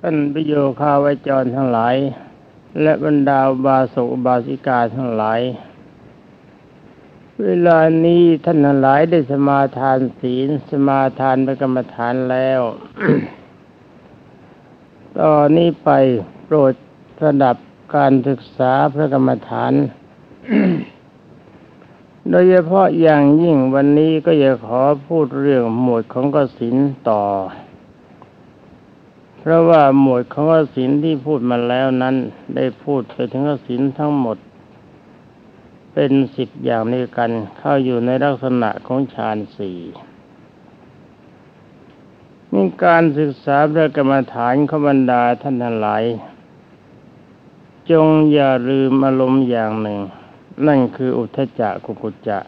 ท่านประโยคาวจรทั้งหลายและบรรดาอุบาสกอุบาสิกาทั้งหลายเวลานี้ท่านทั้งหลายได้สมาทานศีลสมาทานพระกรรมฐานแล้ว ตอนนี้ไปโปรดสดับการศึกษาพระกรรมฐาน โดยเฉพาะอย่างยิ่งวันนี้ก็อยากขอพูดเรื่องหมวดของกสิณต่อเพราะว่าหมวดของกสิณที่พูดมาแล้วนั้นได้พูดไปถึงกสิณทั้งหมดเป็น10อย่างนี้กันเข้าอยู่ในลักษณะของฌานสี่นี่การศึกษาพระกรรมฐานของบรรดาท่านทั้งหลายจงอย่าลืมอารมณ์อย่างหนึ่งนั่นคืออุทธัจจะกุกุจจะ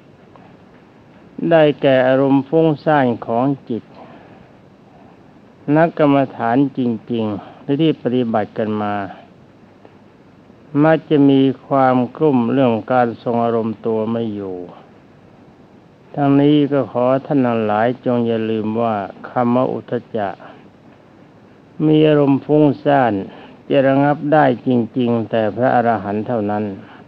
ได้แก่อารมณ์ฟุ้งซ่านของจิตนักกรรมฐานจริงๆที่ปฏิบัติกันมามักจะมีความกลุ้มเรื่องการทรงอารมณ์ตัวไม่อยู่ทั้งนี้ก็ขอท่านทั้งหลายจงอย่าลืมว่าคำว่าอุทธัจจะมีอารมณ์ฟุ้งซ่านจะระงับได้จริงๆแต่พระอรหันต์เท่านั้น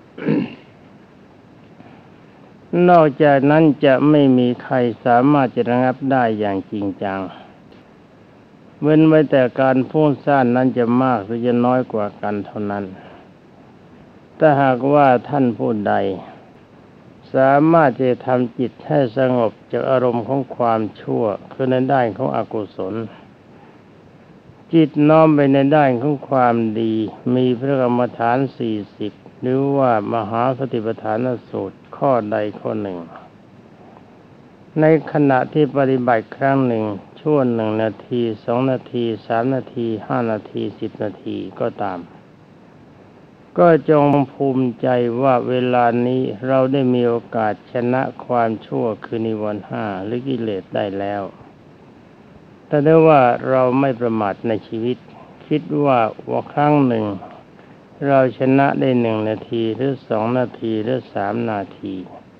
นอกจากนั้นจะไม่มีใครสามารถจะระงับได้อย่างจริงจังเว้นไว้แต่การฟุ้งซ่านนั้นจะมากหรือจะน้อยกว่ากันเท่านั้นถ้าหากว่าท่านผู้ใดสามารถจะทำจิตให้สงบจากอารมณ์ของความชั่วคือในด้านของอกุศลจิตน้อมไปในด้านของความดีมีพระกรรมฐาน40หรือว่ามหาสติปัฏฐานสูตรข้อใดข้อหนึ่งในขณะที่ปฏิบัติครั้งหนึ่งช่วง1 นาที2 นาที3 นาที5 นาที10 นาทีก็ตามก็จงภูมิใจว่าเวลานี้เราได้มีโอกาสชนะความชั่วคือนิวรณ์5หรือกิเลสได้แล้วแต่ได้ว่าเราไม่ประมาทในชีวิตคิดว่าครั้งหนึ่งเราชนะได้1 นาทีหรือ2 นาทีหรือ3 นาที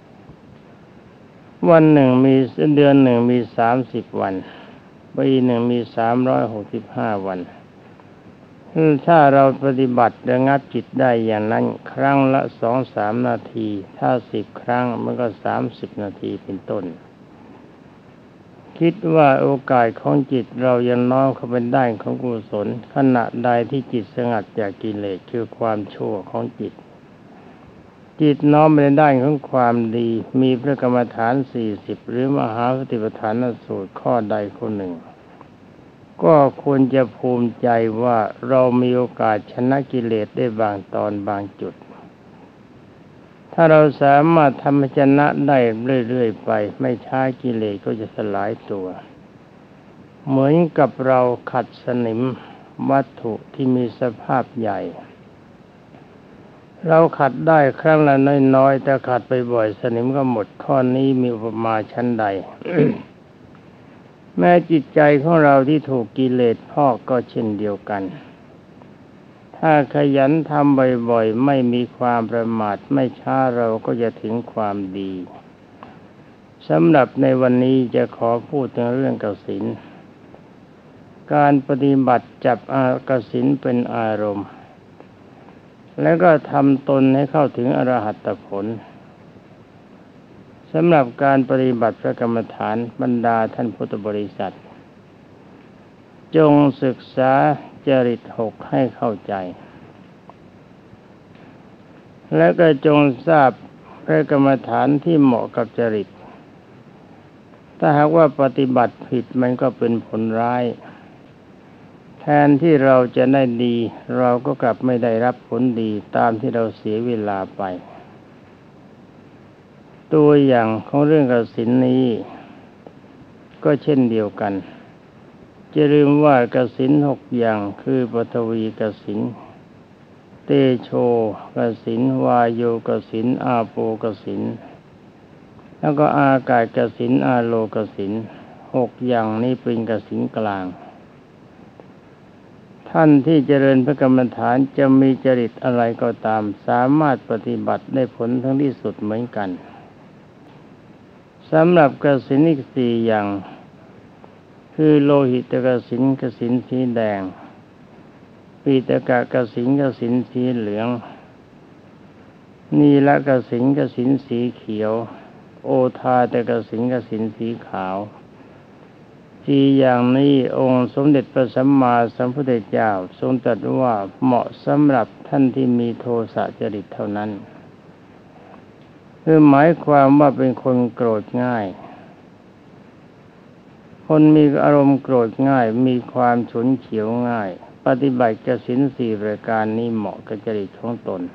วันหนึ่งมีเดือนหนึ่งมี30 วันปีหนึ่งมี365 วันถ้าเราปฏิบัติระงับจิตได้อย่างนั้นครั้งละ 2-3 นาทีถ้า10 ครั้งมันก็30 นาทีเป็นต้นคิดว่าโอกาสของจิตเรายังน้อมเข้าไปได้ของกุศลขณะใดที่จิตสงัดจากกิเลสคือความชั่วของจิตน้อมไปในด้านของความดีมีพระกรรมฐาน40หรือมหาสติปัฏฐานสูตรข้อใดข้อหนึ่งก็ควรจะภูมิใจว่าเรามีโอกาสชนะกิเลสได้บางตอนบางจุดถ้าเราสามารถทำชนะได้เรื่อยๆไปไม่ช้ากิเลสก็จะสลายตัวเหมือนกับเราขัดสนิมวัตถุที่มีสภาพใหญ่เราขัดได้ครั้งละน้อยๆแต่ขัดไปบ่อยสนิมก็หมดข้อนี้มีอุปมาชั้นใด แม้จิตใจของเราที่ถูกกิเลสพอกก็เช่นเดียวกันถ้าขยันทำบ่อยๆไม่มีความประมาทไม่ช้าเราก็จะถึงความดีสำหรับในวันนี้จะขอพูดถึงเรื่องกสิณการปฏิบัติจับกสิณเป็นอารมณ์แล้วก็ทำตนให้เข้าถึงอรหัตผลสำหรับการปฏิบัติพระกรรมฐานบรรดาท่านพุทธบริษัทจงศึกษาจริต6ให้เข้าใจและก็จงทราบพระกรรมฐานที่เหมาะกับจริตถ้าหากว่าปฏิบัติผิดมันก็เป็นผลร้ายแทนที่เราจะได้ดีเราก็กลับไม่ได้รับผลดีตามที่เราเสียเวลาไปตัวอย่างของเรื่องกสิณนี้ก็เช่นเดียวกันจะลืมว่ากสิณ6อย่างคือปฐวีกสิณเตโชกสิณวายโยกสิณอาโปกสิณแล้วก็อากาศกสิณอาโลกสิณ6อย่างนี้เป็นกสิณกลางท่านที่เจริญพระกรรมฐานจะมีจริตอะไรก็ตามสามารถปฏิบัติได้ผลทั้งที่สุดเหมือนกันสำหรับกสิณอีก4อย่างคือโลหิตกสิณกสิณสีแดงปีตกะกสิณกสิณสีเหลืองนีละกสิณกสิณสีเขียวโอทาตกสิณกสิณสีขาวที่อย่างนี้องค์สมเด็จพระสัมมาสัมพุทธเจ้าทรงตรัสว่าเหมาะสำหรับท่านที่มีโทสะจริตเท่านั้นคือหมายความว่าเป็นคนโกรธง่ายคนมีอารมณ์โกรธง่ายมีความฉุนเฉียวง่ายปฏิบัติกสิณสี่ประการนี้เหมาะกับจริตของตน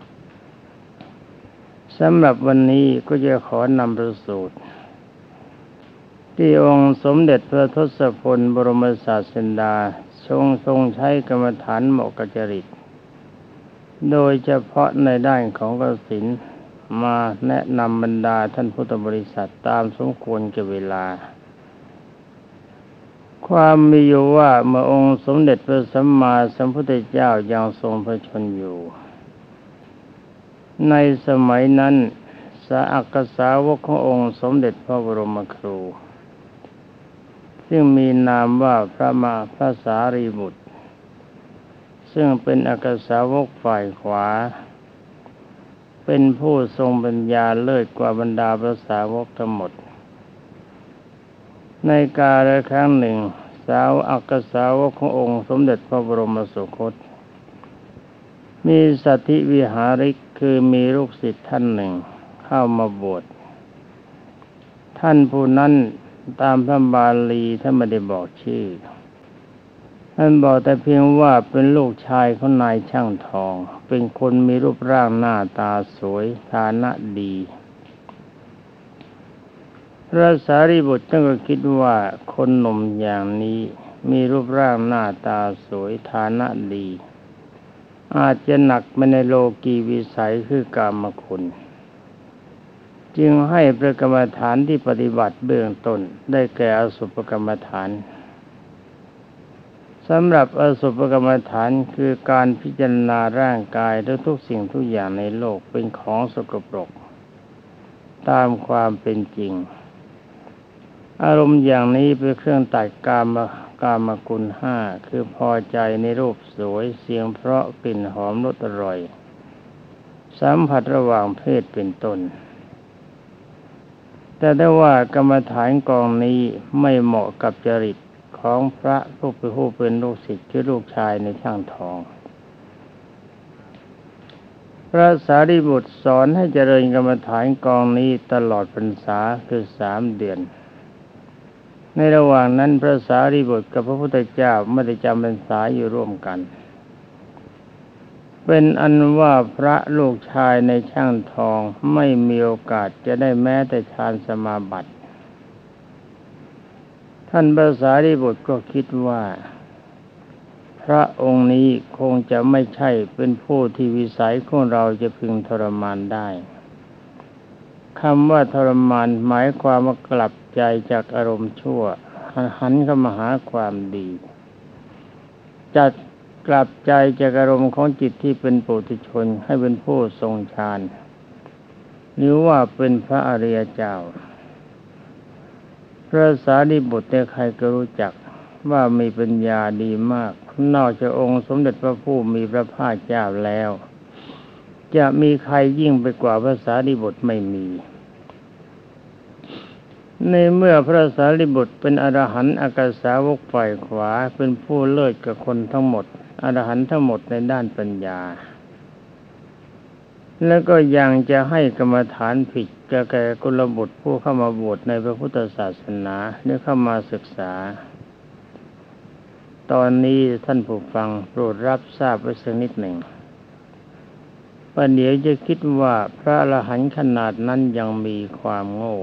สำหรับวันนี้ก็จะขอนำประสูตรที่องค์สมเด็จพระทศพลบรมศาสดาทรงใช้กรรมฐานเหมาะกับจริตโดยเฉพาะในด้านของกสิณมาแนะนำบรรดาท่านพุทธบริษัทตามสมควรแก่เวลาความมีอยู่ว่าเมื่อองค์สมเด็จพระสัมมาสัมพุทธเจ้ายังทรงพระชนอยู่ในสมัยนั้นสาวกขององค์สมเด็จพระบรมครูซึ่งมีนามว่าพระสารีบุตรซึ่งเป็นอักษาวกฝ่ายขวาเป็นผู้ทรงปัญญาเลิศกว่าบรรดาพระสาวกทั้งหมดในกาลครั้งหนึ่งอักษาวกขององค์สมเด็จพระบรมสุคตมีสัตถิวิหาริกคือมีลูกศิษย์ท่านหนึ่งเข้ามาบวชท่านผู้นั้นตามพระบาลีท่านไม่ได้บอกชื่อท่านบอกแต่เพียงว่าเป็นลูกชายของนายช่างทองเป็นคนมีรูปร่างหน้าตาสวยฐานะดีพระสารีบุตรท่านก็คิดว่าคนหนุ่มอย่างนี้มีรูปร่างหน้าตาสวยฐานะดีอาจจะหนักไปในโลกีวิสัยคือกามคุณจึงให้พระกรรมฐานที่ปฏิบัติเบื้องต้นได้แก่อสุภกรรมฐานสำหรับอสุภกรรมฐานคือการพิจารณาร่างกายและทุกสิ่งทุกอย่างในโลกเป็นของสกปรกตามความเป็นจริงอารมณ์อย่างนี้เป็นเครื่องตัดกามคุณห้าคือพอใจในรูปสวยเสียงเพราะกลิ่นหอมรสอร่อยสัมผัสระหว่างเพศเป็นต้นแต่ได้ว่ากรรมฐานกองนี้ไม่เหมาะกับจริตของพระผู้เป็นลูกศิษย์คือลูกชายในช่างทองพระสารีบุตรสอนให้เจริญกรรมฐานกองนี้ตลอดพรรษาคือ3 เดือนในระหว่างนั้นพระสารีบุตรกับพระพุทธเจ้าไม่ได้จำพรรษาอยู่ร่วมกันเป็นอันว่าพระลูกชายในช่างทองไม่มีโอกาสจะได้แม้แต่ฌานสมาบัติท่านพระสารีบุตรก็คิดว่าพระองค์นี้คงจะไม่ใช่เป็นผู้ที่วิสัยของเราจะพึงทรมานได้คำว่าทรมานหมายความว่ากลับใจจากอารมณ์ชั่วหันเข้ามาหาความดีจัดกลับใจจากอารมณ์ของจิตที่เป็นปุถุชนให้เป็นผู้ทรงฌานหรือว่าเป็นพระอริยเจ้าพระสารีบุตรแต่ใครก็รู้จักว่ามีปัญญาดีมากนอกจากองค์สมเด็จพระผู้มีพระภาคเจ้าแล้วจะมีใครยิ่งไปกว่าพระสารีบุตรไม่มีในเมื่อพระสารีบุตรเป็นอรหันต์อักษาวกฝ่ายขวาเป็นผู้เลิศกับคนทั้งหมดอรหันต์ทั้งหมดในด้านปัญญาแล้วก็ยังจะให้กรรมฐานผิดแก่กุลบุตรผู้เข้ามาบวชในพระพุทธศาสนาหรือเข้ามาศึกษาตอนนี้ท่านผู้ฟังโปรดรับทราบไว้สักนิดหนึ่งประเดี๋ยวจะคิดว่าพระอรหันต์ขนาดนั้นยังมีความโง่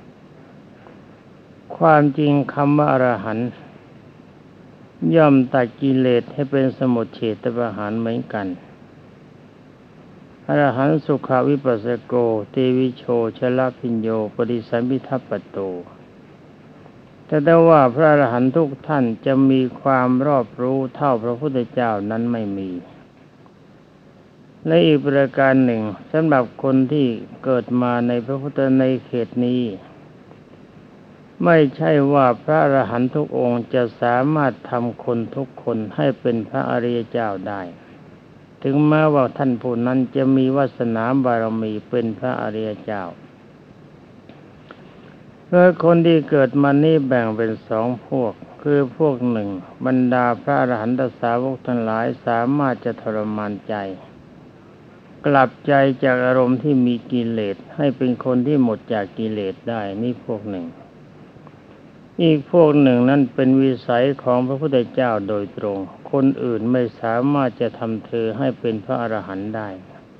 ความจริงคำว่าอรหันต์ย่อมตัดกิเลสให้เป็นสมุจเฉทประหารเหมือนกันอรหันต์สุขวิปัสสโกเตวิโชชลพิญโยปริสัมภิทัปปโตแต่ว่าพระอรหันต์ทุกท่านจะมีความรอบรู้เท่าพระพุทธเจ้านั้นไม่มีและอีกประการหนึ่งสำหรับคนที่เกิดมาในพระพุทธในเขตนี้ไม่ใช่ว่าพระอรหันตุทุกองค์จะสามารถทำคนทุกคนให้เป็นพระอริยเจ้าได้ถึงแม้ว่าท่านผู้นั้นจะมีวาสนาบารมีเป็นพระอริยเจ้าเพราะคนที่เกิดมานี้แบ่งเป็นสองพวกคือพวกหนึ่งบรรดาพระอรหันตสาวกทั้งหลายสามารถจะทรมานใจกลับใจจากอารมณ์ที่มีกิเลสให้เป็นคนที่หมดจากกิเลสได้นี่พวกหนึ่งอีกพวกหนึ่งนั้นเป็นวิสัยของพระพุทธเจ้าโดยตรงคนอื่นไม่สามารถจะทำเธอให้เป็นพระอรหันต์ได้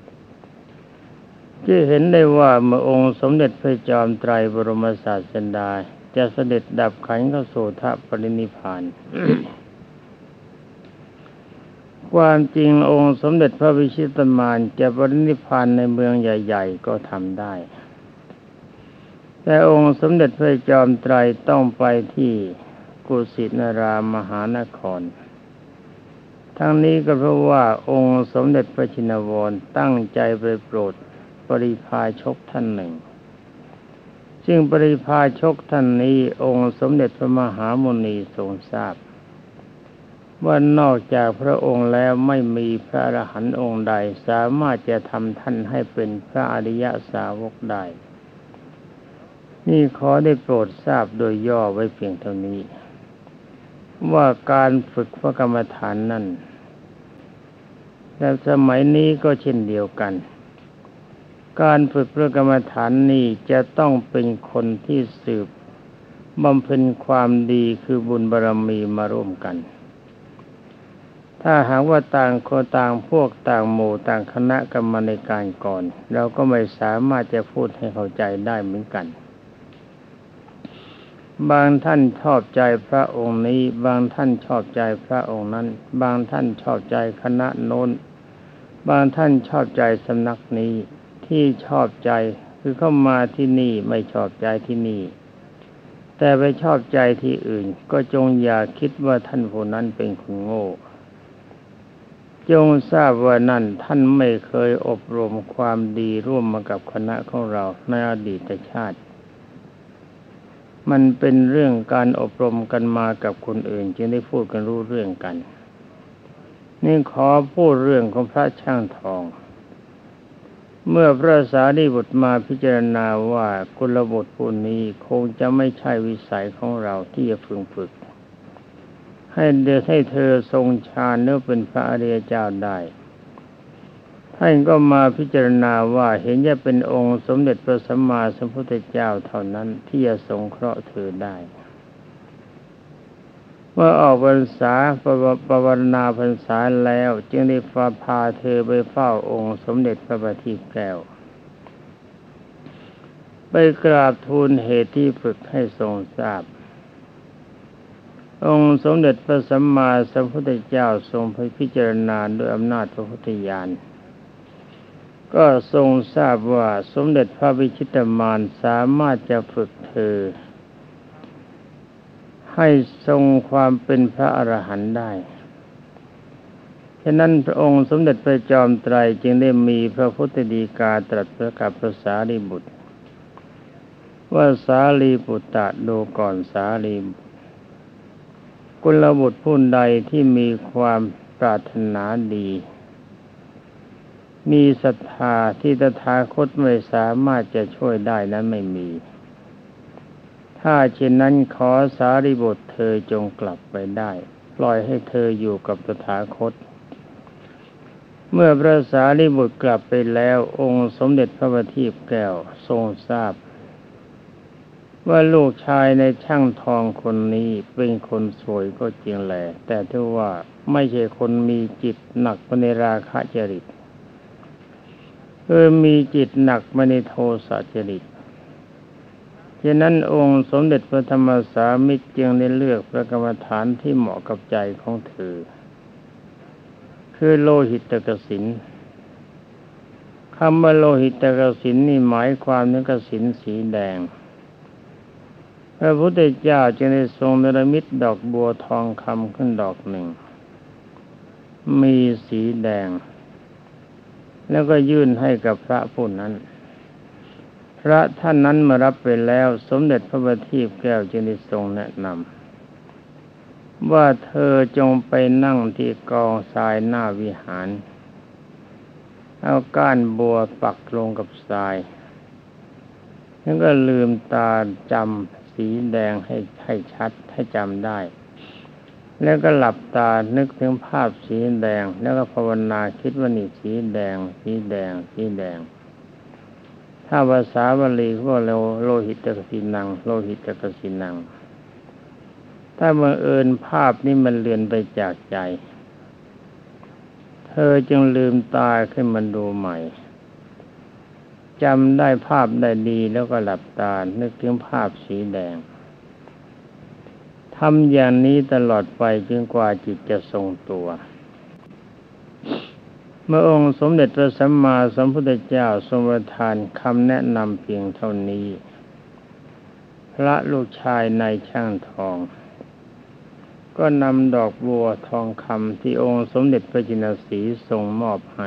ที่เห็นได้ว่าเมื่อองค์สมเด็จพระจอมไตรบรมศาสดาจะเสด็จดับขันธ์เข้าสู่ทปรินิพพาน ความจริงองค์สมเด็จพระวิชิตมารจะปรินิพพานในเมืองใหญ่ๆก็ทำได้แต่องค์สมเด็จพระจอมไตรต้องไปที่กุสินารามมหานครทั้งนี้ก็เพราะว่าองค์สมเด็จพระชินวรตั้งใจไปโปรดปริพาชกท่านหนึ่งซึ่งปริพาชกท่านนี้องค์สมเด็จพระมหามุนีทรงทราบว่านอกจากพระองค์แล้วไม่มีพระอรหันต์องค์ใดสามารถจะทำท่านให้เป็นพระอริยสาวกได้นี่ขอได้โปรดทราบโดยย่อไว้เพียงเท่านี้ว่าการฝึกพระกรรมฐานนั้นในสมัยนี้ก็เช่นเดียวกันการฝึกพระกรรมฐานนี้จะต้องเป็นคนที่สืบบำเพ็ญความดีคือบุญบารมีมาร่วมกันถ้าหากว่าต่างคนต่างพวกต่างหมู่ต่างคณะกรรมในการก่อนเราก็ไม่สามารถจะพูดให้เข้าใจได้เหมือนกันบางท่านชอบใจพระองค์นี้บางท่านชอบใจพระองค์นั้นบางท่านชอบใจคณะโน้นบางท่านชอบใจสำนักนี้ที่ชอบใจคือเข้ามาที่นี่ไม่ชอบใจที่นี่แต่ไปชอบใจที่อื่นก็จงอย่าคิดว่าท่านผู้นั้นเป็นคนโง่จงทราบว่านั่นท่านไม่เคยอบรมความดีร่วมมากับคณะของเราในอดีตชาติมันเป็นเรื่องการอบรมกันมากับคนอื่นจึงได้พูดกันรู้เรื่องกันนี่ขอพูดเรื่องของพระช่างทองเมื่อพระสารีบุตรมาพิจารณาว่ากุลบุตรผู้นี้คงจะไม่ใช่วิสัยของเราที่จะฝึกให้เธอทรงฌานเนื้อเป็นพระอริยเจ้าได้ท่านก็มาพิจารณาว่าเห็นจะเป็นองค์สมเด็จพระสัมมาสัมพุทธเจ้าเท่านั้นที่จะสงเคราะห์เธอได้เมื่อออกพรรษาปวารณาพรรษาแล้วจึงได้พาเธอไปเฝ้าองค์สมเด็จพระบัณฑิตแก้วไปกราบทูลเหตุที่ฝึกให้ทรงทราบองค์สมเด็จพระสัมมาสัมพุทธเจ้าทรงพิจารณาด้วยอำนาจพระพุทธญาณก็ทรงทราบว่าสมเด็จพระวิชิตมารสามารถจะฝึกเธอให้ทรงความเป็นพระอรหันต์ได้ฉะนั้นพระองค์สมเด็จพระจอมไตรจึงได้มีพระพุทธฎีกาตรัสกับพระสารีบุตรว่าสารีบุตรดูก่อนสารีบุตรกุลบุตรผู้ใดที่มีความปรารถนาดีมีศรัทธาที่ตถาคตไม่สามารถจะช่วยได้นั้นไม่มีถ้าเช่นนั้นขอสารีบุตรเธอจงกลับไปได้ปล่อยให้เธออยู่กับตถาคตเมื่อพระสารีบุตรกลับไปแล้วองค์สมเด็จพระบัณฑิตแก้วทรงทราบว่าลูกชายในช่างทองคนนี้เป็นคนสวยก็จริงแหละแต่ถ้าว่าไม่ใช่คนมีจิตหนักในราคะจริตมีจิตหนักในโทสะจริตฉะนั้นองค์สมเด็จพระธรรมสามิตรจึงได้เลือกพระกรรมฐานที่เหมาะกับใจของเธอคือโลหิตกสิณคำว่าโลหิตกสิณนี่หมายความถึงกสิณสีแดงพระพุทธเจ้าจึงได้ทรงเนรมิตดอกบัวทองคำขึ้นดอกหนึ่งมีสีแดงแล้วก็ยื่นให้กับพระผู้นั้นพพระท่านนั้นมารับไปแล้วสมเด็จพระบัณฑิตแก้วจึงได้ทรงแนะนำว่าเธอจงไปนั่งที่กองทรายหน้าวิหารเอาก้านบัวปักลงกับทรายแล้วก็ลืมตาจำสีแดงให้ชัดให้จำได้แล้วก็หลับตานึกถึงภาพสีแดงแล้วก็ภาวนาคิดว่านี่สีแดงสีแดงสีแดงถ้าภาษาบาลีเขาบอกโลหิตกสินังโลหิตกสินังถ้าบังเอิญภาพนี้มันเลือนไปจากใจเธอจึงลืมตาขึ้นมาดูใหม่จำได้ภาพได้ดีแล้วก็หลับตานึกถึงภาพสีแดงทำอย่างนี้ตลอดไปจนกว่าจิตจะทรงตัวเมื่อองค์สมเด็จพระสัมมาสัมพุทธเจ้าทรงประทานคำแนะนำเพียงเท่านี้พระลูกชายนายช่างทองก็นำดอกบัวทองคำที่องค์สมเด็จพระจินสีทรงมอบให้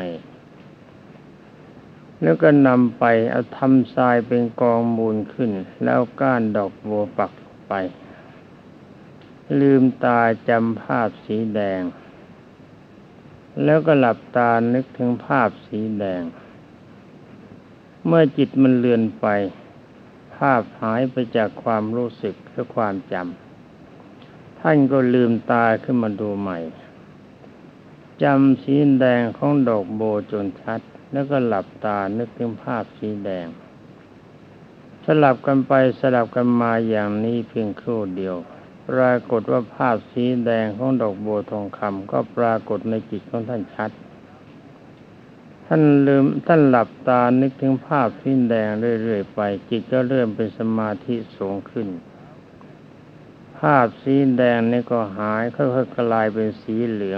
แล้วก็นำไปเอาทำทรายเป็นกองมูลขึ้นแล้วก้านดอกบัวปักไปลืมตาจำภาพสีแดงแล้วก็หลับตานึกถึงภาพสีแดงเมื่อจิตมันเลือนไปภาพหายไปจากความรู้สึกและความจำท่านก็ลืมตาขึ้นมาดูใหม่จำสีแดงของดอกโบจนชัดแล้วก็หลับตานึกถึงภาพสีแดงสลับกันไปสลับกันมาอย่างนี้เพียงครู่เดียวปรากฏว่าภาพสีแดงของดอกบัวทองคำก็ปรากฏในจิตของท่านชัดท่านหลับตานึกถึงภาพสีแดงเรื่อยๆไปจิตก็เริ่มเป็นสมาธิสูงขึ้นภาพสีแดงนี่ก็หายค่อยๆกลายเป็นสีเหลือง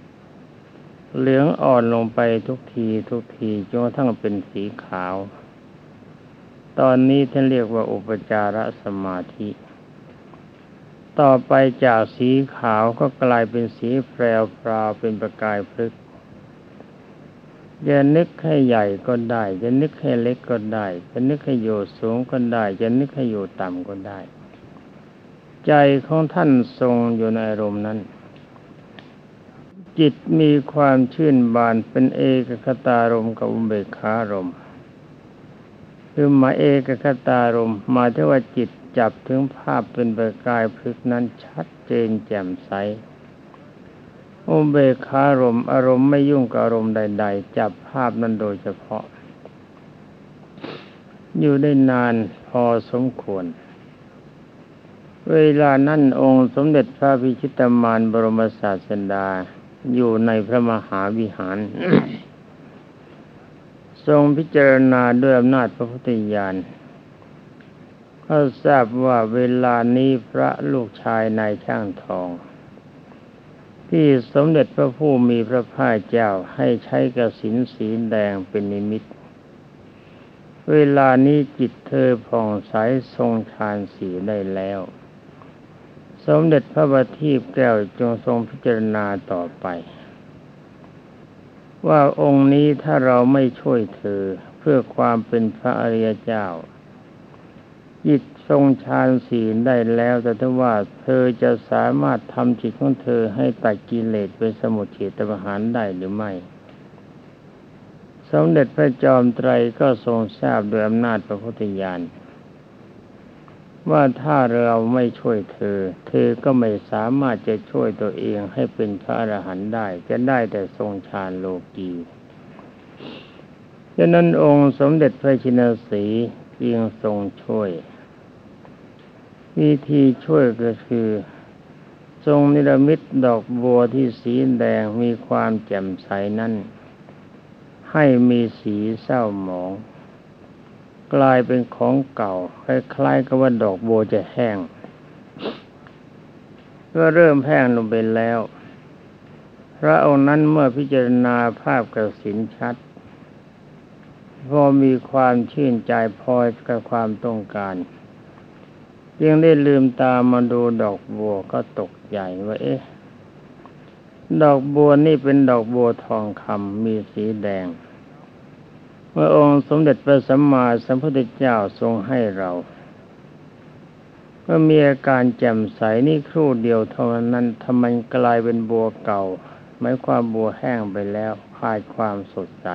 อ่อนลงไปทุกทีจนกระทั่งเป็นสีขาวตอนนี้ท่านเรียกว่าอุปจารสมาธิต่อไปจากสีขาวก็กลายเป็นสีแพรวเป็นประกายพฤกษ์จะนึกให้ใหญ่ก็ได้จะนึกให้เล็กก็ได้จะนึกให้อยู่สูงก็ได้จะนึกให้อยู่ต่ำก็ได้ใจของท่านทรงอยู่ในอารมณ์นั้นจิตมีความชื่นบานเป็นเอกคตารมณ์กับอุเบกขารมณ์คือหมายเอกคตารมณ์หมายถึงว่าจิตจับถึงภาพเป็นประกายพฤกษ์นั้นชัดเจนแจ่มใสอุเบกขารมณ์อารมณ์ไม่ยุ่งกับอารมณ์ใดๆจับภาพนั้นโดยเฉพาะอยู่ได้นานพอสมควรเวลานั้นองค์สมเด็จพระพิชิตมารบรมศาสดาอยู่ในพระมหาวิหาร ทรงพิจารณาด้วยอำนาจพระพุทธญาณเขาทราบว่าเวลานี้พระลูกชายนายช่างทองที่สมเด็จพระผู้มีพระภาคเจ้าให้ใช้กฐินสีแดงเป็นนิมิตเวลานี้จิตเธอผ่องใสทรงฌานสีได้แล้วสมเด็จพระบัณฑิตแก้วจงทรงพิจารณาต่อไปว่าองค์นี้ถ้าเราไม่ช่วยเธอเพื่อความเป็นพระอริยเจ้าจิตทรงฌานสีได้แล้วแต่ถ้าว่าเธอจะสามารถทำจิตของเธอให้ตัดกิเลสเป็นสมุทเฉทประหารได้หรือไม่สมเด็จพระจอมไตรก็ทรงทราบโดยอำนาจพระพุทธญาณว่าถ้าเราไม่ช่วยเธอก็ไม่สามารถจะช่วยตัวเองให้เป็นพระอรหันต์ได้จะได้แต่ทรงฌานโลกีฉะนั้นองค์สมเด็จพระชินสีห์จึงทรงช่วยวิธีช่วยก็คือทรงนิรมิตดอกบัวที่สีแดงมีความแจ่มใสนั้นให้มีสีเศร้าหมองกลายเป็นของเก่าคล้ายๆกับว่าดอกบัวจะแห้งก็เริ่มแห้งลงไปแล้วพระองค์นั้นเมื่อพิจารณาภาพกฐินชัดพอมีความชื่นใจพอกับความต้องการยังได้ลืมตามาดูดอกบัวก็ตกใจว่าดอกบัวนี่เป็นดอกบัวทองคำมีสีแดงเมื่อองค์สมเด็จพระสัมมาสัมพุทธเจ้าทรงให้เราก็มีอาการแจ่มใสนี่ครู่เดียวเท่านั้นทำไมกลายเป็นบัวเก่าหมายความบัวแห้งไปแล้วขาดความสดใส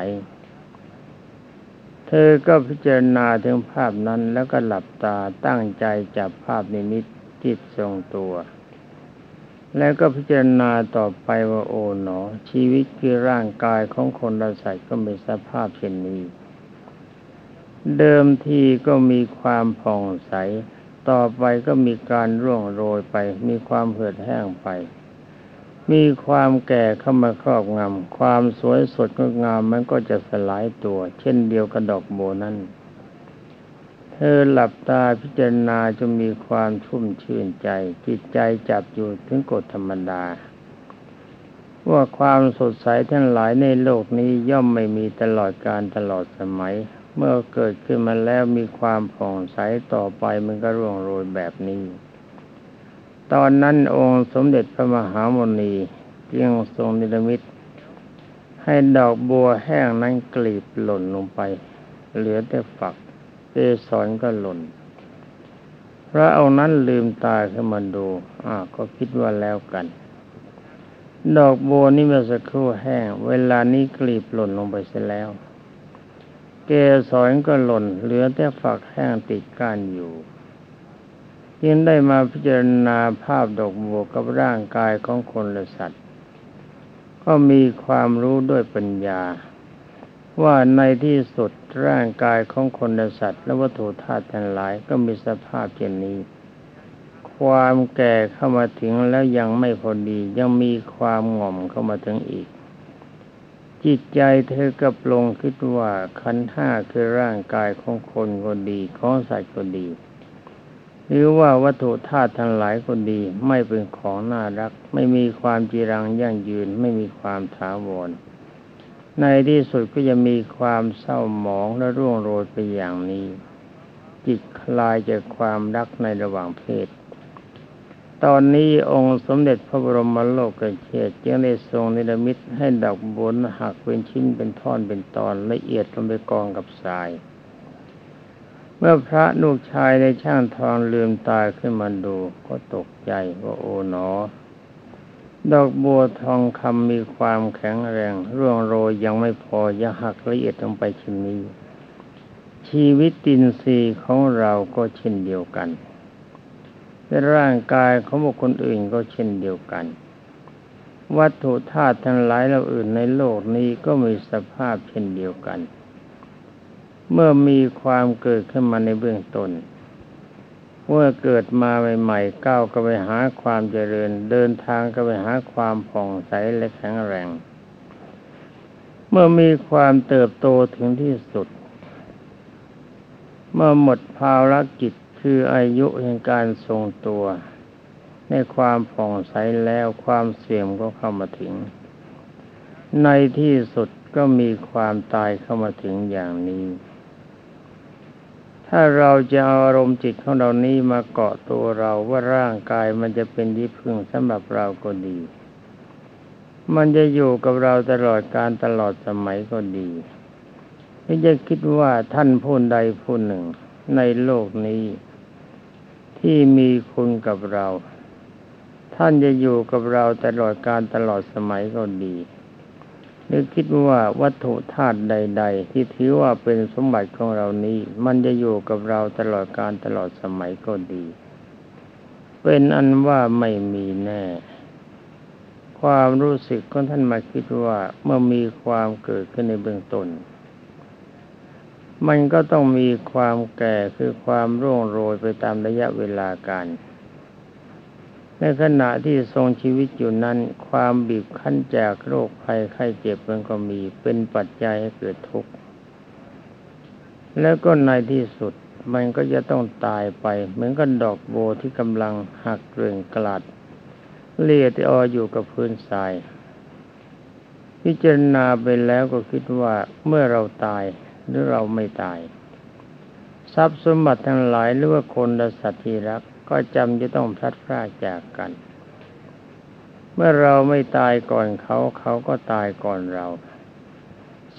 เธอก็พิจารณาถึงภาพนั้นแล้วก็หลับตาตั้งใจจับภาพนิมิตจิตทรงตัวแล้วก็พิจารณาต่อไปว่าโอ๋หนอชีวิตคือร่างกายของคนและสัตว์ก็มีสภาพเช่นนี้เดิมทีก็มีความผ่องใสต่อไปก็มีการร่วงโรยไปมีความเหือดแห้งไปมีความแก่เข้ามาครอบงำความสวยสดงดงามมันก็จะสลายตัวเช่นเดียวกับดอกบัวนั้นเธอหลับตาพิจารณาจนมีความชุ่มชื่นใจจิตใจจับอยู่ถึงกฎธรรมดาว่าความสดใสทั้งหลายในโลกนี้ย่อมไม่มีตลอดกาลตลอดสมัยเมื่อเกิดขึ้นมาแล้วมีความผ่องใสต่อไปมันก็ร่วงโรยแบบนี้ตอนนั้นองค์สมเด็จพระมหาโมนีจึงทรงนิมิตให้ดอกบัวแห้งนั้นกลีบหล่นลงไปเหลือแต่ฝักเกสรก็หล่นพระองค์นั้นลืมตาขึ้นมาดูก็คิดว่าแล้วกันดอกบัวนี่เมื่อสักครู่แห้งเวลานี้กลีบหล่นลงไปเสียแล้วเกสรก็หล่นเหลือแต่ฝักแห้งติดก้านอยู่จึงได้มาพิจารณาภาพดอกบัวกับร่างกายของคนและสัตว์ก็มีความรู้ด้วยปัญญาว่าในที่สุดร่างกายของคนและสัตว์และวัตถุธาตุทั้งหลายก็มีสภาพเช่นนี้ความแก่เข้ามาถึงแล้วยังไม่พอดียังมีความหง่อมเข้ามาถึงอีกจิตใจเธอก็ปลงคิดว่าขันธ์ห้าคือร่างกายของคนก็ดีของสัตว์ก็ดีหรือว่าวัตถุธาตุทั้งหลายก็ดีไม่เป็นของน่ารักไม่มีความจีรังยั่งยืนไม่มีความถาวรในที่สุดก็จะมีความเศร้าหมองและร่วงโรยไปอย่างนี้จิตคลายจากความรักในระหว่างเพศตอนนี้องค์สมเด็จพระบรมโลกเชษฐ์จึงได้ทรงนิมิตให้ดอกบัวหักเป็นชิ้นเป็นท่อนเป็นตอนละเอียดลงไปกองกับทรายเมื่อพระลูกชายในช่างทองลืมตาขึ้นมาดูก็ตกใจว่าโอ๋หนอดอกบัวทองคำมีความแข็งแรงร่วงโรยยังไม่พอยังหักละเอียดลงไปเช่นนี้ชีวิตอินทรีย์ของเราก็เช่นเดียวกันและร่างกายของบุคคลอื่นก็เช่นเดียวกันวัตถุธาตุทั้งหลายเหล่าอื่นในโลกนี้ก็มีสภาพเช่นเดียวกันเมื่อมีความเกิดขึ้นมาในเบื้องต้นเมื่อเกิดมาใหม่ๆก้าวก็ไปหาความเจริญเดินทางก็ไปหาความผ่องใสและแข็งแรงเมื่อมีความเติบโตถึงที่สุดเมื่อหมดภารกิจคืออายุแห่งการทรงตัวในความผ่องใสแล้วความเสื่อมก็เข้ามาถึงในที่สุดก็มีความตายเข้ามาถึงอย่างนี้ถ้าเราจะเอาอารมณ์จิตของเรานี้มาเกาะตัวเราว่าร่างกายมันจะเป็นที่พึ่งสำหรับเราก็ดีมันจะอยู่กับเราตลอดกาลตลอดสมัยก็ดีไม่จะคิดว่าท่านผู้ใดผู้หนึ่งในโลกนี้ที่มีคุณกับเราท่านจะอยู่กับเราตลอดกาลตลอดสมัยก็ดีหรือคิดว่าวัตถุธาตุใดๆที่ถือว่าเป็นสมบัติของเรานี้มันจะอยู่กับเราตลอดกาลตลอดสมัยก็ดีเป็นอันว่าไม่มีแน่ความรู้สึกของท่านมาคิดว่าเมื่อมีความเกิดขึ้นในเบื้องต้นมันก็ต้องมีความแก่คือความร่วงโรยไปตามระยะเวลาการในขณะที่ทรงชีวิตอยู่นั้นความบีบคั้นจากโรคภัยไข้เจ็บมันก็มีเป็นปัจจัยให้เกิดทุกข์แล้วก็ในที่สุดมันก็จะต้องตายไปเหมือนกับดอกบัวที่กำลังหักเกลื่อนกลาดเลี่ยตออยู่กับพื้นทรายพิจารณาไปแล้วก็คิดว่าเมื่อเราตายหรือเราไม่ตายทรัพย์สมบัติทั้งหลายหรือว่าคนและสัตว์ที่รักก็จำจะต้องพลัดพรากจากกันเมื่อเราไม่ตายก่อนเขาเขาก็ตายก่อนเราส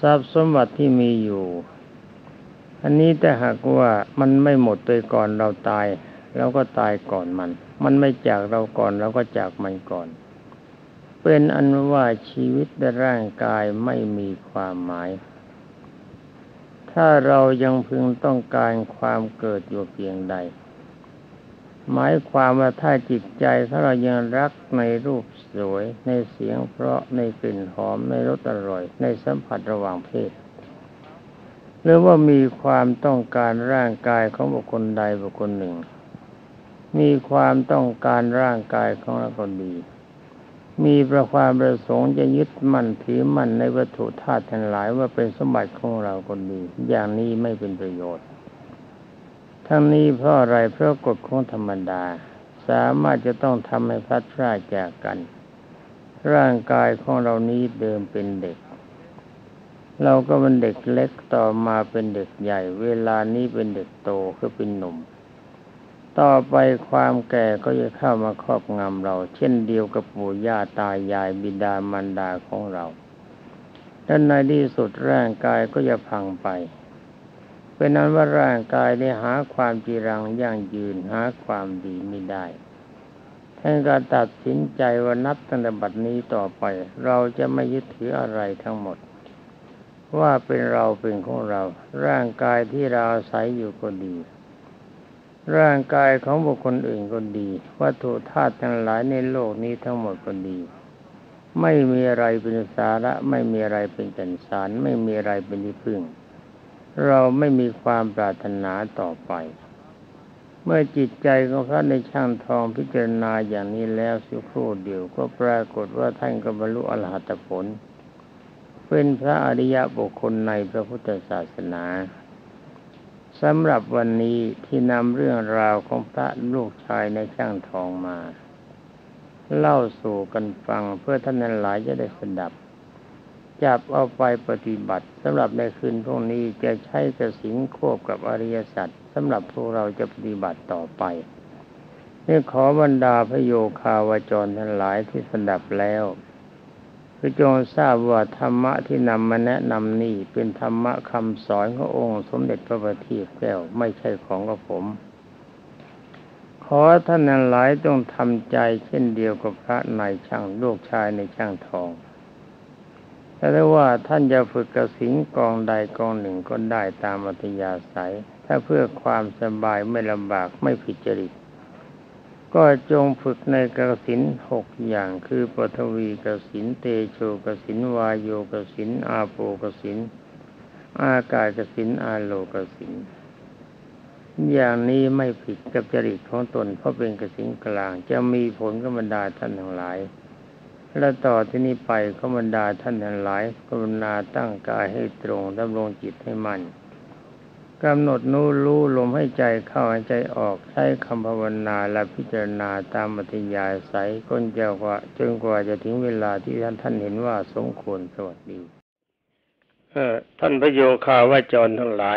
ทรัพย์สมบัติที่มีอยู่อันนี้แต่หากว่ามันไม่หมดไปก่อนเราตายเราก็ตายก่อนมันไม่จากเราก่อนเราก็จากมันก่อนเป็นอันว่าชีวิตและร่างกายไม่มีความหมายถ้าเรายังพึงต้องการความเกิดอยู่เพียงใดหมายความว่าถ้าจิตใจถ้าเรายังรักในรูปสวยในเสียงเพราะในกลิ่นหอมในรสอร่อยในสัมผัสระหว่างเพศหรือว่ามีความต้องการร่างกายของบุคคลใดบุคคลหนึ่งมีความต้องการร่างกายของเราก็ดีมีความประสงค์จะยึดมั่นถือมั่นในวัตถุธาตุทั้งหลายว่าเป็นสมบัติของเราก็ดีอย่างนี้ไม่เป็นประโยชน์ทั้งนี้เพราะอะไรเพราะกฎของธรรมดาสามารถจะต้องทำให้พลัดพรากจากกันร่างกายของเรานี้เดิมเป็นเด็กเราก็เป็นเด็กเล็กต่อมาเป็นเด็กใหญ่เวลานี้เป็นเด็กโตคือเป็นหนุ่มต่อไปความแก่ก็จะเข้ามาครอบงำเราเช่นเดียวกับปู่ย่าตายายบิดามารดาของเราและในที่สุดร่างกายก็จะพังไปเป็นนั้นว่าร่างกายได้หาความจีรังยั่งยืนหาความดีไม่ได้ท่านก็ตัดสินใจว่านับตั้งแต่บัดนี้ต่อไปเราจะไม่ยึดถืออะไรทั้งหมดว่าเป็นเราเป็นของเราร่างกายที่เราอาศัยอยู่ก็ดีร่างกายของบุคคลอื่นก็ดีวัตถุธาตุทั้งหลายในโลกนี้ทั้งหมดก็ดีไม่มีอะไรเป็นสาระไม่มีอะไรเป็นแก่นสารไม่มีอะไรเป็นที่พึ่งเราไม่มีความปรารถนาต่อไปเมื่อจิตใจของพระในช่างทองพิจารณาอย่างนี้แล้วสักครู่เดียวก็ปรากฏว่าท่านก็บรรลุอรหัตผลเป็นพระอริยบุคคลในพระพุทธศาสนาสำหรับวันนี้ที่นำเรื่องราวของพระลูกชายในช่างทองมาเล่าสู่กันฟังเพื่อท่านทั้งหลายจะได้สดับจับเอาไปปฏิบัติสำหรับในคืนพวกนี้จะใช้กสิณควบกับอริยสัจสำหรับพวกเราจะปฏิบัติต่อไปนี่ขอบรรดาพระโยคาวจรทั้งหลายที่สดับแล้วคือจงทราบว่าธรรมะที่นำมาแนะนำนี่เป็นธรรมะคำสอนขององค์สมเด็จพระบัณฑิตแก้วไม่ใช่ของกับผมขอท่านทั้งหลายต้องทำใจเช่นเดียวกับพระนายช่างลูกชายในช่างทองแต่ว่าท่านจะฝึกกสิณกองใดกองหนึ่งก็ได้ตามอัธยาศัยถ้าเพื่อความสบายไม่ลำบากไม่ผิดจริตก็จงฝึกในกสิณ6อย่างคือปฐวีกสิณเตโชกสิณวายโยกสิณอาโปกสิณอากาศกสิณอาโลกสิณอย่างนี้ไม่ผิดกับจริตของตนเพราะเป็นกสิณกลางจะมีผลกับบรรดาท่านทั้งหลายและต่อที่นี้ไปขบรรดาท่านทั้งหลายกรุณาตั้งกายให้ตรงดำรงจิตให้มั่นกำหนดรู้ลมให้ใจเข้าให้ใจออกใช้คำภาวนาและพิจารณาตามอัธยาศัยจนกว่าจะถึงเวลาที่ท่านเห็นว่าสมควรสวัสดีท่านพระโยคาวจรทั้งหลาย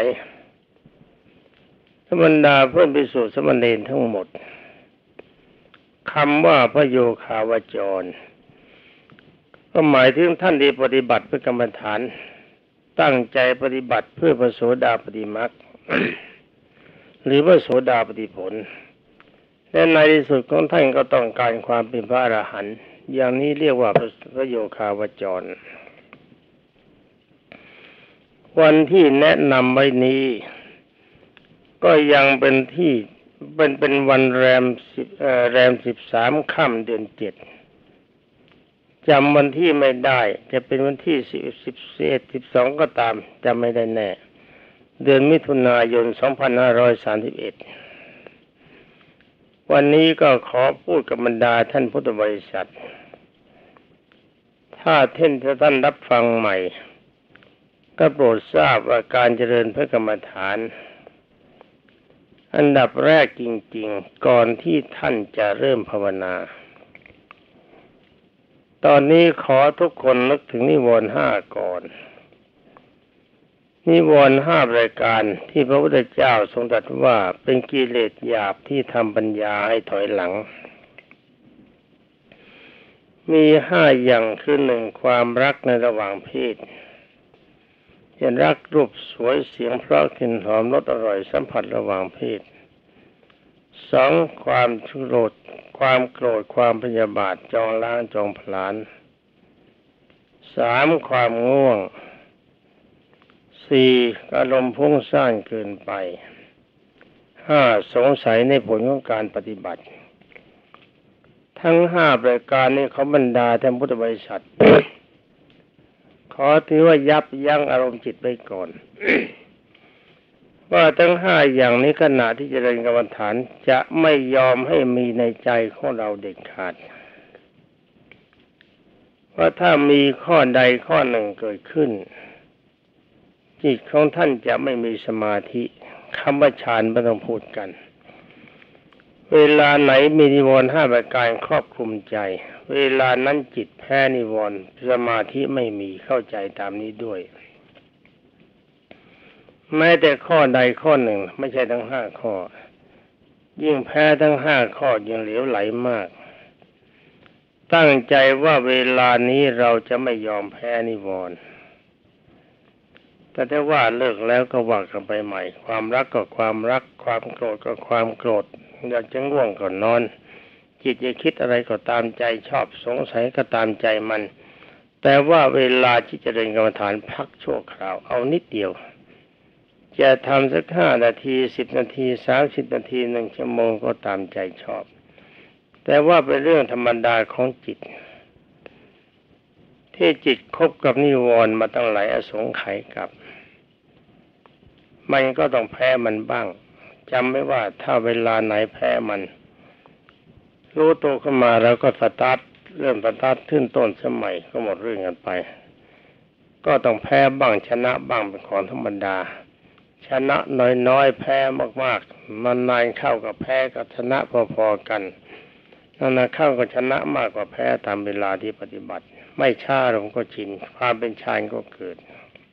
บรรดาเพื่อนภิกษุสามเณรทั้งหมดคำว่าพระโยคาวจรก็หมายถึงท่านที่ปฏิบัติเพื่อกรรมฐานตั้งใจปฏิบัติเพื่อพระโสดาปัตติมรรค หรือพระโสดาปัตติผลและในที่สุดของท่านก็ต้องการความเป็นพระอรหันต์อย่างนี้เรียกว่าพระโยคาวจรวันที่แนะนำไว้นี้ก็ยังเป็นที่เป็นวันแรม13 ค่ำเดือน 7จำวันที่ไม่ได้จะเป็นวันที่11 12ก็ตามจำไม่ได้แน่เดือนมิถุนายน 2531วันนี้ก็ขอพูดกับบรรดาท่านพุทธบริษัทถ้าท่านรับฟังใหม่ก็โปรดทราบว่าการเจริญพระกรรมฐานอันดับแรกจริงๆก่อนที่ท่านจะเริ่มภาวนาตอนนี้ขอทุกคนนึกถึงนิวรณ์5ก่อนนิวรณ์5รายการที่พระพุทธเจ้าทรงตรัสว่าเป็นกิเลสหยาบที่ทำปัญญาให้ถอยหลังมี5อย่างคือ1ความรักในระหว่างเพศเห็นรักรูปสวยเสียงเพราะกลิ่นหอมรสอร่อยสัมผัสระหว่างเพศสองความโกรธความพยาบาทจองล้างจองผลาญสามความง่วงสี่อารมณ์พุ่งซ่านเกินไปห้าสงสัยในผลของการปฏิบัติทั้งห้าประการนี้เขาบรรดาท่านพุทธบริษัท ขอถือว่ายับยั้งอารมณ์จิตไว้ก่อน ว่าทั้งห้าอย่างนี้ขณะที่เจริญกรรมฐานจะไม่ยอมให้มีในใจของเราเด็ดขาดว่าถ้ามีข้อใดข้อหนึ่งเกิดขึ้นจิตของท่านจะไม่มีสมาธิคำว่าฌานไม่ต้องพูดกันเวลาไหนมีนิวรณ์ห้าประการครอบคลุมใจเวลานั้นจิตแพ้นิวรณ์สมาธิไม่มีเข้าใจตามนี้ด้วยแม้แต่ข้อใดข้อหนึ่งไม่ใช่ทั้งห้าข้อยิ่งแพ้ทั้งห้าข้อยิ่งเหลวไหลมากตั้งใจว่าเวลานี้เราจะไม่ยอมแพ้นิวรณ์แต่ถ้าว่าเลิกแล้วก็ว่ากันไปใหม่ความรักก็ความรักความโกรธก็ความโกรธอยากจะง่วงก็นอนจิตจะคิดอะไรก็ตามใจชอบสงสัยก็ตามใจมันแต่ว่าเวลาที่จะเดินกรรมฐานพักชั่วคราวเอานิดเดียวจะทำสัก5 นาที10 นาที30 นาที1 ชั่วโมงก็ตามใจชอบแต่ว่าเป็นเรื่องธรรมดาของจิตที่จิตคบกับนิวรณ์มาตั้งหลายอสงไขยกับมันก็ต้องแพ้มันบ้างจำไว้ว่าถ้าเวลาไหนแพ้มันรู้ตัวขึ้นมาแล้วก็เริ่มสตาร์ทขึ้นต้นสมัยก็หมดเรื่องกันไปก็ต้องแพ้บ้างชนะบ้างเป็นของธรรมดาชนะน้อยๆแพ้มากๆมันนานเข้ากับแพ้กับชนะพอๆกันนานๆเข้ากับชนะมากกว่าแพ้ตามเวลาที่ปฏิบัติไม่ช้าผมก็ชินความเป็นฌานก็เกิด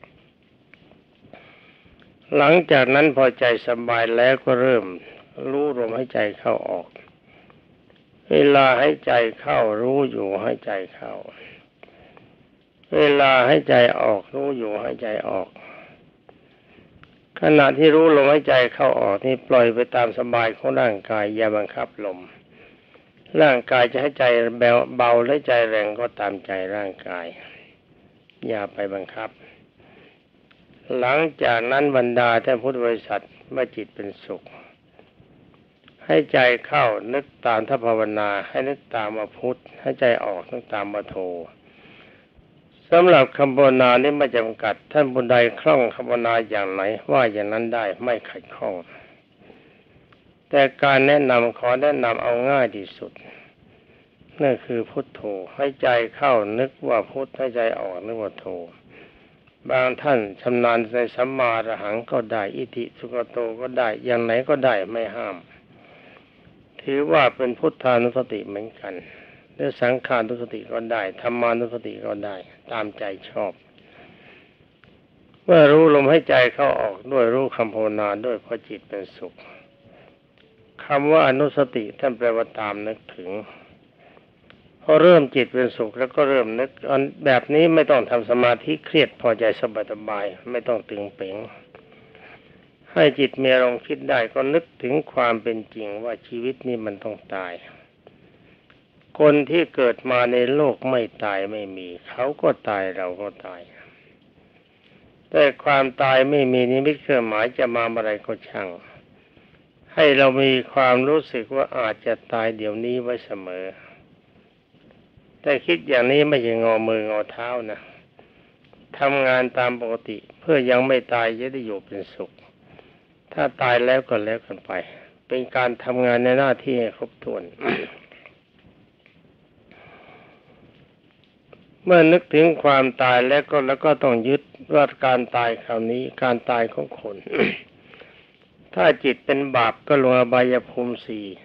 หลังจากนั้นพอใจสบายแล้วก็เริ่มรู้ลมหายใจเข้าออกเวลาหายใจเข้ารู้อยู่หายใจเข้าเวลาหายใจออกรู้อยู่หายใจออกขณะที่รู้ลมหายใจเข้าออกนี่ปล่อยไปตามสบายของร่างกายอย่าบังคับลมร่างกายจะให้ใจเบาหรือใจแรงก็ตามใจร่างกายอย่าไปบังคับหลังจากนั้นบรรดาท่านพุทธบริษัทเมื่อจิตเป็นสุขให้ใจเข้านึกตามท่าภาวนาให้นึกตามว่าพุทธให้ใจออกนึกตามว่าโธสำหรับคำภาวนานี้ไม่จำกัดท่านผู้ใดคล่องคำภาวนาอย่างไหนว่าอย่างนั้นได้ไม่ขัดข้องแต่การขอแนะนำเอาง่ายที่สุดนั่นคือพุทโธให้ใจเข้านึกว่าพุทธให้ใจออกนึกว่าโธบางท่านชำนาญในสัมมาอรหังก็ได้อิติสุขโตก็ได้อย่างไหนก็ได้ไม่ห้ามถือว่าเป็นพุทธานุสติเหมือนกันหรือสังขานุสติก็ได้ธัมมานุสติก็ได้ตามใจชอบเมื่อรู้ลมให้ใจเข้าออกด้วยรู้คำภาวนาด้วยพอจิตเป็นสุขคำว่าอนุสติท่านแปลว่าตามนึกถึงพอเริ่มจิตเป็นสุขแล้วก็เริ่มนึกแบบนี้ไม่ต้องทำสมาธิเครียดพอใจสบายๆไม่ต้องตึงเป๋งให้จิตมีอารมณ์คิดได้ก็นึกถึงความเป็นจริงว่าชีวิตนี้มันต้องตายคนที่เกิดมาในโลกไม่ตายไม่มีเขาก็ตายเราก็ตายแต่ความตายไม่มีนิมิตเครื่องหมายจะมาเมื่อไรก็ช่างให้เรามีความรู้สึกว่าอาจจะตายเดี๋ยวนี้ไว้เสมอแต่คิดอย่างนี้ไม่ใช่งอมืองอเท้านะทำงานตามปกติเพื่อยังไม่ตายจะได้อยู่เป็นสุขถ้าตายแล้วก็แล้วกันไปเป็นการทำงานในหน้าที่ให้ครบถ้วน เมื่อนึกถึงความตายแล้วก็ต้องยึดว่าการตายคราวนี้การตายของคน ถ้าจิตเป็นบาปก็ลงอบายภูมิ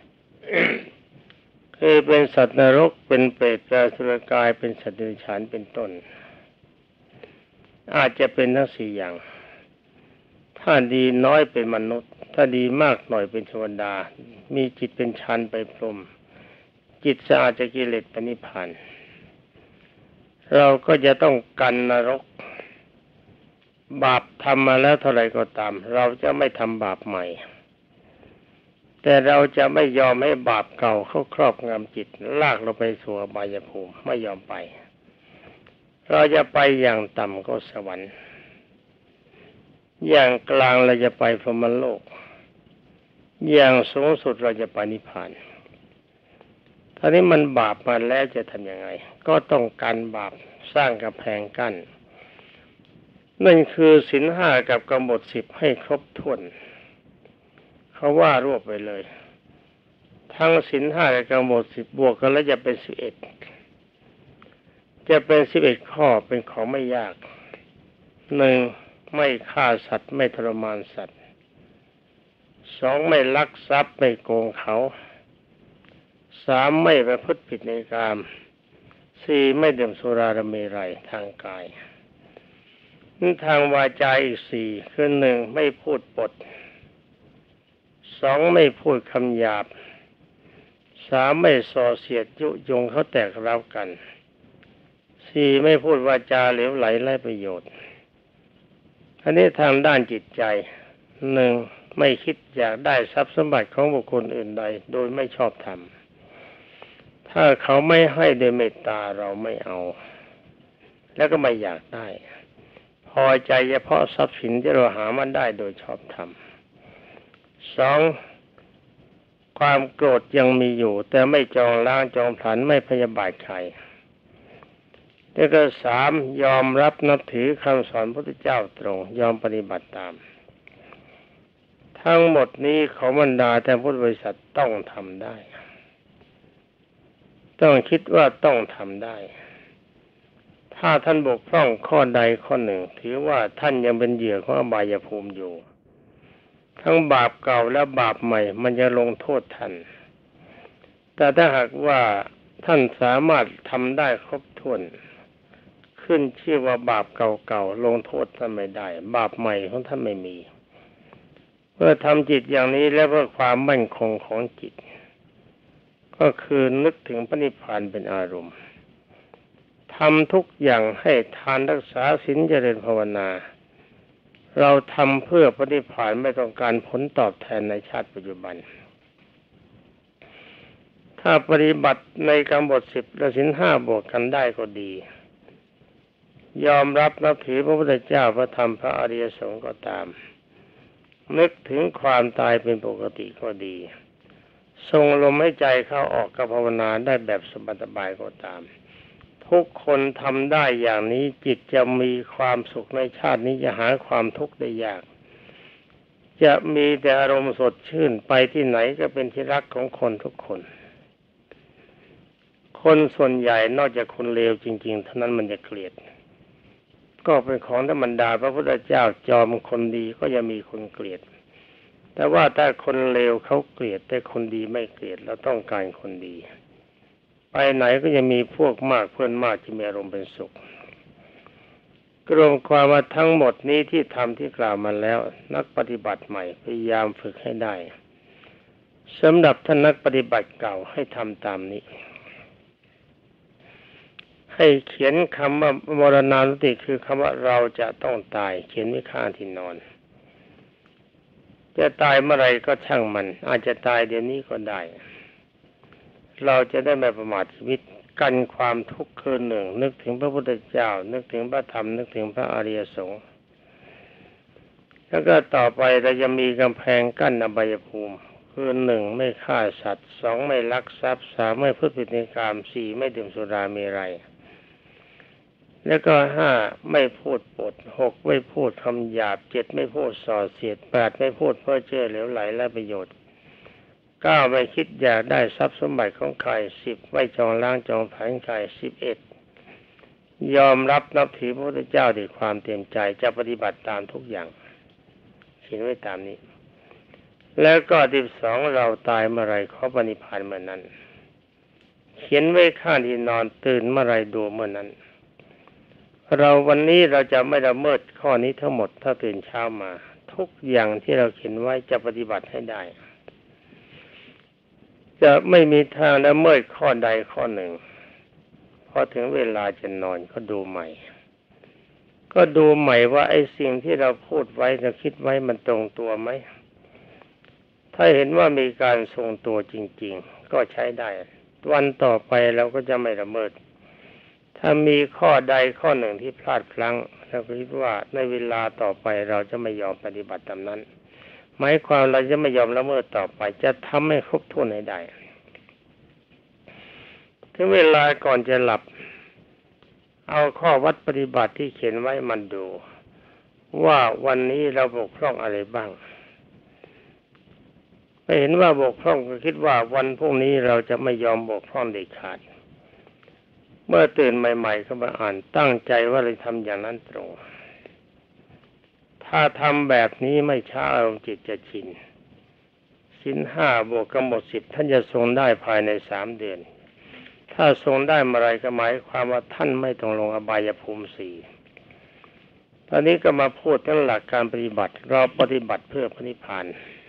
4 คือเป็นสัตว์นรกเป็นเปรตเป็นอสุรกายเป็นสัตว์เดรัจฉานเป็นต้นอาจจะเป็นทั้ง4อย่างถ้าดีน้อยเป็นมนุษย์ถ้าดีมากหน่อยเป็นเทวดามีจิตเป็นฌานไปพรหมจิตสะอาดจากกิเลสไปนิพพานเราก็จะต้องกันนรกบาปทำมาแล้วเท่าไรก็ตามเราจะไม่ทำบาปใหม่แต่เราจะไม่ยอมให้บาปเก่าเข้าครอบงำจิตลากเราไปสู่อบายภูมิไม่ยอมไปเราจะไปอย่างต่ำก็สวรรค์อย่างกลางเราจะไปพรหมโลกอย่างสูงสุดเราจะไปนิพพานท่านี้มันบาปมาแล้วจะทำยังไงก็ต้องการบาปสร้างกำแพงกั้นนั่นคือศีลห้ากับกำหนด10ให้ครบถ้วนเขาว่ารวบไปเลยทั้งศีลห้ากับกำหนด10บวกกันแล้วจะเป็น11จะเป็น11ข้อเป็นของไม่ยาก1ไม่ฆ่าสัตว์ไม่ทรมานสัตว์2ไม่ลักทรัพย์ไม่โกงเขา3ไม่ประพฤติผิดในกาม4ไม่ดื่มสุราเมรัยทางกายทางวาจาอีก4คือ1ไม่พูดปด2ไม่พูดคำหยาบ3ไม่ส่อเสียดยุยงเขาแตกร้าวกัน4ไม่พูดวาจาเหลวไหลไร้ประโยชน์อันนี้ทางด้านจิตใจ1ไม่คิดอยากได้ทรัพย์สมบัติของบุคคลอื่นใดโดยไม่ชอบธรรมถ้าเขาไม่ให้โดยเมตตาเราไม่เอาแล้วก็ไม่อยากได้พอใจเฉพาะทรัพย์สินที่เราหามันได้โดยชอบธรรม2ความโกรธยังมีอยู่แต่ไม่จองล้างจองผลาญไม่พยาบาทใครแล้วก็3ยอมรับนับถือคำสอนพระพุทธเจ้าตรงยอมปฏิบัติตามทั้งหมดนี้ของบรรดาแต่พุทธบริษัทต้องทำได้ต้องคิดว่าต้องทำได้ถ้าท่านบกพร่องข้อใดข้อหนึ่งถือว่าท่านยังเป็นเหยื่อของอบายภูมิอยู่ทั้งบาปเก่าและบาปใหม่มันจะลงโทษท่านแต่ถ้าหากว่าท่านสามารถทำได้ครบถ้วนขึ้นชื่อว่าบาปเก่าๆลงโทษท่านไม่ได้บาปใหม่ของท่านไม่มีเพื่อทำจิตอย่างนี้และเพื่อความมั่นคงของจิตก็คือนึกถึงพระนิพพานเป็นอารมณ์ทำทุกอย่างให้ทานรักษาศีลเจริญภาวนาเราทำเพื่อพระนิพพานไม่ต้องการผลตอบแทนในชาติปัจจุบันถ้าปฏิบัติในกำหนด10และศีล5บวกกันได้ก็ดียอมรับนับถือพระพุทธเจ้าพระธรรมพระอริยสงฆ์ก็ตามนึกถึงความตายเป็นปกติก็ดีทรงลมหายใจเข้าออกกับภาวนาได้แบบสบายๆก็ตามทุกคนทำได้อย่างนี้จิตจะมีความสุขในชาตินี้จะหาความทุกข์ได้ยากจะมีแต่อารมณ์สดชื่นไปที่ไหนก็เป็นที่รักของคนทุกคนคนส่วนใหญ่นอกจากคนเลวจริงๆเท่านั้นมันจะเกลียดก็เป็นของธรรมดาพระพุทธเจ้าจอมคนดีก็ยังมีคนเกลียดแต่ว่าถ้าคนเลวเขาเกลียดแต่คนดีไม่เกลียดเราต้องการคนดีไปไหนก็จะมีพวกมากเพื่อนมากที่มีอารมณ์เป็นสุขรวมความว่าทั้งหมดนี้ที่ทำที่กล่าวมาแล้วนักปฏิบัติใหม่พยายามฝึกให้ได้สำหรับท่านนักปฏิบัติเก่าให้ทำตามนี้ให้เขียนคำว่ามรณานุสติคือคำว่าเราจะต้องตายเขียนไว้ข้างที่นอนจะตายเมื่อไรก็ช่างมันอาจจะตายเดี๋ยวนี้ก็ได้เราจะได้ไม่ประมาทชีวิตกันความทุกข์คือหนึ่งนึกถึงพระพุทธเจ้านึกถึงพระธรรมนึกถึงพระอริยสงฆ์แล้วก็ต่อไปเราจะมีกำแพงกั้นอบายภูมิคือ1ไม่ฆ่าสัตว์2ไม่ลักทรัพย์3ไม่พูดผิดในกาม4ไม่ดื่มสุราเมรัยแล้วก็5ไม่พูดปด6ไม่พูดคำหยาบ7ไม่พูดส่อเสียด8ไม่พูดเพ้อเจ้อเหลวไหลไร้ประโยชน์9ไม่คิดอยากได้ทรัพย์สมบัติของใคร10ไม่จองล้างจองผลาญใคร11ยอมรับนับถือพระพุทธเจ้าด้วยความเต็มใจจะปฏิบัติตามทุกอย่างเขียนไว้ตามนี้แล้วก็12เราตายเมื่อไรขอปณิพพานเมื่อนั้นเขียนไว้ข้างที่นอนตื่นเมื่อไรดูเมื่อนั้นเราวันนี้เราจะไม่ละเมิดข้อนี้ทั้งหมดถ้าตื่นเช้ามาทุกอย่างที่เราเขียนไว้จะปฏิบัติให้ได้จะไม่มีทางละเมิดข้อใดข้อหนึ่งพอถึงเวลาจะนอนก็ดูใหม่ก็ดูใหม่ว่าไอ้สิ่งที่เราพูดไว้เราคิดไว้มันตรงตัวไหมถ้าเห็นว่ามีการทรงตัวจริงๆก็ใช้ได้วันต่อไปเราก็จะไม่ละเมิดถ้ามีข้อใดข้อหนึ่งที่พลาดพลั้งเราคิดว่าในเวลาต่อไปเราจะไม่ยอมปฏิบัติตามนั้นหมายความเราจะไม่ยอมละเมิดต่อไปจะทำให้ครบถ้วนให้ได้ถึงเวลาก่อนจะหลับเอาข้อวัดปฏิบัติที่เขียนไว้มันดูว่าวันนี้เราบกพร่องอะไรบ้างไม่เห็นว่าบกพร่องก็คิดว่าวันพรุ่งนี้เราจะไม่ยอมบกพร่องเด็ดขาดเมื่อตื่นใหม่ๆก็มาอ่านตั้งใจว่าเราทำอย่างนั้นตรงถ้าทำแบบนี้ไม่ช้าอารมณ์จิตจะชินศีลห้าบวกกำหนด10ท่านจะทรงได้ภายใน3 เดือนถ้าทรงได้เมื่อไรก็หมายความว่าท่านไม่ต้องลงอบายภูมิ4ตอนนี้ก็มาพูดถึงหลักการปฏิบัติเราปฏิบัติเพื่อพระนิพพาน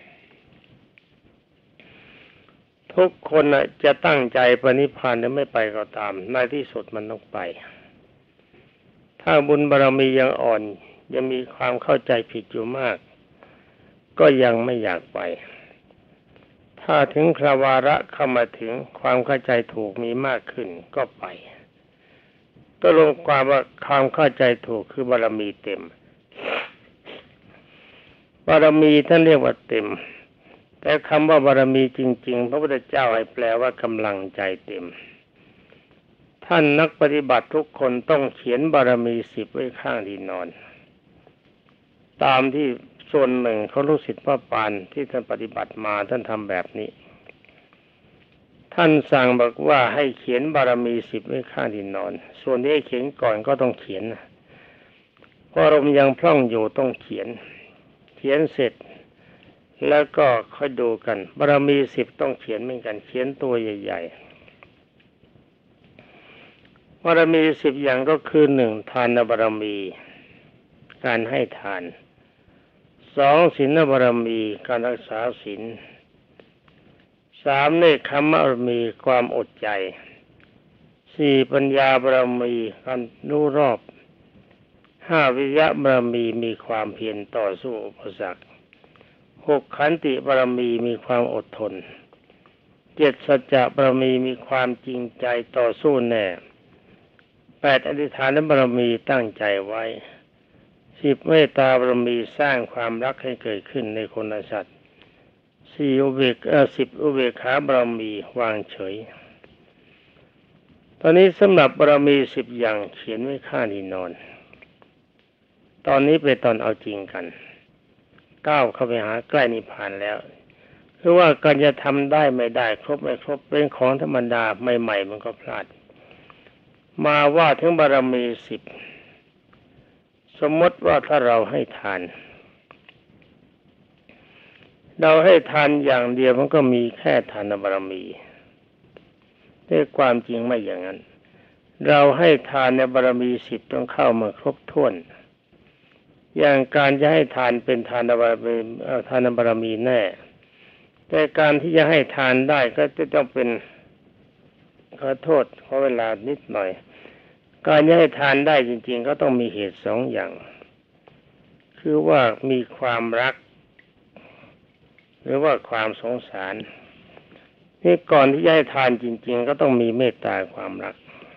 ทุกคนจะตั้งใจปณิพพานหรือไม่ไปก็ตามในที่สุดมันต้องไปถ้าบุญบารมียังอ่อนยังมีความเข้าใจผิดอยู่มากก็ยังไม่อยากไปถ้าถึงคราวาระเข้ามาถึงความเข้าใจถูกมีมากขึ้นก็ไปก็ลงความว่าความเข้าใจถูกคือบารมีเต็มบารมีท่านเรียกว่าเต็มแต่คำว่าบารมีจริงๆพระพุทธเจ้าให้แปลว่ากำลังใจเต็มท่านนักปฏิบัติทุกคนต้องเขียนบารมี10ไว้ข้างที่นอนตามที่ส่วนหนึ่งเขาลูกศิษย์พระปานที่ท่านปฏิบัติมาท่านทำแบบนี้ท่านสั่งบอกว่าให้เขียนบารมี10ไว้ข้างที่นอนส่วนที่ให้เขียนก่อนก็ต้องเขียนเพราะอารมณ์ยังพร่องอยู่ต้องเขียนเสร็จแล้วก็ค่อยดูกันบารมี10ต้องเขียนเหมือนกันเขียนตัวใหญ่ๆบารมี10อย่างก็คือ1ทานบารมีการให้ทาน2ศีลบารมีการรักษาศีล3เนคขมบารมีความอดใจ4ปัญญาบารมีการรู้รอบ5วิริยะบารมีมีความเพียรต่อสู้อุปสรรค6ขันติบารมีมีความอดทน7สัจจะบารมีมีความจริงใจต่อสู้แน่8อธิษฐานบารมีตั้งใจไว้10เมตตาบารมีสร้างความรักให้เกิดขึ้นในคนและสัตว์10อุเบกขาบารมีวางเฉยตอนนี้สำหรับบารมี10อย่างเขียนไว้ข้างที่นอนตอนนี้เป็นตอนเอาจริงกันก้าวเข้าไปหาใกล้นิพพานแล้วคือว่าการจะทำได้ไม่ได้ครบไม่ครบเป็นของธรรมดาใหม่ๆมันก็พลาดมาว่าถึงบารมี10สมมติว่าถ้าเราให้ทานอย่างเดียวมันก็มีแค่ทานบารมีแต่ความจริงไม่อย่างนั้นเราให้ทานในบารมี10ต้องเข้ามาครบถ้วนอย่างการจะให้ทานเป็นทานบารมีแน่แต่การที่จะให้ทานได้ก็จะต้องเป็นขอโทษขอเวลานิดหน่อยการจะให้ทานได้จริงๆก็ต้องมีเหตุ2อย่างคือว่ามีความรักหรือว่าความสงสารนี่ก่อนที่จะให้ทานจริงๆก็ต้องมีเมตตาความรัก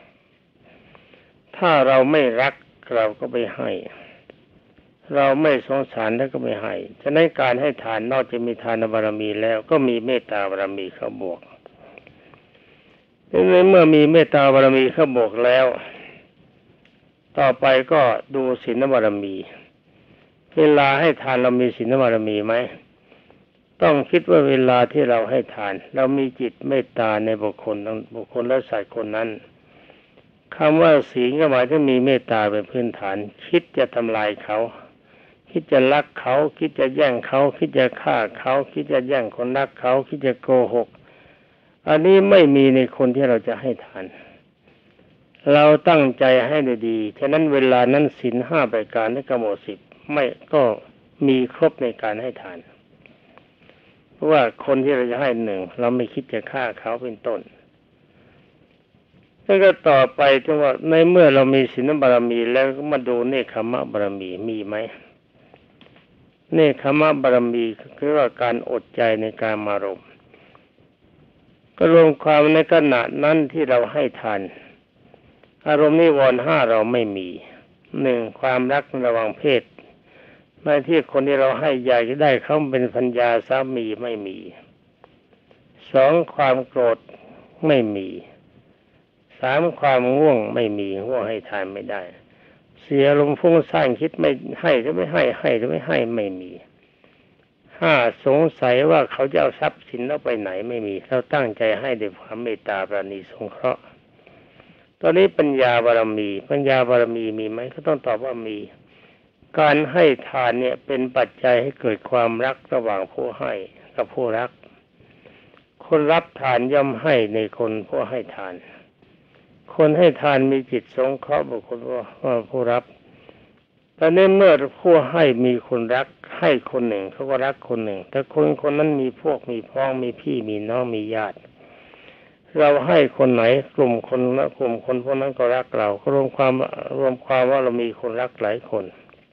ถ้าเราไม่รักเราก็ไปให้เราไม่สงสารแล้วก็ไม่ให้ฉะนั้นการให้ทานนอกจากมีทานบารมีแล้วก็มีเมตตาบารมีเข้าบวกเมื่อมีเมตตาบารมีเข้าบวกแล้วต่อไปก็ดูศีลบารมีเวลาให้ทานเรามีศีลบารมีไหมต้องคิดว่าเวลาที่เราให้ทานเรามีจิตเมตตาในบุคคลและสัตว์คนนั้นคำว่าศีลก็หมายถึงมีเมตตาเป็นพื้นฐานคิดจะทำลายเขาคิดจะลักเขาคิดจะแย่งเขาคิดจะฆ่าเขาคิดจะแย่งคนรักเขาคิดจะโกหกอันนี้ไม่มีในคนที่เราจะให้ทานเราตั้งใจให้ดีฉะนั้นเวลานั้นศีล5ประการและกำหนด10ไม่ก็มีครบในการให้ทานเพราะว่าคนที่เราจะให้1เราไม่คิดจะฆ่าเขาเป็นต้นแล้วก็ต่อไปถึงว่าในเมื่อเรามีศีลบารมีแล้วก็มาดูเนคขมะบารมีมีไหมเนคขมะบารมีคือว่าการอดใจในการมารมก็รวมความในขณะนั้นที่เราให้ทานอารมณ์นิวรณ์ห้าเราไม่มีหนึ่งความรักระหว่างเพศในที่คนที่เราให้อยากจะได้เขาเป็นภรรยาสามีไม่มีสองความโกรธไม่มีสามความง่วงไม่มีง่วงให้ทานไม่ได้เสียลมณ์ฟุ้งซ่านคิดไม่ให้หรือไม่ให้ให้หรือไม่ให้ไม่มีห้าสงสัยว่าเขาจะเอาทรัพย์สินเราไปไหนไม่มีเราตั้งใจให้ด้วยความเมตตาปราณีสงเคราะห์ตอนนี้ปัญญาบารมีมีไหมก็ต้องตอบว่ามีการให้ทานเนี่ยเป็นปัจจัยให้เกิดความรักระหว่างผู้ให้กับผู้รักคนรับทานย่อมให้ในคนผู้ให้ทานคนให้ทานมีจิตสงเคราะห์บุคคลว่าผู้รับตอนนี้เมื่อผู้ให้มีคนรักให้คนหนึ่งเขาก็รักคนหนึ่งแต่คนคนนั้นมีพวกมีพ้องมีพี่มีน้องมีญาติเราให้คนไหนกลุ่มคนพวกนั้นก็รักเราก็รวมความว่าเรามีคนรักหลายคน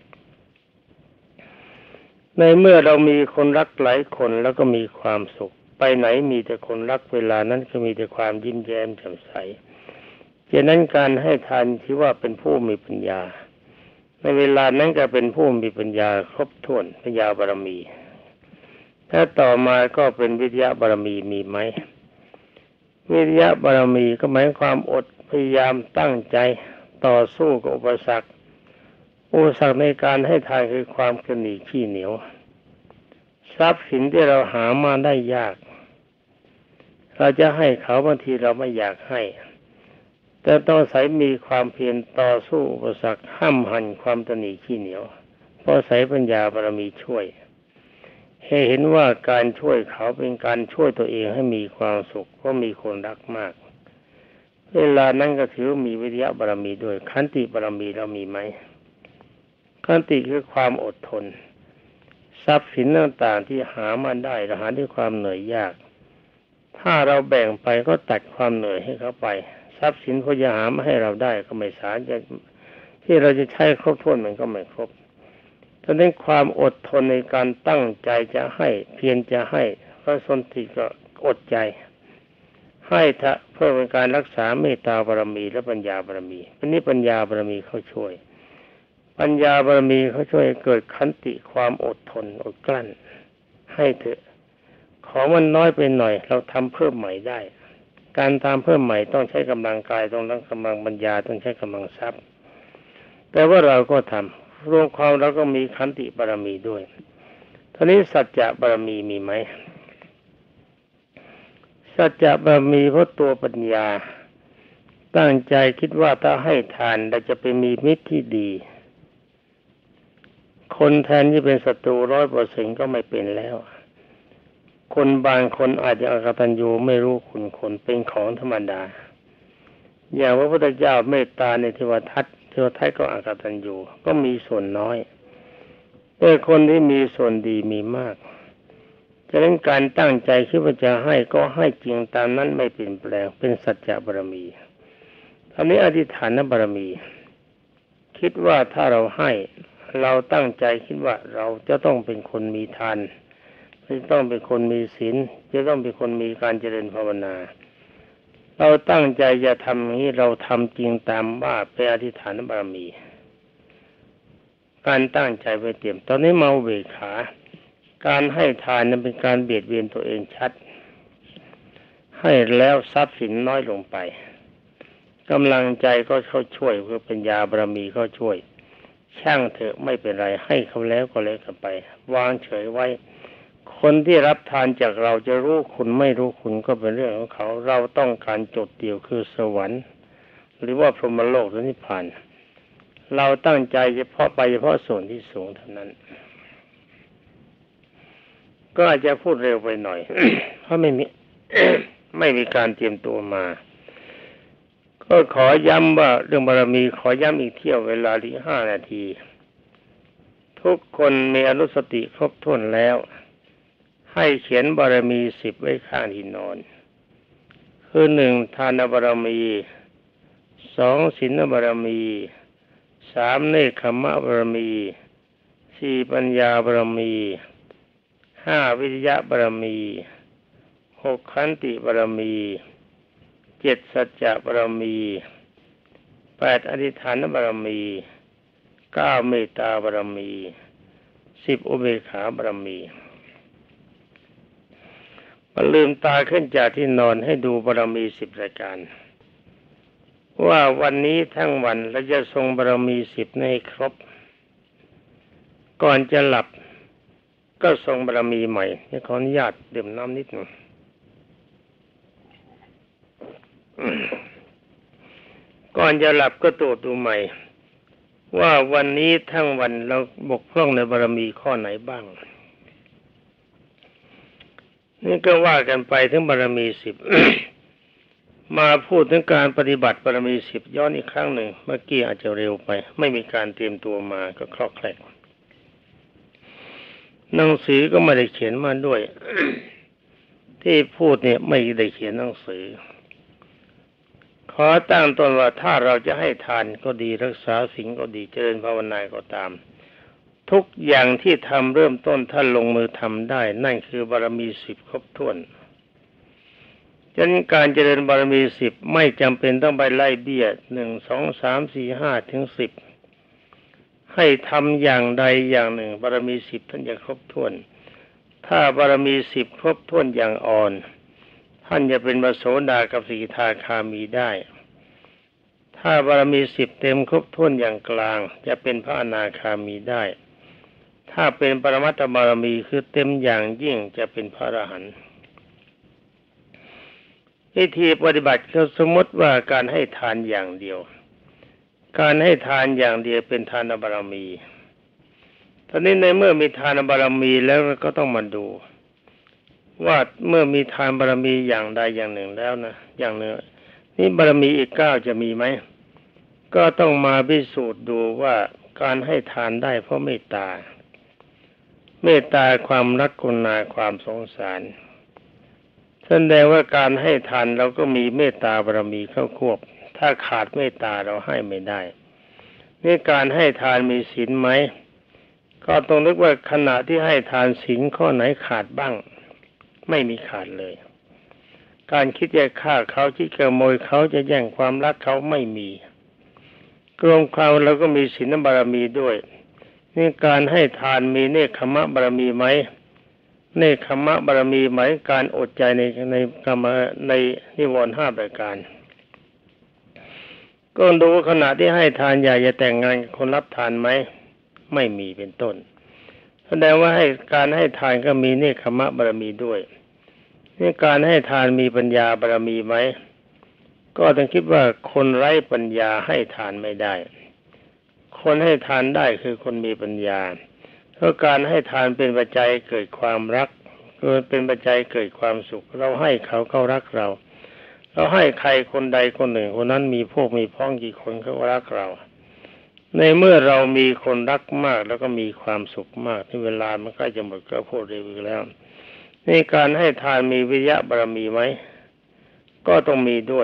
ในเมื่อเรามีคนรักหลายคนแล้วก็มีความสุขไปไหนมีแต่คนรักเวลานั้นก็มีแต่ความยิ้มแย้มแจ่มใสฉะนั้นการให้ทานที่ว่าเป็นผู้มีปัญญาในเวลานั้นก็เป็นผู้มีปัญญาครบถ้วนปัญญาบารมีถ้าต่อมาก็เป็นวิทยาบารมีมีไหมวิทยาบารมีก็หมายความอดพยายามตั้งใจต่อสู้กับอุปสรรคในการให้ทานคือความกระหนี่ขี้เหนียวทรัพย์สินที่เราหามาได้ยากเราจะให้เขาบางทีเราไม่อยากให้แต่ต้องใส่มีความเพียรต่อสู้อุปสรรคห้ามหันความตนีขี้เหนียวเพราะใส่ปัญญาบารมีช่วยให้เห็นว่าการช่วยเขาเป็นการช่วยตัวเองให้มีความสุขเพราะมีคนรักมากเวลานั้นก็ถือมีวิทยาบารมีด้วยขันติบารมีเรามีไหมขันติคือความอดทนทรัพย์สินต่างๆที่หามาได้เราหาด้วยความเหนื่อยยากถ้าเราแบ่งไปก็ตัดความเหนื่อยให้เขาไปทรัพย์สินพอจะหามาให้เราได้ก็ไม่สามารถจะที่เราจะใช้ครบถ้วนมันก็ไม่ครบดังนั้นความอดทนในการตั้งใจจะให้เพียรจะให้พระสนธิก็อดใจให้เพื่อเป็นการรักษาเมตตาบารมีและปัญญาบารมีอันนี้ปัญญาบารมีเขาช่วยปัญญาบารมีเขาช่วยเกิดขันติความอดทนอดกลั้นให้เถอะของมันน้อยไปหน่อยเราทำเพิ่มใหม่ได้การทำเพิ่มใหม่ต้องใช้กำลังกายต้องใช้กำลังปัญญาต้องใช้กำลังทรัพย์แต่ว่าเราก็ทำรวมความเราก็มีขันติบารมีด้วยทีนี้สัจจะบารมีมีไหมสัจจะบารมีเพราะตัวปัญญาตั้งใจคิดว่าถ้าให้ทานเราจะไปมีมิตรที่ดีคนแทนที่เป็นศัตรู 100% ก็ไม่เป็นแล้วคนบางคนอาจจะอกตัญญูไม่รู้คุณคนเป็นของธรรมดาอย่างพระพุทธเจ้าเมตตาในเทวทัตก็อกตัญญูก็มีส่วนน้อยแต่คนที่มีส่วนดีมีมากฉะนั้นการตั้งใจคิดว่าจะให้ก็ให้จริงตามนั้นไม่เปลี่ยนแปลงเป็นสัจจะบารมีอันนี้อธิษฐานบารมีคิดว่าถ้าเราให้เราตั้งใจคิดว่าเราจะต้องเป็นคนมีทานจะต้องเป็นคนมีศีลจะต้องเป็นคนมีการเจริญภาวนาเราตั้งใจจะทำอย่างนี้เราทำจริงตามว่าเป็นอธิษฐานบารมีการตั้งใจไว้เตรียมตอนนี้มาอุเบกขาการให้ทานนั้นเป็นการเบียดเบียนตัวเองชัดให้แล้วทรัพย์สินน้อยลงไปกำลังใจก็เข้าช่วยเพื่อปัญญาบารมีเข้าช่วยช่างเถอะไม่เป็นไรให้เขาแล้วก็แล้วกันไปวางเฉยไว้คนที่รับทานจากเราจะรู้คุณไม่รู้คุณก็เป็นเรื่องของเขาเราต้องการจุดเดียวคือสวรรค์หรือว่าพรหมโลกหรือนิพพานเราตั้งใจเฉพาะส่วนที่สูงเท่านั้นก็อาจจะพูดเร็วไปหน่อย เพราะไม่มีการเตรียมตัวมาก็ขอย้ำว่าเรื่องบารมีขอย้ำอีกเที่ยวเวลาที่5 นาทีทุกคนมีอนุสติครบถ้วนแล้วให้เขียนบารมี10ไว้ข้างที่นอนคือ1ทานบารมี 2ศีลบารมี3เนกขมะบารมี4ปัญญาบารมี5วิริยะบารมี6ขันติบารมี7สัจจะบารมี8อธิษฐานบารมี9เมตตาบารมี10อุเบกขาบารมีพอลืมตาขึ้นจากที่นอนให้ดูบารมี10รายการว่าวันนี้ทั้งวันเราจะทรงบารมี10ให้ครบก่อนจะหลับก็ทรงบารมีใหม่ขออนุญาตดื่มน้ำนิดหนึ่งก่อนจะหลับก็ตรวจดูใหม่ว่าวันนี้ทั้งวันเราบกพร่องในบารมีข้อไหนบ้างนี่ก็ว่ากันไปถึงบารมี10 มาพูดถึงการปฏิบัติบารมี10ย้อนอีกครั้งหนึ่งเมื่อกี้อาจจะเร็วไปไม่มีการเตรียมตัวมาก็คลอกแคลกหนังสือก็ไม่ได้เขียนมาด้วย ที่พูดเนี่ยไม่ได้เขียนหนังสือขอตั้งต้นว่าถ้าเราจะให้ทานก็ดีรักษาศีลก็ดีเจริญภาวนาก็ตามทุกอย่างที่ทำเริ่มต้นถ้าลงมือทำได้นั่นคือบารมี10ครบถ้วนฉะนั้นการเจริญบารมี10ไม่จำเป็นต้องไปไล่เบี้ย1 2 3 4 5ถึง10ให้ทำอย่างใดอย่างหนึ่งบารมี10ท่านจะครบถ้วนถ้าบารมี10ครบถ้วนอย่างอ่อนท่านจะเป็นพระโสดากับสกิทาคามีได้ถ้าบารมี10เต็มครบถ้วนอย่างกลางจะเป็นพระอนาคามีได้ถ้าเป็นปรมัตถบารมีคือเต็มอย่างยิ่งจะเป็นพระอรหันต์วิธีปฏิบัติก็สมมติว่าการให้ทานอย่างเดียวการให้ทานอย่างเดียวเป็นทานบารมีตอนนี้ในเมื่อมีทานบารมีแล้วก็ต้องมาดูว่าเมื่อมีทานบารมีอย่างใดอย่างหนึ่งแล้วนะอย่างหนึ่งนี่บารมีอีก9จะมีไหมก็ต้องมาพิสูจน์ดูว่าการให้ทานได้เพราะเมตตาความรักกรุณาความสงสารแสดงว่าการให้ทานเราก็มีเมตตาบารมีเข้าควบถ้าขาดเมตตาเราให้ไม่ได้นี่การให้ทานมีศีลไหมก็ต้องนึกว่าขณะที่ให้ทานศีลข้อไหนขาดบ้างไม่มีขาดเลยการคิดจะฆ่าเขาคิดขโมยเขาจะแย่งความรักเขาไม่มีรวมความเราก็มีศีลบารมีด้วยนี่การให้ทานมีเนกขมะบารมีไหมเนกขมะบารมีไหมการอดใจในกรรมในนิวรณ์5ประการก็ดูขณะที่ให้ทานอยากจะแต่งงานกับคนรับทานไหมไม่มีเป็นต้นแสดงว่าการให้ทานก็มีเนกขมะบารมีด้วยนี่การให้ทานมีปัญญาบารมีไหมก็ต้องคิดว่าคนไร้ปัญญาให้ทานไม่ได้คนให้ทานได้คือคนมีปัญญาเพราะการให้ทานเป็นปัจจัยเกิดความรักเป็นปัจจัยเกิดความสุขเราให้เขารักเราให้ใครคนใดคนหนึ่งคนนั้นมีพวกมีพ้องกี่คนเขารักเราในเมื่อเรามีคนรักมากแล้วก็มีความสุขมากที่เวลามันใกล้จะหมดก็พูดเร็วแล้วในการให้ทานมีวิริยะบารมีไหมก็ต้องมีด้วย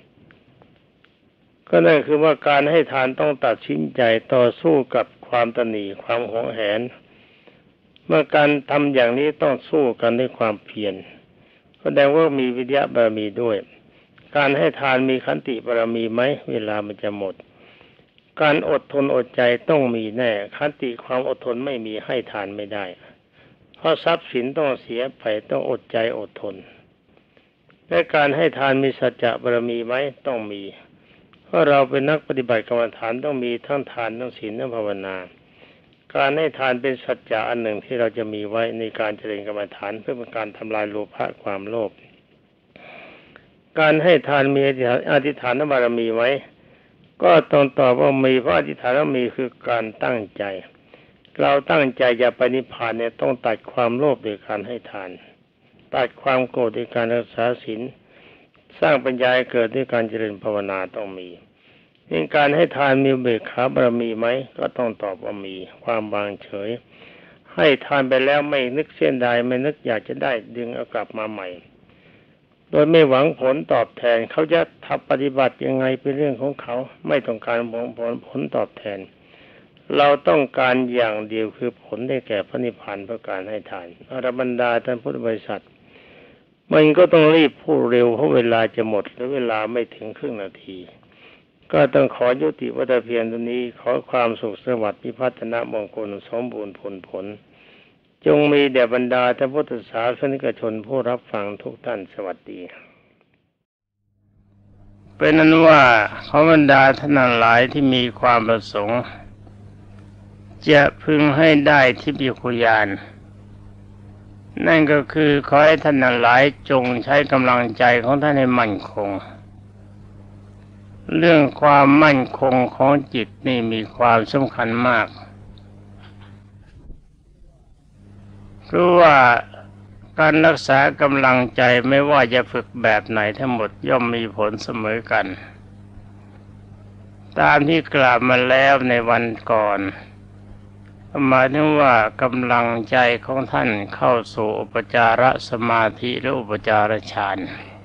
ก็นั่นคือว่าการให้ทานต้องตัดสินใจต่อสู้กับความตนีความหวงแหนเมื่อการทำอย่างนี้ต้องสู้กันด้วยความเพียรแสดงว่ามีวิริยะบารมีด้วยการให้ทานมีขันติบารมีไหมเวลามันจะหมดการอดทนอดใจต้องมีแน่ขันติความอดทนไม่มีให้ทานไม่ได้เพราะทรัพย์สินต้องเสียไปต้องอดใจอดทนและการให้ทานมีสัจจะบารมีไหมต้องมีเพราะเราเป็นนักปฏิบัติกรรมฐานต้องมีทั้งทานทั้งศีลทั้งภาวนาการให้ทานเป็นสัจจะอันหนึ่งที่เราจะมีไว้ในการเจริญกรรมฐานเพื่อเป็นการทำลายโลภะความโลภการให้ทานมีอธิษฐานบารมีไหมก็ต้องตอบว่ามีเพราะอธิษฐานมีคือการตั้งใจเราตั้งใจจะไปนิพพานเนี่ยต้องตัดความโลภโดยการให้ทานตัดความโกรธด้วยการรักษาศีลสร้างปัญญาให้เกิดด้วยการเจริญภาวนาต้องมีในการให้ทานมีอุเบกขาบารมีไหมก็ต้องตอบว่ามีความวางเฉยให้ทานไปแล้วไม่นึกเสียดายไม่นึกอยากจะได้ดึงเอากลับมาใหม่โดยไม่หวังผลตอบแทนเขาจะทำปฏิบัติยังไงเป็นเรื่องของเขาไม่ต้องการผลตอบแทนเราต้องการอย่างเดียวคือผลได้แก่พระนิพพานเพื่อการให้ทานอรบรรดาท่านพุทธบริษัทมันก็ต้องรีบพูดเร็วเพราะเวลาจะหมดหรือเวลาไม่ถึงครึ่งนาทีก็ต้องขอยุติวัตเพียรตัวนี้ขอความสุขสวัสดิ์พิพัฒนมงคลสมบูรณ์ผลจงมีแด่บรรดาท่านพุทธศาสนิกชนผู้รับฟังทุกท่านสวัสดีเป็นนั้นว่าขอบรรดาท่านหลายที่มีความประสงค์จะพึงให้ได้ทิพยคุยานนั่นก็คือขอให้ท่านหลายจงใช้กำลังใจของท่านให้มั่นคงเรื่องความมั่นคงของจิตนี่มีความสำคัญมากเพราะว่าการรักษากำลังใจไม่ว่าจะฝึกแบบไหนทั้งหมดย่อมมีผลเสมอกันตามที่กล่าวมาแล้วในวันก่อนหมายถึงว่ากำลังใจของท่านเข้าสู่อุปจารสมาธิหรืออุปจารฌาน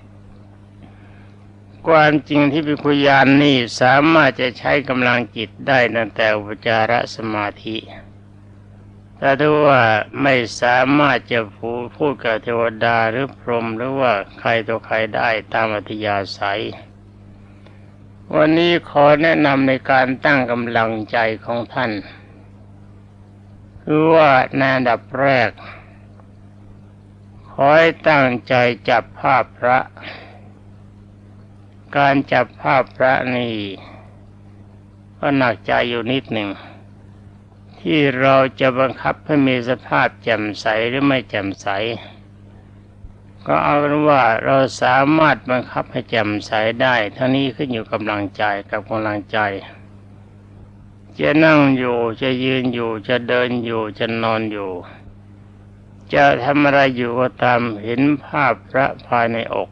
ความจริงที่ภิกขุญาณนี่สามารถจะใช้กำลังจิตได้ตั้งแต่อุปจารสมาธิแต่ถ้าว่าไม่สามารถจะพูดกับเทวดาหรือพรหมหรือว่าใครต่อใครได้ตามอัธยาศัยวันนี้ขอแนะนำในการตั้งกำลังใจของท่านคือว่าในอันดับแรกขอให้ตั้งใจจับภาพพระการจับภาพพระนี่ก็หนักใจอยู่นิดหนึ่งที่เราจะบังคับให้มีสภาพแจ่มใสหรือไม่แจ่มใสก็เอาเป็นว่าเราสามารถบังคับให้แจ่มใสได้ทั้งนี้ขึ้นอยู่กับกำลังใจจะนั่งอยู่จะยืนอยู่จะเดินอยู่จะนอนอยู่จะทำอะไรอยู่ก็ตามเห็นภาพพระภายในอก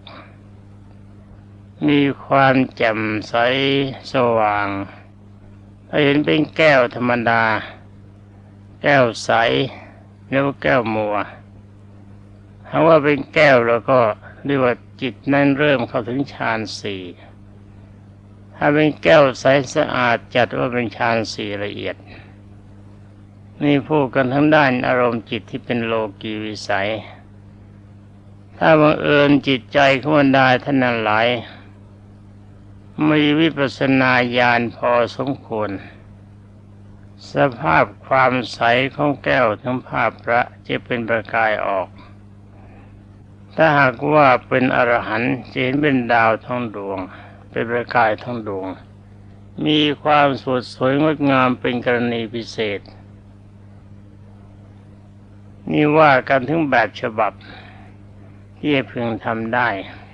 มีความแจ่มใสสว่างถ้าเห็นเป็นแก้วธรรมดาแก้วใสหรือแก้วมัวถ้าว่าเป็นแก้วแล้วก็เรียกว่าจิตนั้นเริ่มเข้าถึงฌานสี่ถ้าเป็นแก้วใสสะอาดจัดว่าเป็นฌานสี่ละเอียดนี่พูดกันทั้งด้านอารมณ์จิตที่เป็นโลกีวิสัยถ้าบังเอิญจิตใจของบรรดาท่านหลายมีวิปัสสนาญาณพอสมควรสภาพความใสของแก้วทั้งภาพพระจะเป็นประกายออกถ้าหากว่าเป็นอรหันต์จะเห็นเป็นดาวทั้งดวงเป็นประกายทั้งดวงมีความสดสวยงดงามเป็นกรณีพิเศษนี่ว่ากันถึงแบบฉบับที่จะพึงทำได้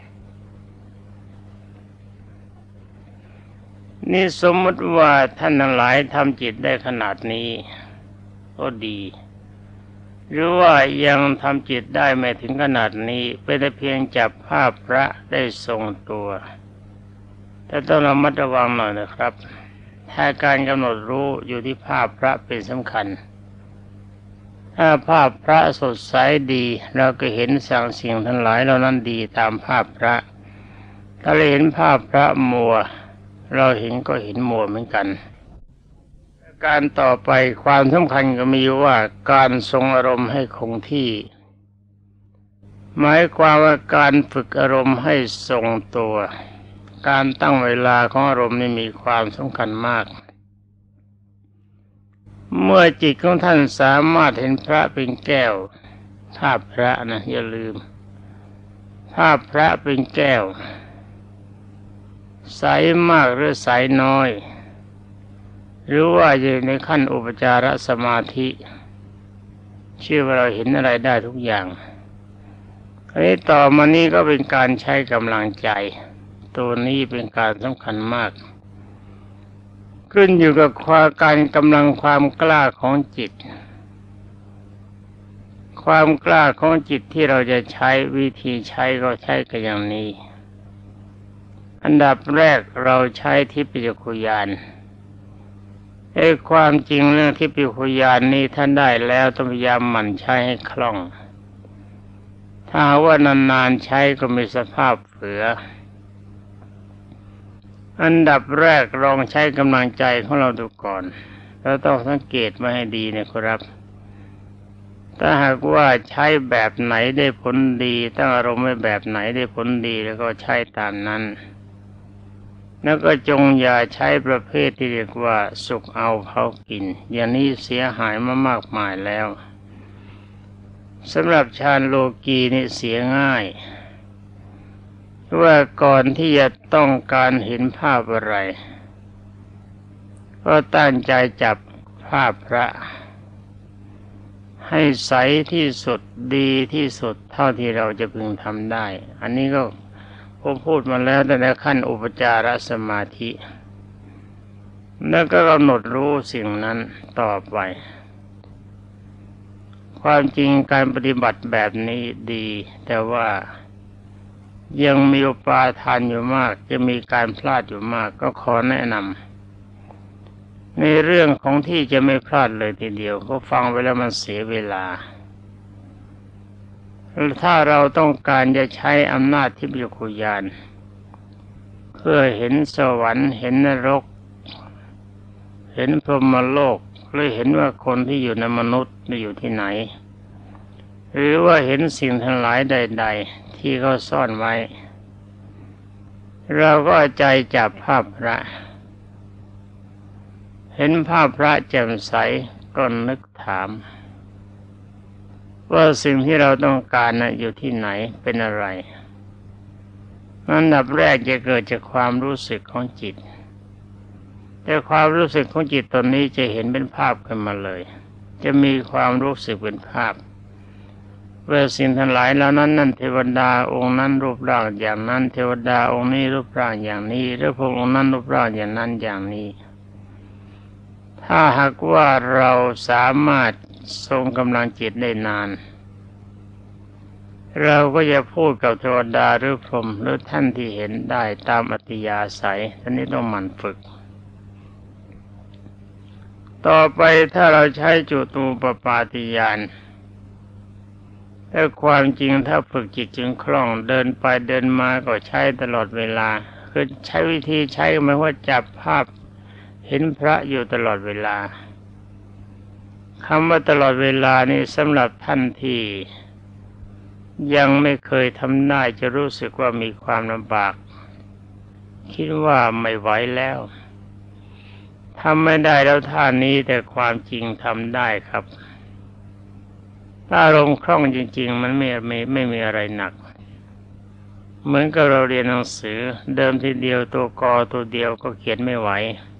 นี่สมมติว่าท่านทั้งหลายทำจิตได้ขนาดนี้ก็ดีหรือว่ายังทำจิตได้ไม่ถึงขนาดนี้เป็นแต่เพียงจับภาพพระได้ทรงตัวแต่ต้องระมัดระวังหน่อยนะครับถ้าการกำหนดรู้อยู่ที่ภาพพระเป็นสำคัญถ้าภาพพระสดใสดีเราก็เห็นสิ่งทั้งหลายเหล่านั้นดีตามภาพพระถ้าเราเห็นภาพพระมัวเราเห็นก็เห็นมัวเหมือนกันการต่อไปความสำคัญก็มีว่าการทรงอารมณ์ให้คงที่หมายความว่าการฝึกอารมณ์ให้ทรงตัวการตั้งเวลาของอารมณ์นี่มีความสำคัญมากเมื่อจิตของท่านสามารถเห็นพระเป็นแก้วภาพพระนะอย่าลืมภาพพระเป็นแก้วใสมากหรือใสน้อยหรือว่าอยู่ในขั้นอุปจารสมาธิชื่อว่าเราเห็นอะไรได้ทุกอย่างอันนี้ต่อมานี้ก็เป็นการใช้กำลังใจตัวนี้เป็นการสำคัญมากขึ้นอยู่กับการกำลังความกล้าของจิตความกล้าของจิตที่เราจะใช้วิธีใช้ก็ใช้กันอย่างนี้อันดับแรกเราใช้ทิพยคุญาณความจริงเรื่องทิพยคุญาณนี้ท่านได้แล้วต้องพยายามหมั่นใช้ให้คล่องถ้าว่านานๆใช้ก็มีสภาพเฝืออันดับแรกลองใช้กำลังใจของเราดูก่อนเราต้องสังเกตมาให้ดีนะครับถ้าหากว่าใช้แบบไหนได้ผลดีตั้งอารมณ์ไว้แบบไหนได้ผลดีแล้วก็ใช้ตามนั้นแล้วก็จงอย่าใช้ประเภทที่เรียกว่าสุกเอาเผากินอย่างนี้เสียหายมามากมายแล้วสำหรับฌานโลกีนี่เสียง่ายว่าก่อนที่จะต้องการเห็นภาพอะไรก็ตั้งใจจับภาพพระให้ใสที่สุดดีที่สุดเท่าที่เราจะพึงทำได้อันนี้ก็ผมพูดมาแล้วแต่ในขั้นอุปจารสมาธิแล้วก็กำหนดรู้สิ่งนั้นต่อไปความจริงการปฏิบัติแบบนี้ดีแต่ว่ายังมีอุปาทานอยู่มากจะมีการพลาดอยู่มากก็ขอแนะนำในเรื่องของที่จะไม่พลาดเลยทีเดียวก็ฟังไปแล้วมันเสียเวลาถ้าเราต้องการจะใช้อำนาจทิพยจักขุญาณเพื่อเห็นสวรรค์เห็นนรกเห็นพรหมโลกหรือเห็นว่าคนที่อยู่ในมนุษย์อยู่ที่ไหนหรือว่าเห็นสิ่งทั้งหลายใดๆที่เขาซ่อนไว้เราก็ใจจับภาพพระเห็นภาพพระแจ่มใสก็นึกถามว่าสิ่งที่เราต้องการน่ะอยู่ที่ไหนเป็นอะไรอันดับแรกจะเกิดจากความรู้สึกของจิตแต่ความรู้สึกของจิตตนนี้จะเห็นเป็นภาพขึ้นมาเลยจะมีความรู้สึกเป็นภาพว่าสิ่งทั้งหลายเหล่านั้นนั่นเทวดาองค์นั้นรูปร่างอย่างนั้นเทวดาองค์นี้รูปร่างอย่างนี้หรือพระองค์นั้นรูปร่างอย่างนั้นอย่างนี้ถ้าหากว่าเราสามารถทรงกำลังจิตได้นานเราก็จะพูดกับเทวดาหรือพรหมหรือท่านที่เห็นได้ตามอัธยาศัยท่านนี้ต้องหมั่นฝึกต่อไปถ้าเราใช้จุตูปปาติญาณแต่ความจริงถ้าฝึกจิตจึงคล่องเดินไปเดินมาก็ใช้ตลอดเวลาคือใช้วิธีใช้หมายว่าจับภาพเห็นพระอยู่ตลอดเวลาคำว่าตลอดเวลานี้สำหรับท่านที่ยังไม่เคยทำได้จะรู้สึกว่ามีความลำบากคิดว่าไม่ไหวแล้วทำไม่ได้แล้วท่านี้แต่ความจริงทำได้ครับถ้าอารมณ์คล่องจริงๆมันไม่มีอะไรหนักเหมือนกับเราเรียนหนังสือเดิมทีเดียวตัวกอตัวเดียวก็เขียนไม่ไหว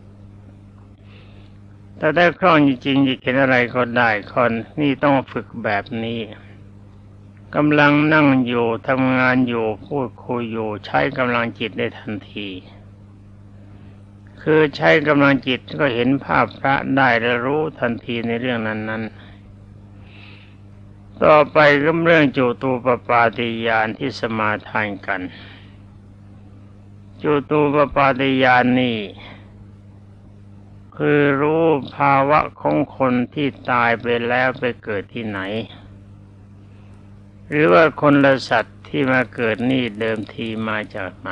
แต่ได้คล่องจริงๆจะเขียนอะไรก็ได้คนนี่ต้องฝึกแบบนี้กำลังนั่งอยู่ทำงานอยู่พูดคุยอยู่ใช้กำลังจิตได้ทันทีคือใช้กำลังจิตก็เห็นภาพพระได้และรู้ทันทีในเรื่องนั้นๆต่อไปก็เรื่องจุตูปปาติญาณที่สมาทานกันจุตูปปาติญาณนี่คือรู้ภาวะของคนที่ตายไปแล้วไปเกิดที่ไหนหรือว่าคนละสัตว์ที่มาเกิดนี่เดิมทีมาจากไหน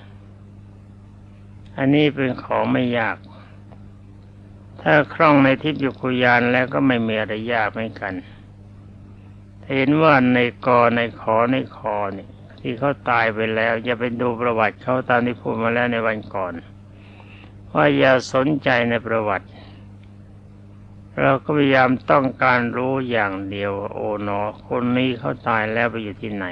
อันนี้เป็นของไม่ยากถ้าคล่องในทิพยจักขุญาณแล้วก็ไม่มีอะไรยากเหมือนกันเห็นว่าในกอในขอในคอนี่ที่เขาตายไปแล้วอย่าไปดูประวัติเขาตามที่พูดมาแล้วในวันก่อนว่าอย่าสนใจในประวัติเราก็พยายามต้องการรู้อย่างเดียวโอ๋หนอคนนี้เขาตายแล้วไปอยู่ที่ไหน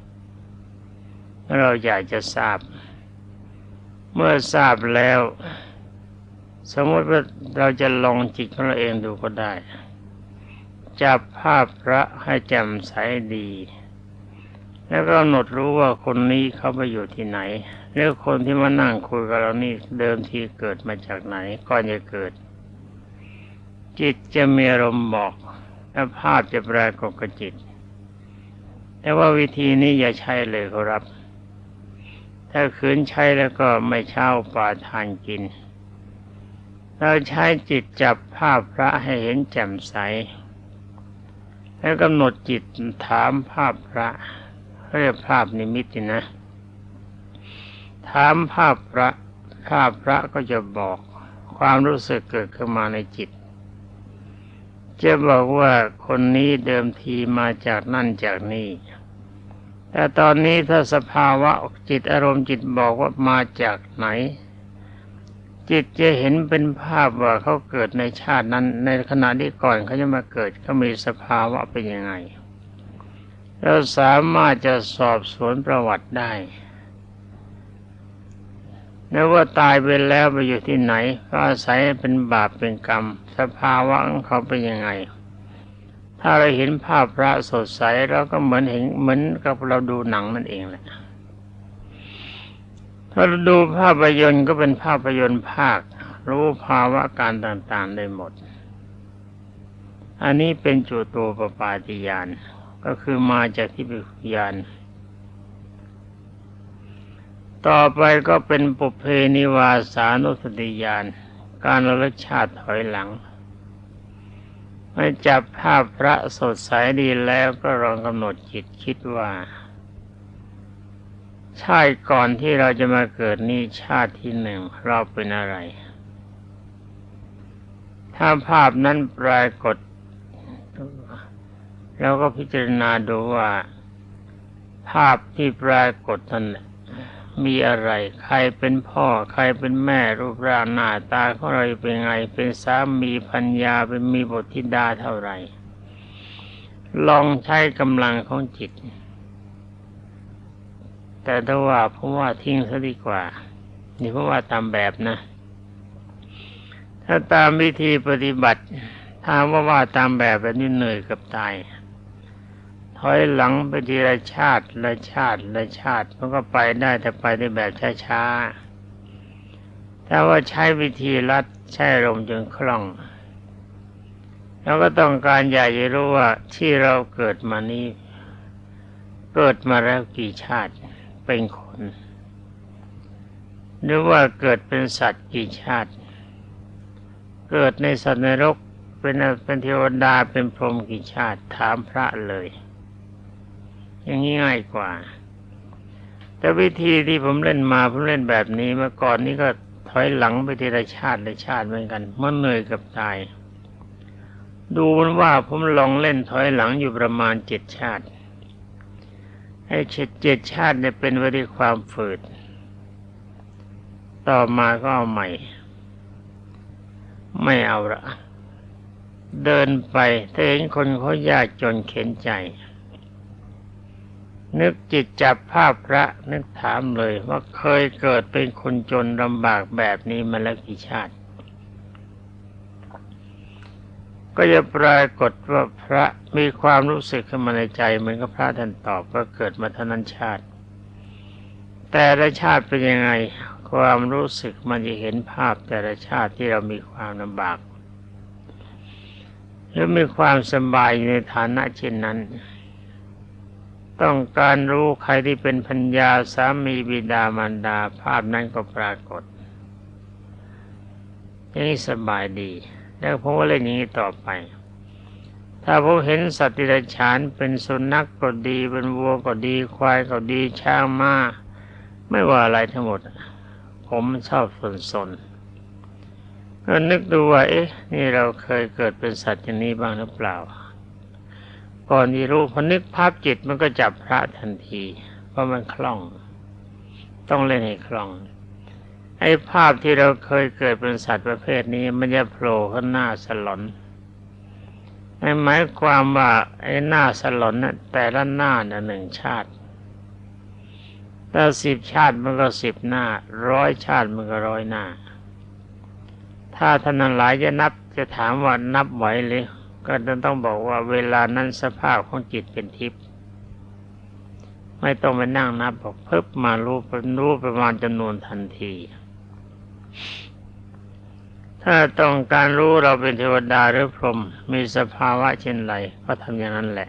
เราอยากจะทราบเมื่อทราบแล้วสมมติว่าเราจะลองจิตของเราเองดูก็ได้จับภาพพระให้แจ่มใสดีแล้วก็กำหนดรู้ว่าคนนี้เขาไปอยู่ที่ไหนแล้วคนที่มานั่งคุยกับเรานี่เดิมทีเกิดมาจากไหนก่อนจะเกิดจิตจะมีอารมณ์บอกและภาพจะปรากฏกับจิตแต่ว่าวิธีนี้อย่าใช้เลยครับถ้าขืนใช้แล้วก็ไม่เช่าป่าทานกินเราใช้จิตจับภาพพระให้เห็นแจ่มใสแล้วกำหนดจิตถามภาพพระเขาเรียกภาพนิมิตนะถามภาพพระก็จะบอกความรู้สึกเกิดขึ้นมาในจิตจะบอกว่าคนนี้เดิมทีมาจากนั่นจากนี่แต่ตอนนี้ถ้าสภาวะจิตอารมณ์จิตบอกว่ามาจากไหนจิตจะเห็นเป็นภาพว่าเขาเกิดในชาตินั้นในขณะที่ก่อนเขาจะมาเกิดเขามีสภาวะเป็นยังไงเราสามารถจะสอบสวนประวัติได้นะว่าตายไปแล้วไปอยู่ที่ไหนก็อาศัยเป็นบาปเป็นกรรมสภาวะของเขาเป็นยังไงถ้าเราเห็นภาพพระสดใสเราก็เหมือนกับเราดูหนังนั่นเองแหละถ้าเราดูภาพยนตร์ก็เป็นภาพยนตร์ภาครู้ภาวะการต่างๆได้หมดอันนี้เป็นจุตูปปาติญาณก็คือมาจากทิพยญาณต่อไปก็เป็นปุเพนิวาสานุสติญาณการระลึกชาติถอยหลังเมื่อจับภาพพระสดใสดีแล้วก็ลองกำหนดจิตคิดว่าชาติก่อนที่เราจะมาเกิดนี้ชาติที่หนึ่งเราเป็นอะไรถ้าภาพนั้นปรากฏเราก็พิจารณาดูว่าภาพที่ปรากฏนั้นมีอะไรใครเป็นพ่อใครเป็นแม่รูปร่างหน้าตาของเราเป็นไงเป็นสามีภรรยาเป็นมีบุตรธิดาเท่าไหร่ลองใช้กำลังของจิตแต่ถ้าว่าผมว่าทิ้งซะดีกว่านี่เพราะว่าตามแบบนะถ้าตามวิธีปฏิบัติถ้าว่าตามแบบนี้เหนื่อยกับตายถอยหลังไปทีละชาติละชาติละชาติมันก็ไปได้แต่ไปในแบบช้าๆถ้าว่าใช้วิธีลัดใช้ลมจนคล่องเราก็ต้องการอยากจะรู้ว่าที่เราเกิดมานี้เกิดมาแล้วกี่ชาติเป็นคนหรือว่าเกิดเป็นสัตว์กี่ชาติเกิดในสัตว์นรกเป็นเทวดาเป็นพรหมกี่ชาติถามพระเลยอย่างนี้ง่ายกว่าแต่วิธีที่ผมเล่นแบบนี้เมื่อก่อนนี้ก็ถอยหลังไปทีละชาติละชาติเหมือนกันเมื่อเหนื่อยกับตายดูว่าผมลองเล่นถอยหลังอยู่ประมาณ7 ชาติให้7 ชาติเนี่ยเป็นไปด้วยความฝืดต่อมาก็เอาใหม่ไม่เอาละเดินไปถ้าเห็นคนเขายากจนเข็นใจนึกจิตจับภาพพระนึกถามเลยว่าเคยเกิดเป็นคนจนลำบากแบบนี้มาแล้วกี่ชาติก็จะปรากฏว่าพระมีความรู้สึกขึ้นมาในใจเหมือนกับพระท่านตอบว่าเกิดมาเท่านั้นชาติแต่ละชาติเป็นยังไงความรู้สึกมันจะเห็นภาพแต่ละชาติที่เรามีความลำบากหรือมีความสบายอยู่ในฐานะเช่นนั้นต้องการรู้ใครที่เป็นภรรยาสามีบิดามารดาภาพนั้นก็ปรากฏอย่างนี้สบายดีแล้วผมก็เล่นอย่างนี้ต่อไปถ้าผมเห็นสัตว์ดิรัจฉานเป็นสุนัขก็ดีเป็นวัวก็ดีควายก็ดีช้างม้าไม่ว่าอะไรทั้งหมดผมชอบสนก็นึกดูว่านี่เราเคยเกิดเป็นสัตว์อย่างนี้บ้างหรือเปล่าก่อนที่รู้พอนึกภาพจิตมันก็จับพระทันทีเพราะมันคล่องต้องเล่นให้คล่องไอ้ภาพที่เราเคยเกิดเป็นสัตว์ประเภทนี้มันจะโผล่ขึ้นหน้าสลอนหมายความว่าไอ้หน้าสลอนนะแต่ละหน้าน่ะ1 ชาติถ้า10 ชาติมันก็10 หน้า100 ชาติมันก็100 หน้าถ้าท่านหลายจะนับจะถามว่านับไหวหรือก็ต้องบอกว่าเวลานั้นสภาพของจิตเป็นทิพย์ไม่ต้องไปนั่งนับบอกเพิ่มมารู้ประมาณจำนวนทันทีถ้าต้องการรู้เราเป็นเทวดาหรือพรหมมีสภาวะเช่นไรก็ทำอย่างนั้นแหละ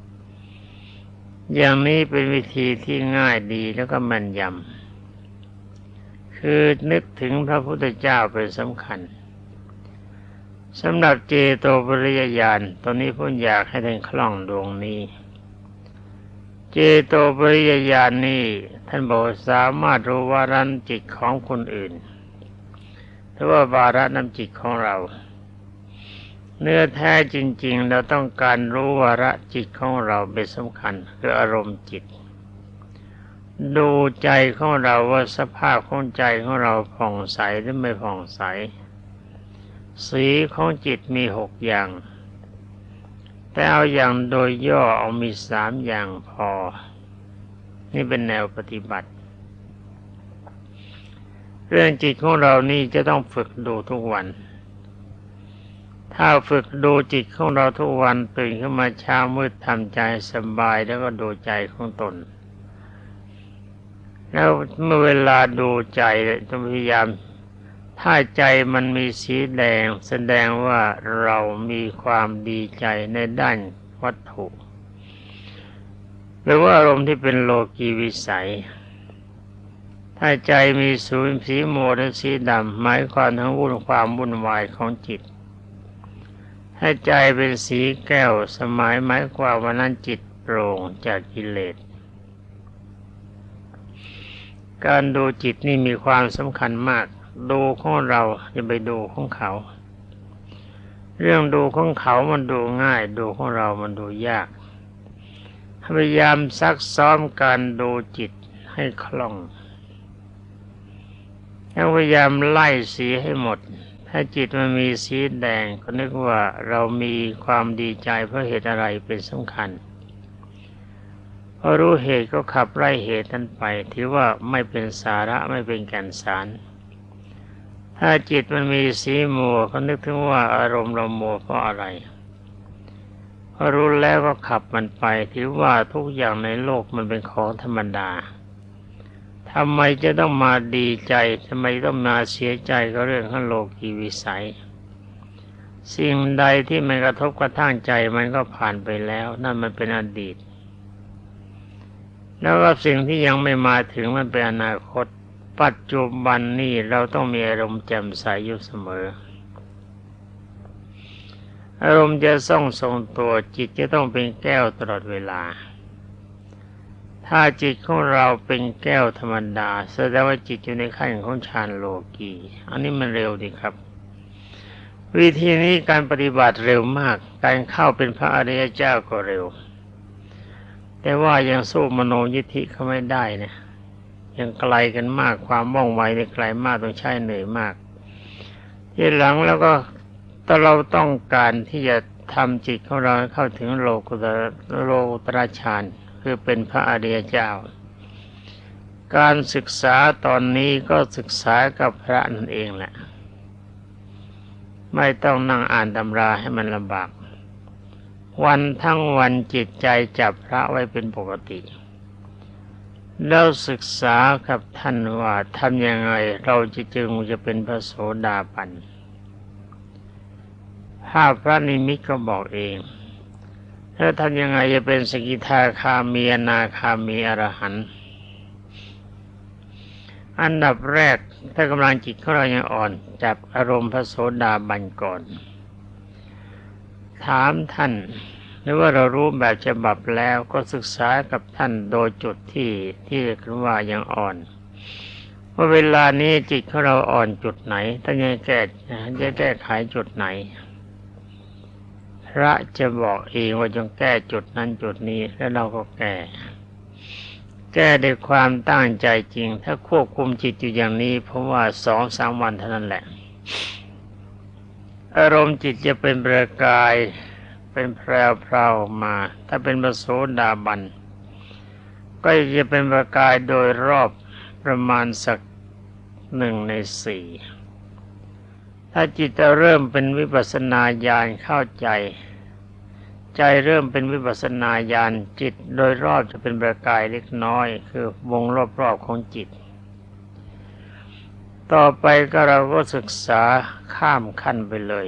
อย่างนี้เป็นวิธีที่ง่ายดีแล้วก็แม่นยำคือนึกถึงพระพุทธเจ้าเป็นสำคัญสำหรับเจโตปริยญาณตอนนี้ผมอยากให้ท่านคล่องดวงนี้เจโตปริยญาณนี้ท่านบอกสามารถรู้วาระจิตของคนอื่นหรือว่าวาระน้ำจิตของเราเนื้อแท้จริงๆเราต้องการรู้วาระจิตของเราเป็นสำคัญคืออารมณ์จิตดูใจของเราว่าสภาพของใจของเราผ่องใสหรือไม่ผ่องใสสีของจิตมี6 อย่างแต่เอาอย่างโดยย่อเอามี3 อย่างพอนี่เป็นแนวปฏิบัติเรื่องจิตของเรานี่จะต้องฝึกดูทุกวันถ้าฝึกดูจิตของเราทุกวันตื่นขึ้นมาเช้ามืดทำใจสบายแล้วก็ดูใจของตนแล้วเมื่อเวลาดูใจต้องพยายามถ้าใจมันมีสีแดงแสดงว่าเรามีความดีใจในด้านวัตถุหรือว่าอารมณ์ที่เป็นโลกีวิสัยถ้าใจมีสีม่วงหรือสีดำหมายความถึงความวุ่นวายของจิตถ้าใจเป็นสีแก้วสมัยหมายความว่านั้นจิตโปร่งจากกิเลสการดูจิตนี่มีความสำคัญมากดูของเราอย่าไปดูของเขาเรื่องดูของเขามันดูง่ายดูของเรามันดูยากพยายามซักซ้อมการดูจิตให้คล่องพยายามไล่สีให้หมดถ้าจิตมันมีสีแดงก็นึกว่าเรามีความดีใจเพราะเหตุอะไรเป็นสำคัญพอรู้เหตุก็ขับไล่เหตุนั้นไปถือว่าไม่เป็นสาระไม่เป็นแก่นสารถ้าจิตมันมีสีมัวก็นึกถึงว่าอารมณ์เรามัวเพราะอะไรพอรู้แล้วก็ขับมันไปถือว่าทุกอย่างในโลกมันเป็นของธรรมดาทำไมจะต้องมาดีใจทำไมต้องมาเสียใจก็เรื่องของโลกีวิสัยสิ่งใดที่มันกระทบกระทั่งใจมันก็ผ่านไปแล้วนั่นมันเป็นอดีตแล้วก็สิ่งที่ยังไม่มาถึงมันเป็นอนาคตปัจจุบันนี้เราต้องมีอารมณ์แจ่มใสอยู่เสมออารมณ์จะทรงตัวจิตจะต้องเป็นแก้วตลอดเวลาถ้าจิตของเราเป็นแก้วธรรมดาแสดงว่าจิตอยู่ในขั้นของฌานโลกีอันนี้มันเร็วดีครับวิธีนี้การปฏิบัติเร็วมากการเข้าเป็นพระอริยเจ้าก็เร็วแต่ว่ายังสู้มโนยิทธิเขาไม่ได้นะยังไกลกันมากความว่องไวในไกลมากต้องใช้เหนื่อยมากทีหลังแล้วก็ถ้าเราต้องการที่จะทำจิตของเราเข้าถึงโลกุตระฌานคือเป็นพระอริยเจ้าการศึกษาตอนนี้ก็ศึกษากับพระนั่นเองแหละไม่ต้องนั่งอ่านตำราให้มันลำบากวันทั้งวันจิตใจจับพระไว้เป็นปกติแล้วศึกษากับท่านว่าทำยังไงเราจึงจะเป็นพระโสดาบันภาพพระนิมิตก็บอกเองแล้วทำยังไงจะเป็นสกิทาคามีอนาคามีอรหันต์อันดับแรกถ้ากำลังจิตของเรายังอ่อนจับอารมณ์พระโสดาบันก่อนถามท่านหรือว่าเรารู้แบบฉบับแล้วก็ศึกษากับท่านโดยจุดที่เรียกว่ายังอ่อนว่าเวลานี้จิตของเราอ่อนจุดไหนท่านจะแก้ไขจุดไหนพระจะบอกเองว่าจงแก้จุดนั้นจุดนี้แล้วเราก็แก้ด้วยความตั้งใจจริงถ้าควบคุมจิตอยู่อย่างนี้เพราะว่า2-3 วันเท่านั้นแหละอารมณ์จิตจะเป็นประกายเป็นแพรวๆมาถ้าเป็นพระโสดาบันก็จะเป็นประกายโดยรอบประมาณสัก1/4ถ้าจิตจะเริ่มเป็นวิปัสสนาญาณเข้าใจเริ่มเป็นวิปัสสนาญาณจิตโดยรอบจะเป็นประกายเล็กน้อยคือวงรอบๆของจิตต่อไปก็เราก็ศึกษาข้ามขั้นไปเลย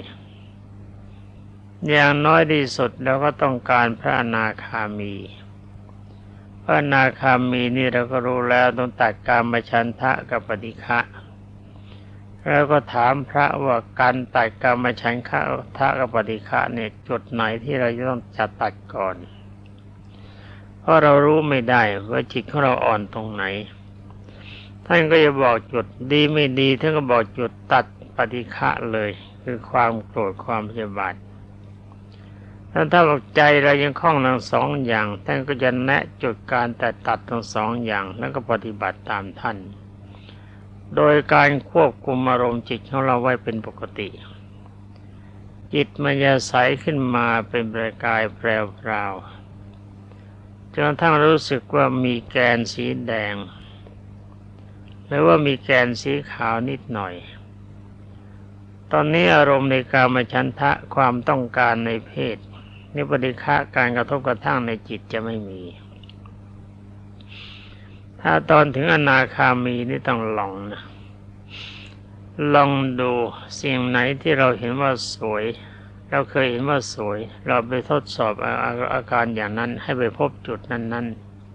อย่างน้อยที่สุดเราก็ต้องการพระอนาคามีพระอนาคามีนี่เราก็รู้แล้วต้องตัดกามฉันทะกับปฏิฆะแล้วก็ถามพระว่าการตัดกามฉันทะกับปฏิฆะเนี่ยจุดไหนที่เราจะต้องจัดตัดก่อนพราะเรารู้ไม่ได้ว่าจิตของเราอ่อนตรงไหนท่านก็จะบอกจุดดีไม่ดีท่านก็บอกจุดตัดปฏิฆะเลยคือความโกรธความพยาบาทถ้าบอกใจเรายังคล้องทั้งสองอย่างท่านก็จะแนะจุดการตัดทั้งสองอย่างแล้วก็ปฏิบัติตามท่านโดยการควบคุมอารมณ์จิตของเราไว้เป็นปกติจิตมันจะใสขึ้นมาเป็นประกายแปรวๆจนกระทั่งรู้สึกว่ามีแกนสีแดงหรือว่ามีแกนสีขาวนิดหน่อยตอนนี้อารมณ์ในกามฉันทะความต้องการในเพศนิปฏิฆะการกระทบกระทั่งในจิตจะไม่มีถ้าตอนถึงอนาคามีนี่ต้องลองนะลองดูสิ่งไหนที่เราเห็นว่าสวยเราเคยเห็นว่าสวยเราไปทดสอบอาการอย่างนั้นให้ไปพบจุดนั้น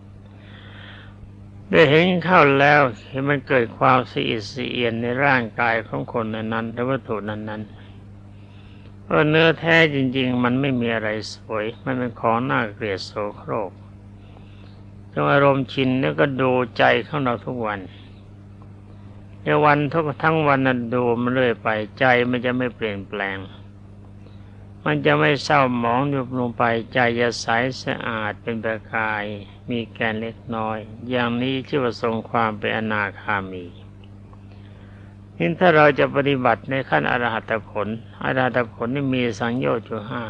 ๆได้เห็นเข้าแล้วเห็นมันเกิดความสะอิดสะเอียนในร่างกายของคนนั้นหรือวัตถุนั้นเพราะเนื้อแท้จริงๆมันไม่มีอะไรสวยมันเป็นของน่าเกลียดโสโครกจนอารมณ์ชินแล้วก็ดูใจของเราทุกวันในวันทั้งวันนั้นดูมันเรื่อยไปใจมันจะไม่เปลี่ยนแปลงมันจะไม่เศร้าหมองยุบลงไปใจจะใสสะอาดเป็นประกายมีแกนเล็กน้อยอย่างนี้ชื่อว่าทรงความเป็นอนาคามีนี่ถ้าเราจะปฏิบัติในขั้นอรหัตผลนี่มีสังโยชน์อยู่ห้า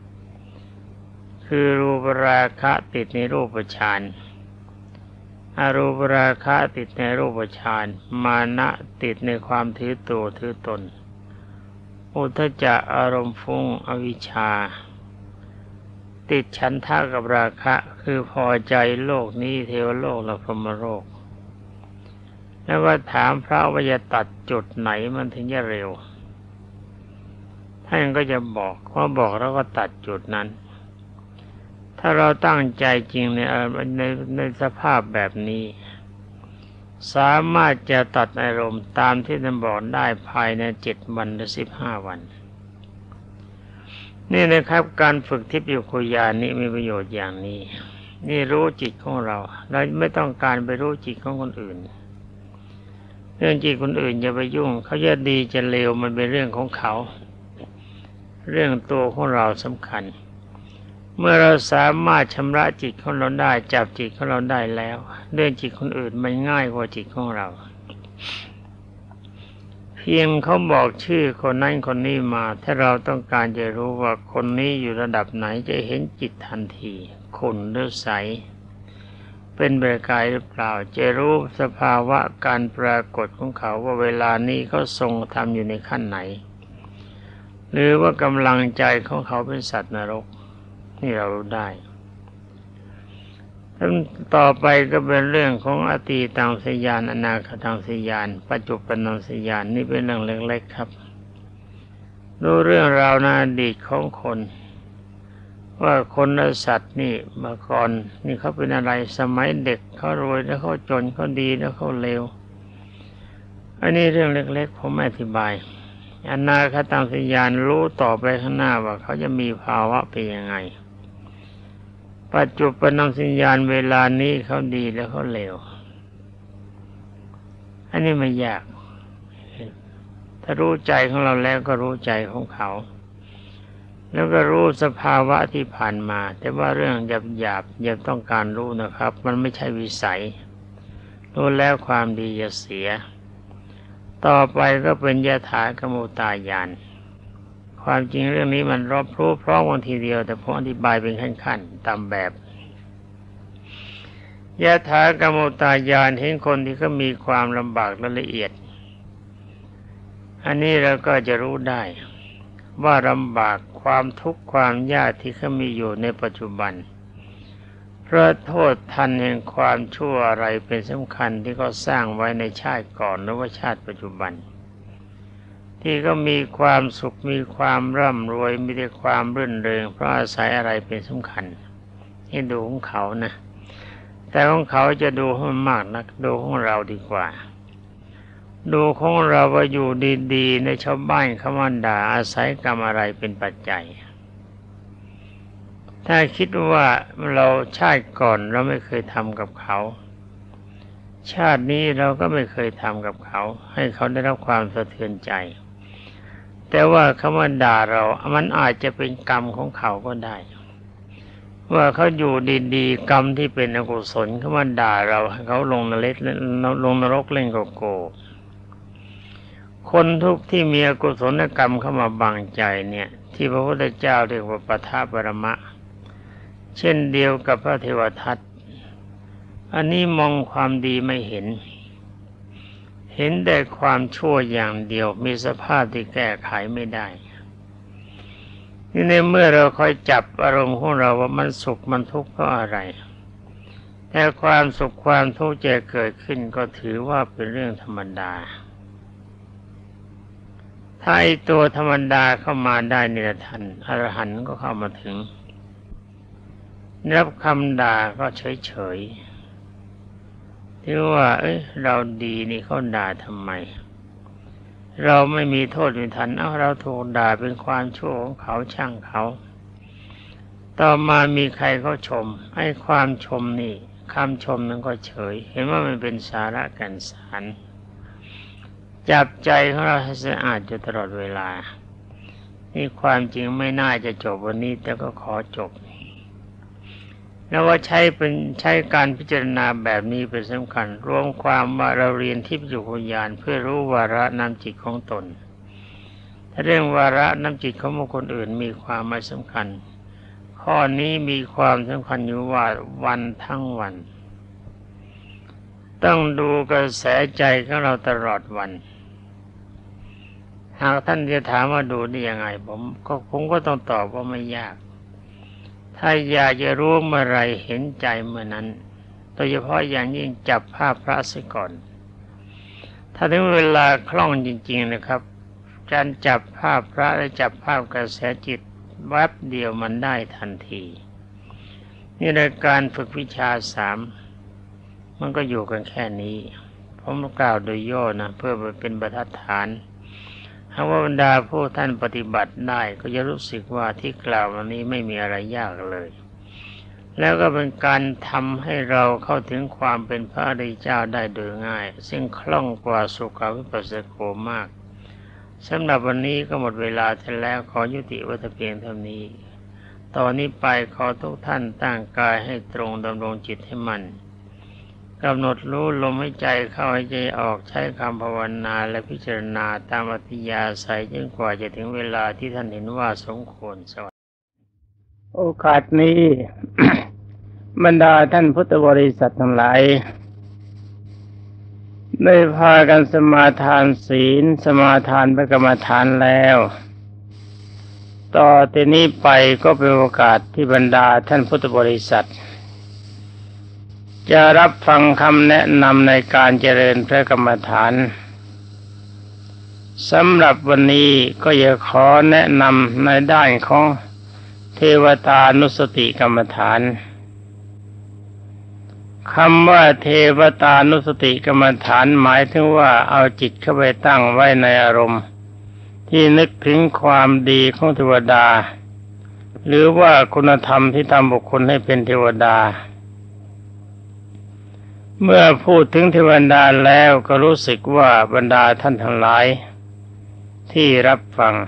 คือรูปราคะติดในรูปฌานอรูปราคะติดในรูปฌานมานะติดในความถือตัวถือตนอุทธัจจะอารมณ์ฟุ้งอวิชชาติดฉันทะกับราคะคือพอใจโลกนี้เทวโลกและพรหมโลกแล้วว่าถามพระว่าจะตัดจุดไหนมันถึงจะเร็วท่านก็จะบอกแล้วก็ตัดจุดนั้นถ้าเราตั้งใจจริงในสภาพแบบนี้สามารถจะตัดอารมณ์ตามที่ท่านบอกได้ภายใน7 วันหรือ15 วันนี่นะครับการฝึกทิพยญาณนี้มีประโยชน์อย่างนี้นี่รู้จิตของเราไม่ต้องการไปรู้จิตของคนอื่นเรื่องจิตคนอื่นอย่าไปยุ่งเขาจะดีจะเลวมันเป็นเรื่องของเขาเรื่องตัวของเราสำคัญเมื่อเราสามารถชำระจิตของเราได้จับจิตของเราได้แล้วเรื่องจิตคนอื่นมันง่ายกว่าจิตของเราเพียงเขาบอกชื่อคนนั้นคนนี้มาถ้าเราต้องการจะรู้ว่าคนนี้อยู่ระดับไหนจะเห็นจิตทันทีขุ่นหรือใสเป็นประกายหรือเปล่าจะรู้สภาวะการปรากฏของเขาว่าเวลานี้เขาทรงทำอยู่ในขั้นไหนหรือว่ากำลังใจของเขาเป็นสัตว์นรกนี่เรารู้ได้ต่อไปก็เป็นเรื่องของอตีตังสยานอนาคตังสยานปัจจุบันตังสยานนี่เป็นเรื่องเล็กๆครับรู้เรื่องราวในอดีตของคนว่าคนและสัตว์นี่มาก่อนนี่เขาเป็นอะไรสมัยเด็กเขารวยแล้วเขาจนเขาดีแล้วเขาเลวอันนี้เรื่องเล็กๆผมไม่อธิบายอนาคตังสยานรู้ต่อไปข้างหน้าว่าเขาจะมีภาวะเป็นยังไงปัจจุบันตังสยานเวลานี้เขาดีแล้วเขาเลวอันนี้ไม่ยากถ้ารู้ใจของเราแล้วก็รู้ใจของเขาแล้วก็รู้สภาวะที่ผ่านมาแต่ว่าเรื่องหยาบอย่าต้องการรู้นะครับมันไม่ใช่วิสัยรู้แล้วความดีจะเสียต่อไปก็เป็นยถากรรมุตายานความจริงเรื่องนี้มันรอบรู้พร้อมกันทีเดียวแต่ผมอธิบายเป็นขั้นๆตามแบบยถากรรมุตายานเห็นคนที่เขามีความลำบากและละเอียดอันนี้เราก็จะรู้ได้ว่าลำบากความทุกข์ความยากที่เขามีอยู่ในปัจจุบันเพราะโทษทันแห่งความชั่วอะไรเป็นสำคัญที่เขาสร้างไว้ในชาติก่อนหรือว่าชาติปัจจุบันที่ก็มีความสุขมีความร่ำรวยมีแต่ความรื่นเริงเพราะอาศัยอะไรเป็นสำคัญให้ดูของเขานะแต่ของเขาจะดูให้มากนักดูของเราดีกว่าดูของเราว่าอยู่ดีๆในชาวบ้านเขามันด่าอาศัยกรรมอะไรเป็นปัจจัยถ้าคิดว่าเราชาติก่อนเราไม่เคยทำกับเขาชาตินี้เราก็ไม่เคยทำกับเขาให้เขาได้รับความสะเทือนใจแต่ว่าคำว่าด่าเรามันอาจจะเป็นกรรมของเขาก็ได้ว่าเขาอยู่ดีๆกรรมที่เป็นอกุศลเขามาด่าเราให้เขาลงนรกเล่นโกโก้คนทุกที่มีอกุศลกรรมเข้ามาบังใจเนี่ยที่พระพุทธเจ้าเรียกว่าปทาปรมะเช่นเดียวกับพระเทวทัตอันนี้มองความดีไม่เห็นแต่ความชั่วอย่างเดียวมีสภาพที่แก้ไขไม่ได้นี่ในเมื่อเราคอยจับอารมณ์ของเราว่ามันสุขมันทุกข์เพราะอะไรแต่ความสุขความทุกข์จะเกิดขึ้นก็ถือว่าเป็นเรื่องธรรมดาถ้าไอ้ตัวธรรมดาเข้ามาได้นี่ละท่านอรหันต์ก็เข้ามาถึงรับคำด่าก็เฉยๆที่ว่าเราดีนี่เขาด่าทำไมเราไม่มีโทษมีทันเราถูกด่าเป็นความชั่วของเขาช่างเขาต่อมามีใครเขาชมให้ความชมนี่คำชมนั้นก็เฉยเห็นว่ามันเป็นสาระแก่นสารจับใจของเราให้สะอาดอยู่ตลอดเวลานี่ความจริงไม่น่าจะจบวันนี้แต่ก็ขอจบแล้วว่าใช้การพิจารณาแบบนี้เป็นสำคัญรวมความว่าเราเรียนทิพยวิญญาณเพื่อรู้วาระนำจิตของตนถ้าเรื่องวาระนำจิตของบุคคลอื่นมีความไม่สำคัญข้อนี้มีความสำคัญอยู่ว่าวันทั้งวันต้องดูกระแสใจของเราตลอดวันหากท่านจะถามว่าดูได้ยังไงผมก็ต้องตอบว่าไม่ยากถ้าอยากจะรู้เมื่อไรเห็นใจเมื่อนั้นโดยเฉพาะอย่างยิ่งจับภาพพระเสียก่อนถ้าถึงเวลาคล่องจริงๆนะครับการจับภาพพระและจับภาพกระแสจิตแวบเดียวมันได้ทันทีนี่ในการฝึกวิชา3มันก็อยู่กันแค่นี้ผมกล่าวโดยย่อนะเพื่อเป็นบรรทัดฐานหากว่าบรรดาผู้ท่านปฏิบัติได้ก็จะรู้สึกว่าที่กล่าวมานี้ไม่มีอะไรยากเลยแล้วก็เป็นการทำให้เราเข้าถึงความเป็นพระอริยเจ้าได้โดยง่ายซึ่งคล่องกว่าสุขวิปัสสโกมากสำหรับวันนี้ก็หมดเวลาแล้วขอยุติไว้แต่เพียงเท่านี้ตอนนี้ไปขอทุกท่านตั้งกายให้ตรงดำรงจิตให้มั่นกำหนดรู้ลมหายใจเข้าหายใจออกใช้คำภาวนาและพิจารณาตามอัธยาศัยจนกว่าจะถึงเวลาที่ท่านเห็นว่าสมควรสวัสดีโอกาสนี้ บรรดาท่านพุทธบริษัททั้งหลายได้พากันสมาทานศีลสมาทานพระกรรมฐานแล้วต่อแต่นี้ไปก็เป็นโอกาสที่บรรดาท่านพุทธบริษัทจะรับฟังคำแนะนำในการเจริญพระกรรมฐานสำหรับวันนี้ก็อยากขอแนะนำในด้านของเทวตานุสติกรรมฐานคำว่าเทวตานุสติกรรมฐานหมายถึงว่าเอาจิตเข้าไปตั้งไว้ในอารมณ์ที่นึกถึงความดีของเทวดาหรือว่าคุณธรรมที่ทำบุคคลให้เป็นเทวดาเมื่อพูดถึงเทวดาแล้วก็รู้สึกว่าบรรดาท่านทั้งหลายที่รับฟัง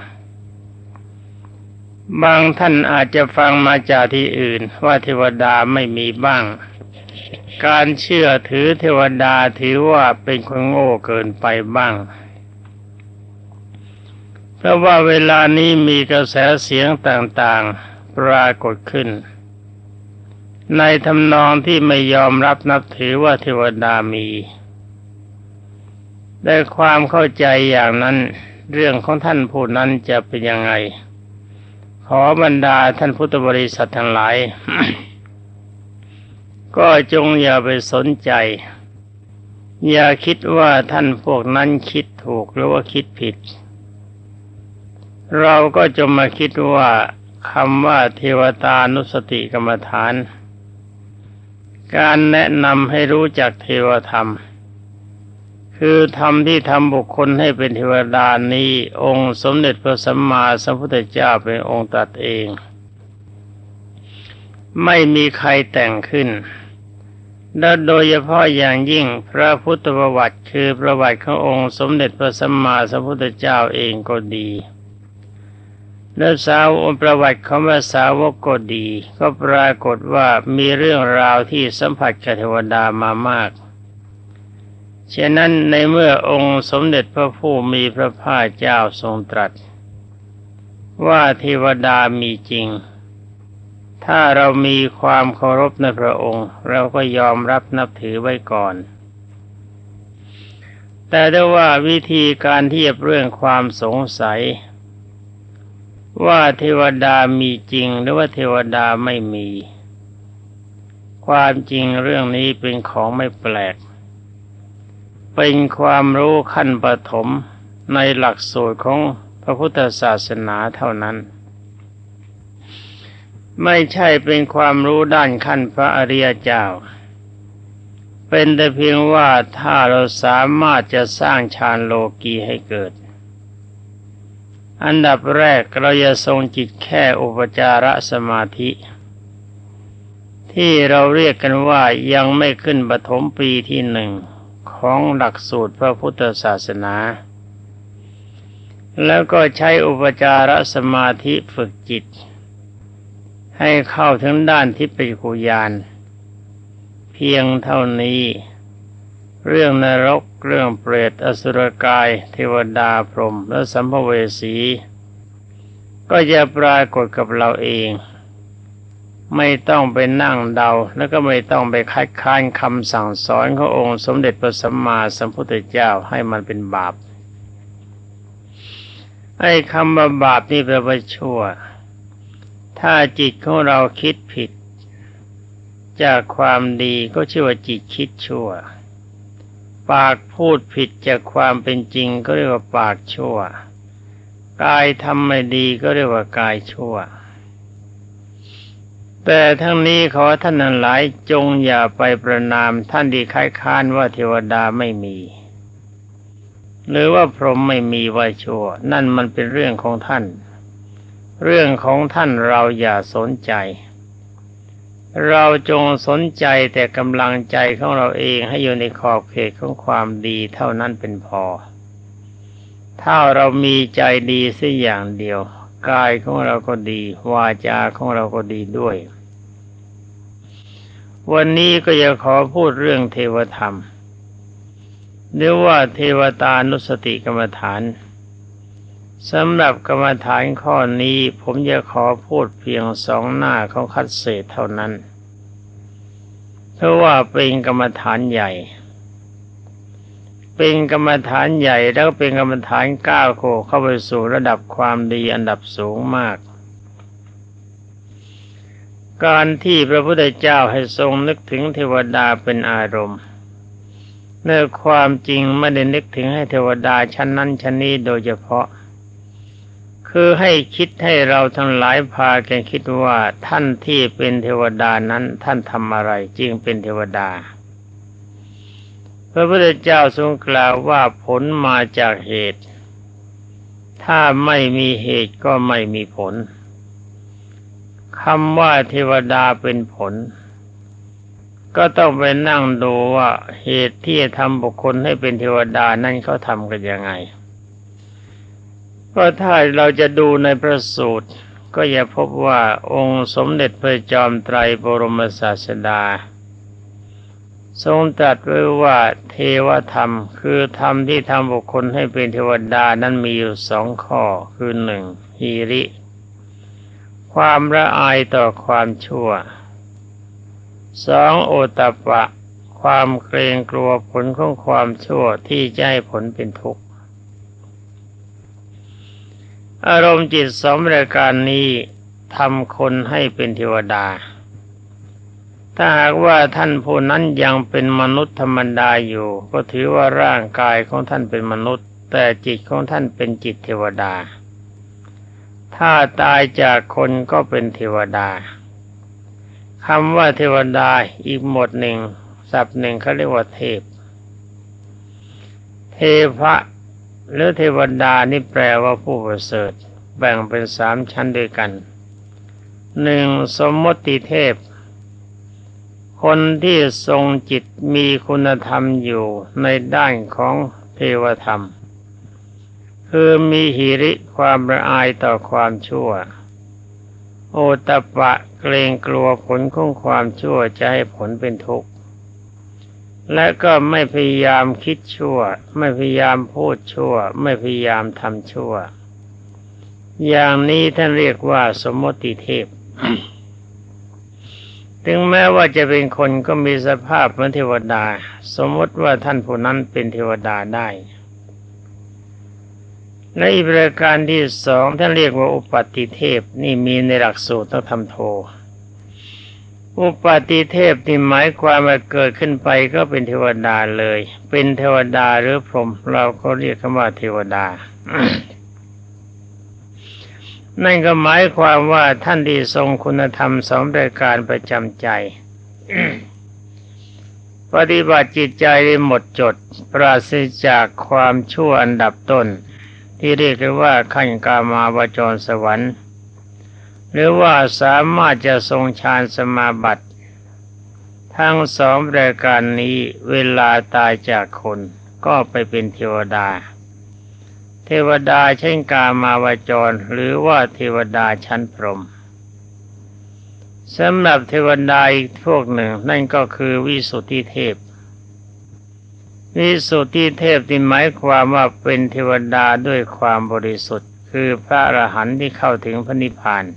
บางท่านอาจจะฟังมาจากที่อื่นว่าเทวดาไม่มีบ้างการเชื่อถือเทวดาถือว่าเป็นคนโง่เกินไปบ้างเพราะว่าเวลานี้มีกระแสเสียงต่างๆปรากฏขึ้นในทำนองที่ไม่ยอมรับนับถือว่าเทวดามีได้ความเข้าใจอย่างนั้นเรื่องของท่านผู้นั้นจะเป็นยังไงขอบรรดาท่านพุทธบริษัททั้งหลาย ก็จงอย่าไปสนใจอย่าคิดว่าท่านพวกนั้นคิดถูกหรือว่าคิดผิดเราก็จะมาคิดว่าคำว่าเทวตานุสติกรรมฐานการแนะนำให้รู้จักเทวธรรมคือธรรมที่ทำบุคคลให้เป็นเทวดานี้องค์สมเด็จพระสัมมาสัมพุทธเจ้าเป็นองค์ตรัสเองไม่มีใครแต่งขึ้นและโดยเฉพาะอย่างยิ่งพระพุทธประวัติคือประวัติขององค์สมเด็จพระสัมมาสัมพุทธเจ้าเองก็ดีและสาวกประวัติของพระสาวกก็ดีก็ปรากฏว่ามีเรื่องราวที่สัมผัสกับเทวดามามากฉะนั้นในเมื่อองค์สมเด็จพระผู้มีพระภาคเจ้าทรงตรัสว่าเทวดามีจริงถ้าเรามีความเคารพในพระองค์เราก็ยอมรับนับถือไว้ก่อนแต่ได้ว่าวิธีการที่จะเรื่องความสงสัยว่าเทวดามีจริงหรือว่าเทวดาไม่มีความจริงเรื่องนี้เป็นของไม่แปลกเป็นความรู้ขั้นปฐมในหลักสูตรของพระพุทธศาสนาเท่านั้นไม่ใช่เป็นความรู้ด้านขั้นพระอริยเจ้าเป็นแต่เพียงว่าถ้าเราสามารถจะสร้างฌานโลกีให้เกิดอันดับแรกเราจะทรงจิตแค่อุปจารสมาธิที่เราเรียกกันว่ายังไม่ขึ้นปฐมปีที่หนึ่งของหลักสูตรพระพุทธศาสนาแล้วก็ใช้อุปจารสมาธิฝึกจิตให้เข้าถึงด้านทิพยญาณเพียงเท่านี้เรื่องนรกเรื่องเปรตอสุรกายเทวดาพรหมและสัมภเวสีก็จะปรากฏกับเราเองไม่ต้องไปนั่งเดาแล้วก็ไม่ต้องไปคัดค้านคำสั่งสอนขององค์สมเด็จพระสัมมาสัมพุทธเจ้าให้มันเป็นบาปไอ้คำว่าบาปนี่แปลว่าชั่วถ้าจิตของเราคิดผิดจากความดีก็ชื่อว่าจิตคิดชั่วปากพูดผิดจากความเป็นจริงก็เรียกว่าปากชั่วกายทำไม่ดีก็เรียกว่ากายชั่วแต่ทั้งนี้ขอท่านทั้งหลายจงอย่าไปประณามท่านที่คัดค้านว่าเทวดาไม่มีหรือว่าพรหมไม่มีว่าชั่วนั่นมันเป็นเรื่องของท่านเรื่องของท่านเราอย่าสนใจเราจงสนใจแต่กำลังใจของเราเองให้อยู่ในขอบเขตของความดีเท่านั้นเป็นพอถ้าเรามีใจดีสักอย่างเดียวกายของเราก็ดีวาจาของเราก็ดีด้วยวันนี้ก็จะขอพูดเรื่องเทวธรรมเรียกว่าเทวตานุสติกรรมฐานสำหรับกรรมฐานข้อนี้ผมจะขอพูดเพียง2 หน้าของคัดเศษเท่านั้นเพราะว่าเป็นกรรมฐานใหญ่เป็นกรรมฐานใหญ่แล้วเป็นกรรมฐานก้าวเข้าไปสู่ระดับความดีอันดับสูงมากการที่พระพุทธเจ้าให้ทรงนึกถึงเทวดาเป็นอารมณ์ในความจริงไม่ได้นึกถึงให้เทวดาชั้นนั้นชั้นนี้โดยเฉพาะคือให้คิดให้เราทั้งหลายพากันคิดว่าท่านที่เป็นเทวดานั้นท่านทำอะไรจึงเป็นเทวดาพระพุทธเจ้าทรงกล่าวว่าผลมาจากเหตุถ้าไม่มีเหตุก็ไม่มีผลคำว่าเทวดาเป็นผลก็ต้องไปนั่งดูว่าเหตุที่จะทำบุคคลให้เป็นเทวดานั้นเขาทำกันยังไงก็ถ้าเราจะดูในพระสูตรก็จะพบว่าองค์สมเด็จพระจอมไตรบรมศาสดาทรงตรัสไว้ว่าเทวธรรมคือธรรมที่ทำบุคคลให้เป็นเทวดานั้นมีอยู่2 ข้อคือ1หิริความละอายต่อความชั่ว2โอตตัปปะความเกรงกลัวผลของความชั่วที่จะให้ผลเป็นทุกข์อารมณ์จิต2 รายการนี้ทำคนให้เป็นเทวดาถ้าหากว่าท่านผู้นั้นยังเป็นมนุษย์ธรรมดาอยู่ก็ถือว่าร่างกายของท่านเป็นมนุษย์แต่จิตของท่านเป็นจิตเทวดาถ้าตายจากคนก็เป็นเทวดาคำว่าเทวดาอีกหมวดหนึ่งศัพท์หนึ่งเขาเรียกว่าเทพเทพะหรือเทวดานี่แปลว่าผู้ประเสริฐแบ่งเป็น3 ชั้นด้วยกันหนึ่งสมมติเทพคนที่ทรงจิตมีคุณธรรมอยู่ในด้านของเทวธรรมคือมีหิริความละอายต่อความชั่วโอตตัปปะเกรงกลัวผลของความชั่วจะให้ผลเป็นทุกข์และก็ไม่พยายามคิดชั่วไม่พยายามพูดชั่วไม่พยายามทำชั่วอย่างนี้ท่านเรียกว่าสมมติเทพ ถึงแม้ว่าจะเป็นคนก็มีสภาพเหมือนเทวดาสมมติว่าท่านผู้นั้นเป็นเทวดาได้และอีกประการที่สองท่านเรียกว่าอุปัติเทพนี่มีในหลักสูตรต้องทำโทอุปัติเทพนี่หมายความว่าเกิดขึ้นไปก็เป็นเทวดาเลยเป็นเทวดาหรือพรหมเราก็เรียกคำว่าเทวดา นั่นก็หมายความว่าท่านที่ทรงคุณธรรมสองรายการประจำใจ ปฏิบัติจิตใจได้หมดจดปราศจากความชั่วอันดับต้นที่เรียกว่าขั้นกามาวจรสวรรค์หรือว่าสามารถจะทรงฌานสมาบัติทั้งสองรายการนี้เวลาตายจากคนก็ไปเป็นเทวดาเทวดาชั้นกามาวจรหรือว่าเทวดาชั้นพรหมสำหรับเทวดาอีกพวกหนึ่งนั่นก็คือวิสุทธิเทพวิสุทธิเทพที่หมายความว่าเป็นเทวดาด้วยความบริสุทธิ์คือพระอรหันต์ที่เข้าถึงพระนิพพาน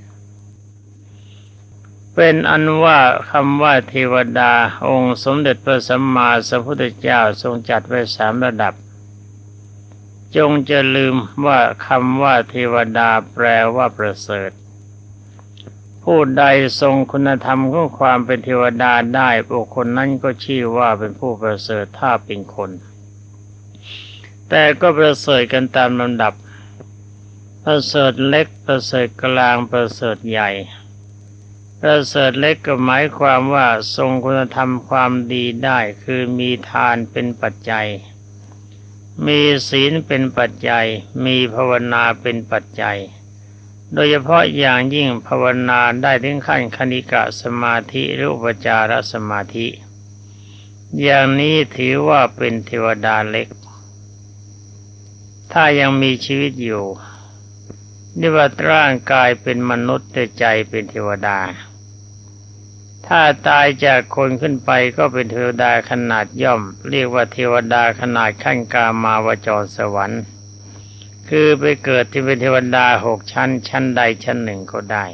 เป็นอันว่าคำว่าเทวดาองค์สมเด็จพระสัมมาสัมพุทธเจ้าทรงจัดไว้3ระดับจงจะลืมว่าคำว่าเทวดาแปลว่าประเสริฐผู้ใดทรงคุณธรรมของความเป็นเทวดาได้บุคคลนั้นก็ชื่อว่าเป็นผู้ประเสริฐถ้าเป็นคนแต่ก็ประเสริฐกันตามลำดับประเสริฐเล็กประเสริฐกลางประเสริฐใหญ่ประเสริฐเล็กก็หมายความว่าทรงคุณธรรมความดีได้คือมีทานเป็นปัจจัยมีศีลเป็นปัจจัยมีภาวนาเป็นปัจจัยโดยเฉพาะอย่างยิ่งภาวนาได้ถึงขั้นคณิกะสมาธิหรืออุปจารสมาธิอย่างนี้ถือว่าเป็นเทวดาเล็กถ้ายังมีชีวิตอยู่นี่ว่าร่างกายเป็นมนุษย์แต่ใจเป็นเทวดาถ้าตายจากคนขึ้นไปก็เป็นเทวดาขนาดย่อมเรียกว่าเทวดาขนาดขั้นกามาวจรสวรรค์คือไปเกิดที่เป็นเทวดา6 ชั้นชั้นใดชั้นหนึ่งก็ได้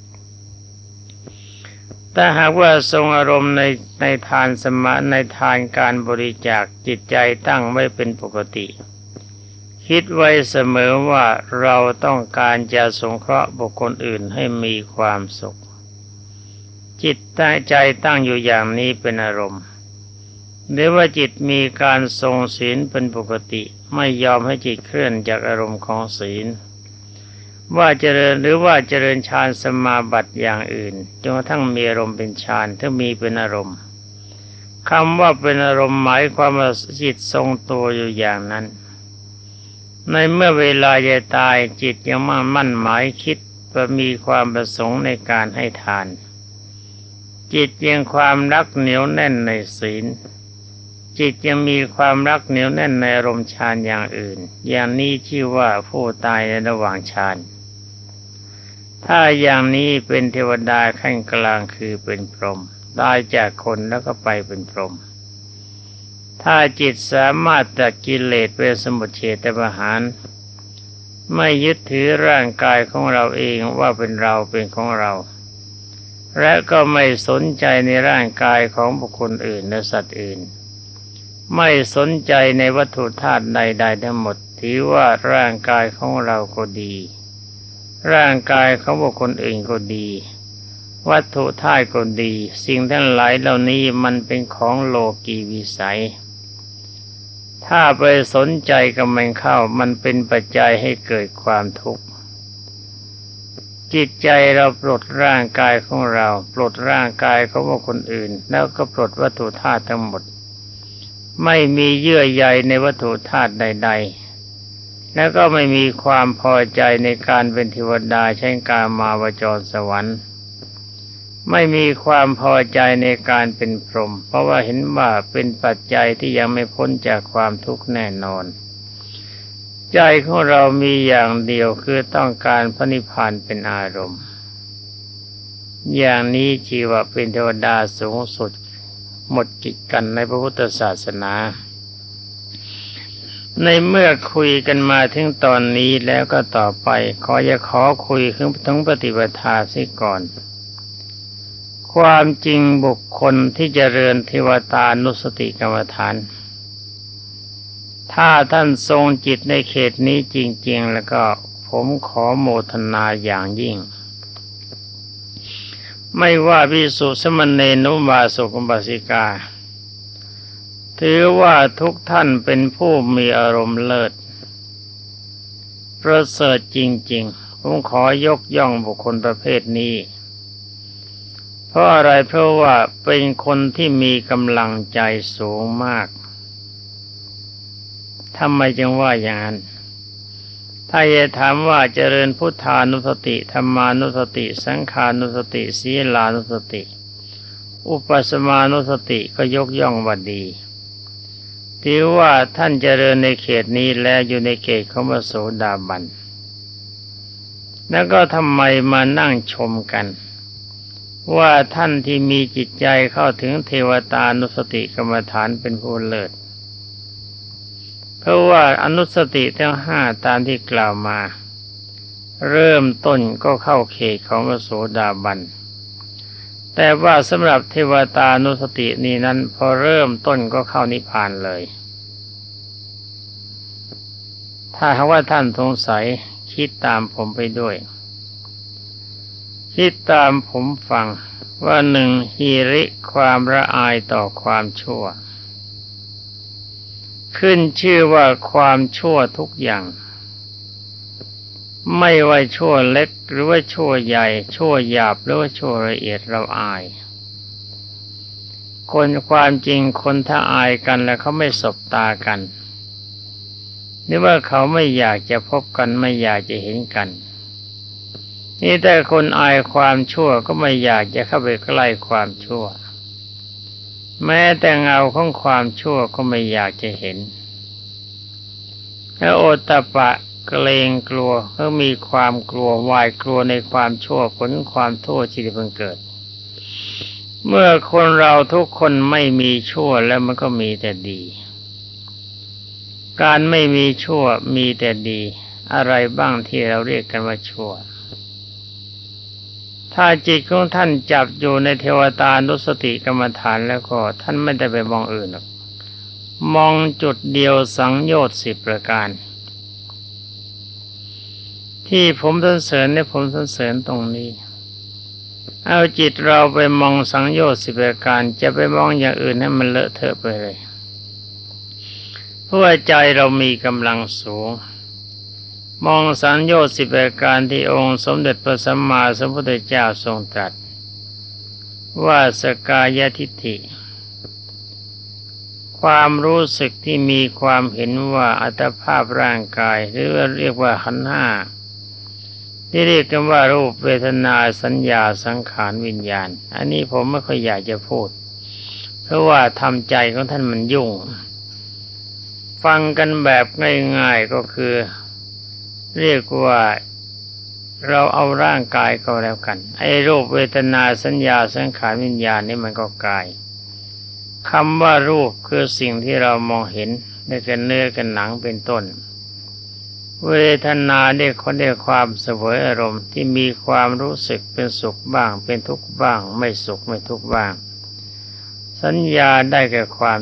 แต่หากว่าทรงอารมณ์ในทานสมาในทานการบริจาคจิตใจตั้งไว้เป็นปกติคิดไว้เสมอว่าเราต้องการจะสงเคราะห์บุคคลอื่นให้มีความสุขจิตใจตั้งอยู่อย่างนี้เป็นอารมณ์หรือว่าจิตมีการทรงศีลเป็นปกติไม่ยอมให้จิตเคลื่อนจากอารมณ์ของศีลว่าเจริญหรือว่าเจริญฌานสมาบัติอย่างอื่นจนกระทั่งมีอารมณ์เป็นฌานถ้ามีเป็นอารมณ์คำว่าเป็นอารมณ์หมายความว่าจิตทรงตัวอยู่อย่างนั้นในเมื่อเวลาจะตายจิตยังมั่นหมายคิดว่ามีความประสงค์ในการให้ทานจิตยังความรักเหนียวแน่นในศีลจิตยังมีความรักเหนียวแน่นในอารมณ์ฌานอย่างอื่นอย่างนี้ชื่อว่าผู้ตายในระหว่างฌานถ้าอย่างนี้เป็นเทวดาขั้นกลางคือเป็นพรหมตายจากคนแล้วก็ไปเป็นพรหมถ้าจิตสามารถตัดกิเลสเป็นสมุทเฉทประหารไม่ยึดถือร่างกายของเราเองว่าเป็นเราเป็นของเราและก็ไม่สนใจในร่างกายของบุคคลอื่นและสัตว์อื่นไม่สนใจในวัตถุธาตุใดๆทั้งหมดถือว่าร่างกายของเราก็ดีร่างกายของบุคคลอื่นก็ดีวัตถุธาตุก็ดีสิ่งทั้งหลายเหล่านี้มันเป็นของโลกีวิสัยถ้าไปสนใจกับมันเข้ามันเป็นปัจจัยให้เกิดความทุกข์จิตใจเราปลดร่างกายของเราปลดร่างกายของบุคคลอื่นแล้วก็ปลดวัตถุธาตุทั้งหมดไม่มีเยื่อใยในวัตถุธาตุใดๆแล้วก็ไม่มีความพอใจในการเป็นเทวดาชั้นกามาวจรสวรรค์ไม่มีความพอใจในการเป็นพรหมเพราะว่าเห็นว่าเป็นปัจจัยที่ยังไม่พ้นจากความทุกข์แน่นอนใจของเรามีอย่างเดียวคือต้องการพระนิพพานเป็นอารมณ์อย่างนี้ชื่อว่าเป็นเทวดาสูงสุดหมดกิจกันในพระพุทธศาสนาในเมื่อคุยกันมาถึงตอนนี้แล้วก็ต่อไปขอคุยถึงปฏิปทาเสียก่อนความจริงบุคคลที่เจริญเทวตานุสติกรรมฐานถ้าท่านทรงจิตในเขตนี้จริงๆแล้วก็ผมขอโมทนาอย่างยิ่งไม่ว่าภิกษุสมณเณรอุบาสกอุบาสิกาถือว่าทุกท่านเป็นผู้มีอารมณ์เลิศประเสริฐจริงๆผมขอยกย่องบุคคลประเภทนี้เพราะอะไรเพราะว่าเป็นคนที่มีกำลังใจสูงมากทำไมจึงว่าอย่างนั้นถ้าจะถามว่าเจริญพุทธานุสติธรรมานุสติสังขานุสติศีลานุสติอุปสมานุสติก็ยกย่องว่าดีถือว่าท่านเจริญในเขตนี้และอยู่ในเขตของพระโสดาบันแล้วก็ทำไมมานั่งชมกันว่าท่านที่มีจิตใจเข้าถึงเทวตานุสติกรรมฐานเป็นผู้เลิศเพราะว่าอนุสติทั้งห้าตามที่กล่าวมาเริ่มต้นก็เข้าเขตของพระโสดาบันแต่ว่าสำหรับเทวตานุสตินี้นั้นพอเริ่มต้นก็เข้านิพพานเลยถ้าหากว่าท่านสงสัยคิดตามผมไปด้วยคิดตามผมฟังว่าหนึ่งหิริความละอายต่อความชั่วขึ้นชื่อว่าความชั่วทุกอย่างไม่ว่าชั่วเล็กหรือว่าชั่วใหญ่ชั่วหยาบหรือว่าชั่วละเอียดเราอายคนความจริงคนถ้าอายกันแล้วเขาไม่สบตากันหรือว่าเขาไม่อยากจะพบกันไม่อยากจะเห็นกันนี่แต่คนอายความชั่วก็ไม่อยากจะเข้าไปใกล้ความชั่วแม้แต่เงาของความชั่วก็ไม่อยากจะเห็นและโอตตัปปะเกรงกลัวเขามีความกลัวหวาดกลัวในความชั่วผลความโทษที่จะเพิ่งเกิดเมื่อคนเราทุกคนไม่มีชั่วแล้วมันก็มีแต่ดีการไม่มีชั่วมีแต่ดีอะไรบ้างที่เราเรียกกันว่าชั่วถ้าจิตของท่านจับอยู่ในเทวตานุสติกรรมฐานแล้วก็ท่านไม่ได้ไปมองอื่นหรอกมองจุดเดียวสังโยชน์10ประการที่ผมสรรเสริญเนี่ยผมสรรเสริญตรงนี้เอาจิตเราไปมองสังโยชน์10ประการจะไปมองอย่างอื่นให้มันเลอะเทอะไปเลยเพราะว่าใจเรามีกำลังสูงมองสังโยชน์10ประการที่องค์สมเด็จพระสัมมาสัมพุทธเจ้าทรงตรัสว่าสกายทิฏฐิความรู้สึกที่มีความเห็นว่าอัตภาพร่างกายหรือเรียกว่าขันธ์ห้าที่เรียกกันว่ารูปเวทนาสัญญาสังขารวิญญาณอันนี้ผมไม่ค่อยอยากจะพูดเพราะว่าทำใจของท่านมันยุ่งฟังกันแบบง่ายๆก็คือเรียกว่าเราเอาร่างกายก็แล้วกันไอ้รูปเวทนาสัญญาสังขารวิญญาณนี่มันก็กายคำว่ารูปคือสิ่งที่เรามองเห็นได้แก่เนื้อกับหนังเป็นต้นเวทนาได้คนได้ความเสวยอารมณ์ที่มีความรู้สึกเป็นสุขบ้างเป็นทุกข์บ้างไม่สุขไม่ทุกข์บ้างสัญญาได้แก่ความ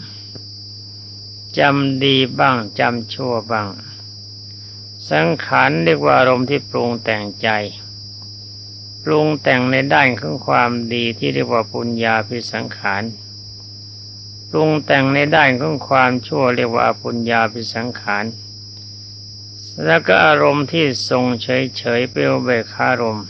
จำดีบ้างจำชั่วบ้างสังขารเรียกว่าอารมณ์ที่ปรุงแต่งใจปรุงแต่งในด้านของความดีที่เรียกว่าปุญญาภิสังขารปรุงแต่งในด้านของความชั่วเรียกว่าอปุญญาภิสังขารแล้วก็อารมณ์ที่ทรงเฉยๆเป็นอุเบกขารมณ์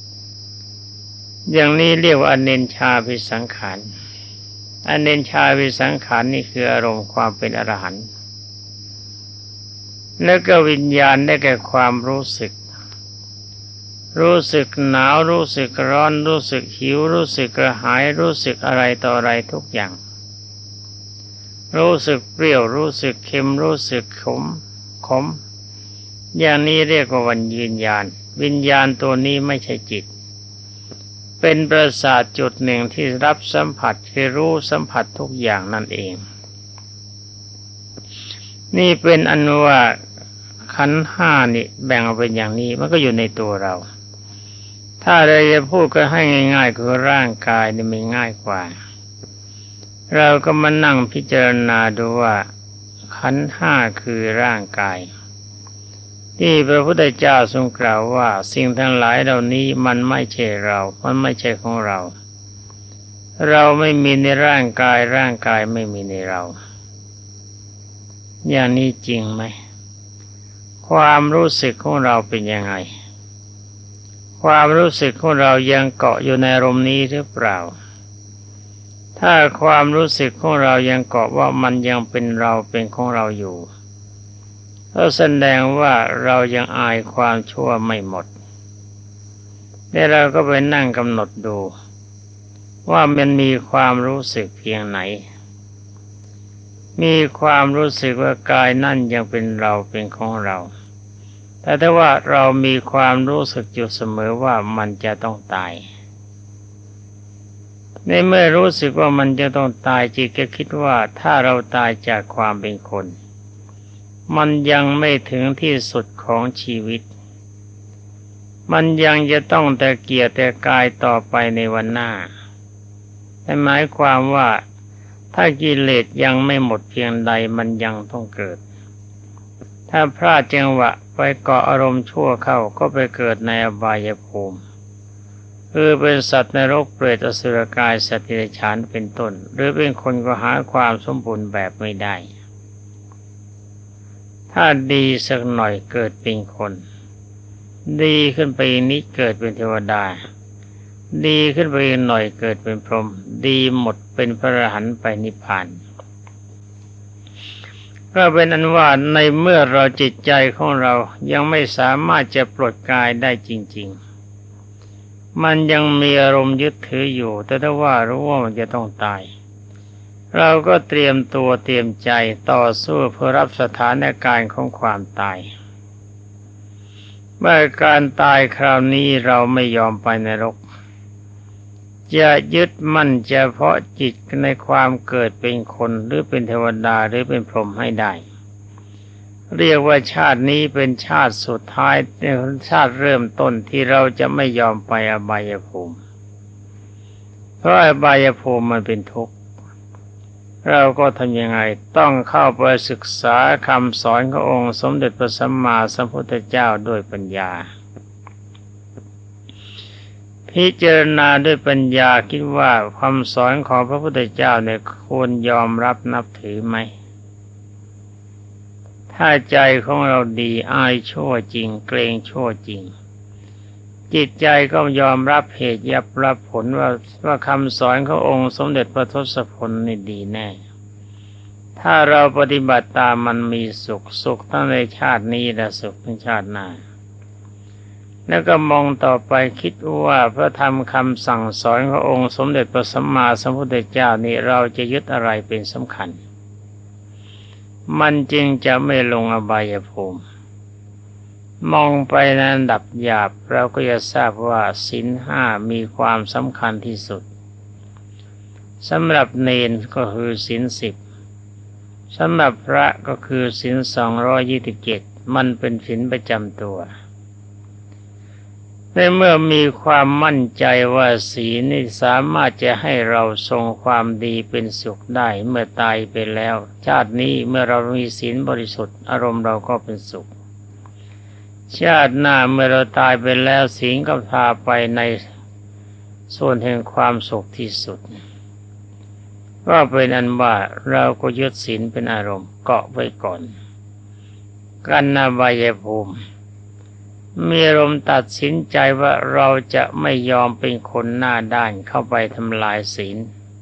อย่างนี้เรียกว่าอเนญชาภิสังขารอเนญชาภิสังขารนี่คืออารมณ์ความเป็นอรหันต์แล้วก็วิญญาณได้แก่ความรู้สึกรู้สึกหนาวรู้สึกร้อนรู้สึกหิวรู้สึกกระหายรู้สึกอะไรต่ออะไรทุกอย่างรู้สึกเปรี้ยวรู้สึกเค็มรู้สึกขมอย่างนี้เรียกว่าวิญญาณวิญญาณตัวนี้ไม่ใช่จิตเป็นประสาทจุดหนึ่งที่รับสัมผัสคือรู้สัมผัสทุกอย่างนั่นเองนี่เป็นอันว่าขันธ์ห้านี่แบ่งออกเป็นอย่างนี้มันก็อยู่ในตัวเราถ้าเราจะพูดก็ให้ง่ายๆคือร่างกายนี่มันง่ายกว่าเราก็มานั่งพิจารณาดูว่าขันธ์ห้าคือร่างกายที่พระพุทธเจ้าทรงกล่าวว่าสิ่งทั้งหลายเหล่านี้มันไม่ใช่เรามันไม่ใช่ของเราเราไม่มีในร่างกายร่างกายไม่มีในเราอย่างนี้จริงไหมความรู้สึกของเราเป็นยังไงความรู้สึกของเรายังเกาะอยู่ในอารมณ์นี้หรือเปล่าถ้าความรู้สึกของเรายังเกาะว่ามันยังเป็นเราเป็นของเราอยู่ก็แสดงว่าเรายังอายความชั่วไม่หมดแล้วเราก็ไปนั่งกำหนดดูว่ามันมีความรู้สึกเพียงไหนมีความรู้สึกว่ากายนั่นยังเป็นเราเป็นของเราแต่ถ้าว่าเรามีความรู้สึกอยู่เสมอว่ามันจะต้องตายในเมื่อรู้สึกว่ามันจะต้องตายจิตก็คิดว่าถ้าเราตายจากความเป็นคนมันยังไม่ถึงที่สุดของชีวิตมันยังจะต้องแต่เกียรติแต่กายต่อไปในวันหน้าแต่หมายความว่าถ้ากิเลสยังไม่หมดเพียงใดมันยังต้องเกิดถ้าพลาดจังหวะไปเกาะอารมณ์ชั่วเข้าก็ไปเกิดในอบายภูมิเป็นสัตว์นรกเปรตอสุรกายสัตว์เดรัจฉานเป็นต้นหรือเป็นคนก็หาความสมบูรณ์แบบไม่ได้ถ้าดีสักหน่อยเกิดเป็นคนดีขึ้นไปนิดเกิดเป็นเทวดาดีขึ้นไปหน่อยเกิดเป็นพรหมดีหมดเป็นพระอรหันต์ไปนิพพานก็เป็นอันว่าในเมื่อเราจิตใจของเรายังไม่สามารถจะปลดกายได้จริงๆมันยังมีอารมณ์ยึดถืออยู่แต่ถ้าว่ารู้ว่ามันจะต้องตายเราก็เตรียมตัวเตรียมใจต่อสู้เพื่อรับสถานการณ์ของความตายเมื่อการตายคราวนี้เราไม่ยอมไปนรกจะยึดมั่นเฉพาะจิตในความเกิดเป็นคนหรือเป็นเทวดาหรือเป็นพรหมให้ได้เรียกว่าชาตินี้เป็นชาติสุดท้ายชาติเริ่มต้นที่เราจะไม่ยอมไปอบายภูมิเพราะอบายภูมิมันเป็นทุกข์เราก็ทำยังไงต้องเข้าไปศึกษาคำสอนขององค์สมเด็จพระสัมมาสัมพุทธเจ้าด้วยปัญญาพิจารณาด้วยปัญญาคิดว่าคำสอนของพระพุทธเจ้าเนี่ยควรยอมรับนับถือไหมถ้าใจของเราดีอายชั่วจริงเกรงชั่วจริงจิตใจก็ยอมรับเหตุยับรับผลว่าคำสอนขององค์สมเด็จพระทศพลนี่ดีแน่ถ้าเราปฏิบัติตามมันมีสุขทั้งในชาตินี้และสุขในชาติหน้าแล้วก็มองต่อไปคิดว่าพระธรรมคำสั่งสอนขององค์สมเด็จพระสัมมาสัมพุทธเจ้านี่เราจะยึดอะไรเป็นสำคัญมันจึงจะไม่ลงอบายภูมิมองไปในอันดับหยาบเราก็จะทราบว่าศีลห้ามีความสำคัญที่สุดสำหรับเณรก็คือศีล10สำหรับพระก็คือศีล227มันเป็นศีลประจำตัวในเมื่อมีความมั่นใจว่าศีลนี้สามารถจะให้เราทรงความดีเป็นสุขได้เมื่อตายไปแล้วชาตินี้เมื่อเรามีศีลบริสุทธิ์อารมณ์เราก็เป็นสุขชาติหน้าเมื่อเราตายไปแล้วศีลก็พาไปในส่วนแห่งความสุขที่สุดก็เป็นอันว่าเราก็ยึดศีลเป็นอารมณ์เกาะไว้ก่อนกันอบายภูมิมีอารมณ์ตัดสินใจว่าเราจะไม่ยอมเป็นคนหน้าด้านเข้าไปทำลายศีล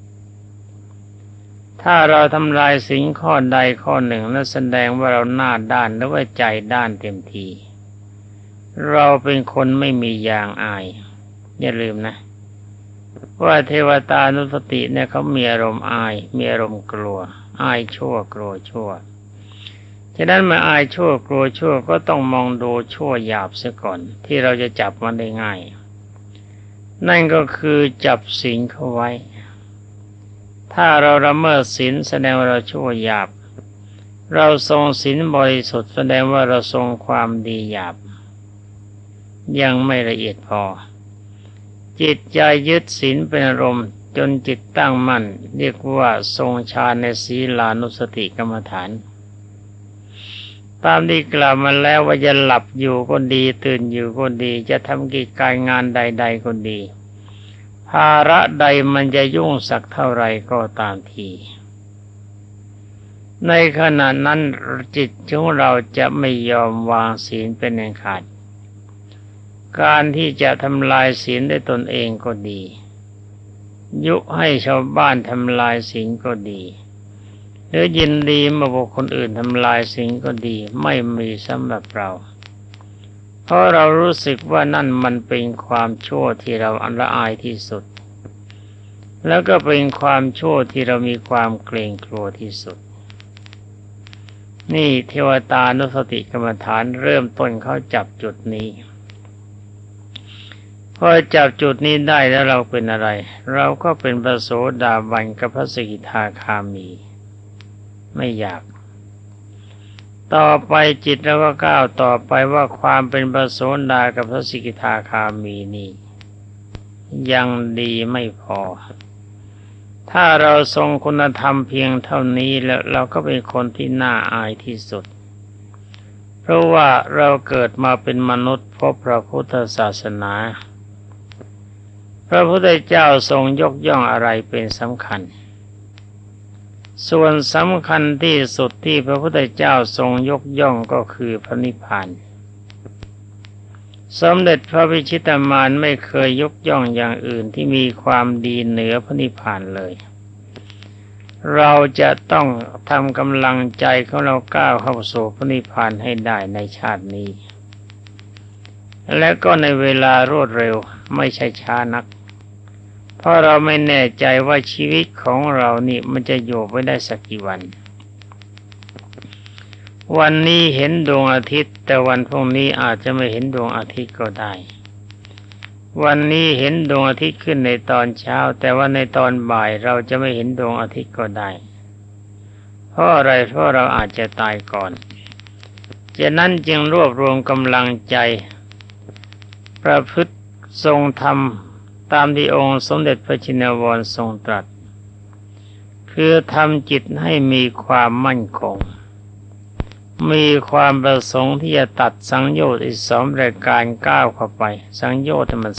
ถ้าเราทำลายศีลข้อใดข้อหนึ่งนั่นแสดงว่าเราหน้าด้านหรือว่าใจด้านเต็มทีเราเป็นคนไม่มียางอายอย่าลืมนะว่าเทวตานุสติเนี่ยเขามีอารมณ์อายมีอารมณ์กลัวอายชั่วกลัวชั่วฉะนั้นมาอายชั่วกลัวชั่วก็ต้องมองดูชั่วหยาบเสียก่อนที่เราจะจับมันได้ง่ายนั่นก็คือจับศีลเข้าไว้ถ้าเราละเมิดศีลแสดงว่าเราชั่วหยาบเราทรงศีลบริสุทธิ์แสดงว่าเราทรงความดีหยาบยังไม่ละเอียดพอจิตใจยึดศีลเป็นอารมณ์จนจิตตั้งมั่นเรียกว่าทรงฌานในศีลานุสติกรรมฐานตามที่กล่าวมาแล้วว่าจะหลับอยู่ก็ดีตื่นอยู่ก็ดีจะทำกิจการงานใดๆก็ดีภาระใดมันจะยุ่งสักเท่าไรก็ตามทีในขณะนั้นจิตของเราจะไม่ยอมวางศีลเป็นอันขาดการที่จะทำลายศีลด้วยตนเองก็ดียุให้ชาวบ้านทำลายศีลก็ดีหรือยินดีมาบอกคนอื่นทำลายศีลก็ดีไม่มีสำหรับเราเพราะเรารู้สึกว่านั่นมันเป็นความชั่วที่เราอันละอายที่สุดแล้วก็เป็นความชั่วที่เรามีความเกรงกลัวที่สุดนี่เทวตานุสติกรรมฐานเริ่มต้นเขาจับจุดนี้พอจับจุดนี้ได้แล้วเราเป็นอะไรเราก็เป็นพระโสดาบันกับพระสกิทาคามีไม่อยากต่อไปจิตเราก็ก้าวต่อไปว่าความเป็นพระโสดากับพระสกิทาคามีนี่ยังดีไม่พอถ้าเราทรงคุณธรรมเพียงเท่านี้แล้วเราก็เป็นคนที่น่าอายที่สุดเพราะว่าเราเกิดมาเป็นมนุษย์พบพระพุทธศาสนาพระพุทธเจ้าทรงยกย่องอะไรเป็นสำคัญส่วนสำคัญที่สุดที่พระพุทธเจ้าทรงยกย่องก็คือพระนิพพานสมเด็จพระวิชิตามารไม่เคยยกย่องอย่างอื่นที่มีความดีเหนือพระนิพพานเลยเราจะต้องทำกำลังใจของเราก้าวเข้าสู่พระนิพพานให้ได้ในชาตินี้และก็ในเวลารวดเร็วไม่ใช่ช้านักเพราะเราไม่แน่ใจว่าชีวิตของเรานี่มันจะอยู่ไปได้สักกี่วันวันนี้เห็นดวงอาทิตย์แต่วันพรุ่งนี้อาจจะไม่เห็นดวงอาทิตย์ก็ได้วันนี้เห็นดวงอาทิตย์ขึ้นในตอนเช้าแต่ว่าในตอนบ่ายเราจะไม่เห็นดวงอาทิตย์ก็ได้เพราะอะไรเพราะเราอาจจะตายก่อนฉะนั้นจึงรวบรวมกำลังใจประพฤติทรงธรรมตามที่องค์สมเด็จพระชินวรทรงตรัสคือทำจิตให้มีความมั่นคงมีความประสงค์ที่จะตัดสังโยชน์อีก2 รายการก้าวเข้าไปสังโยชน์มัน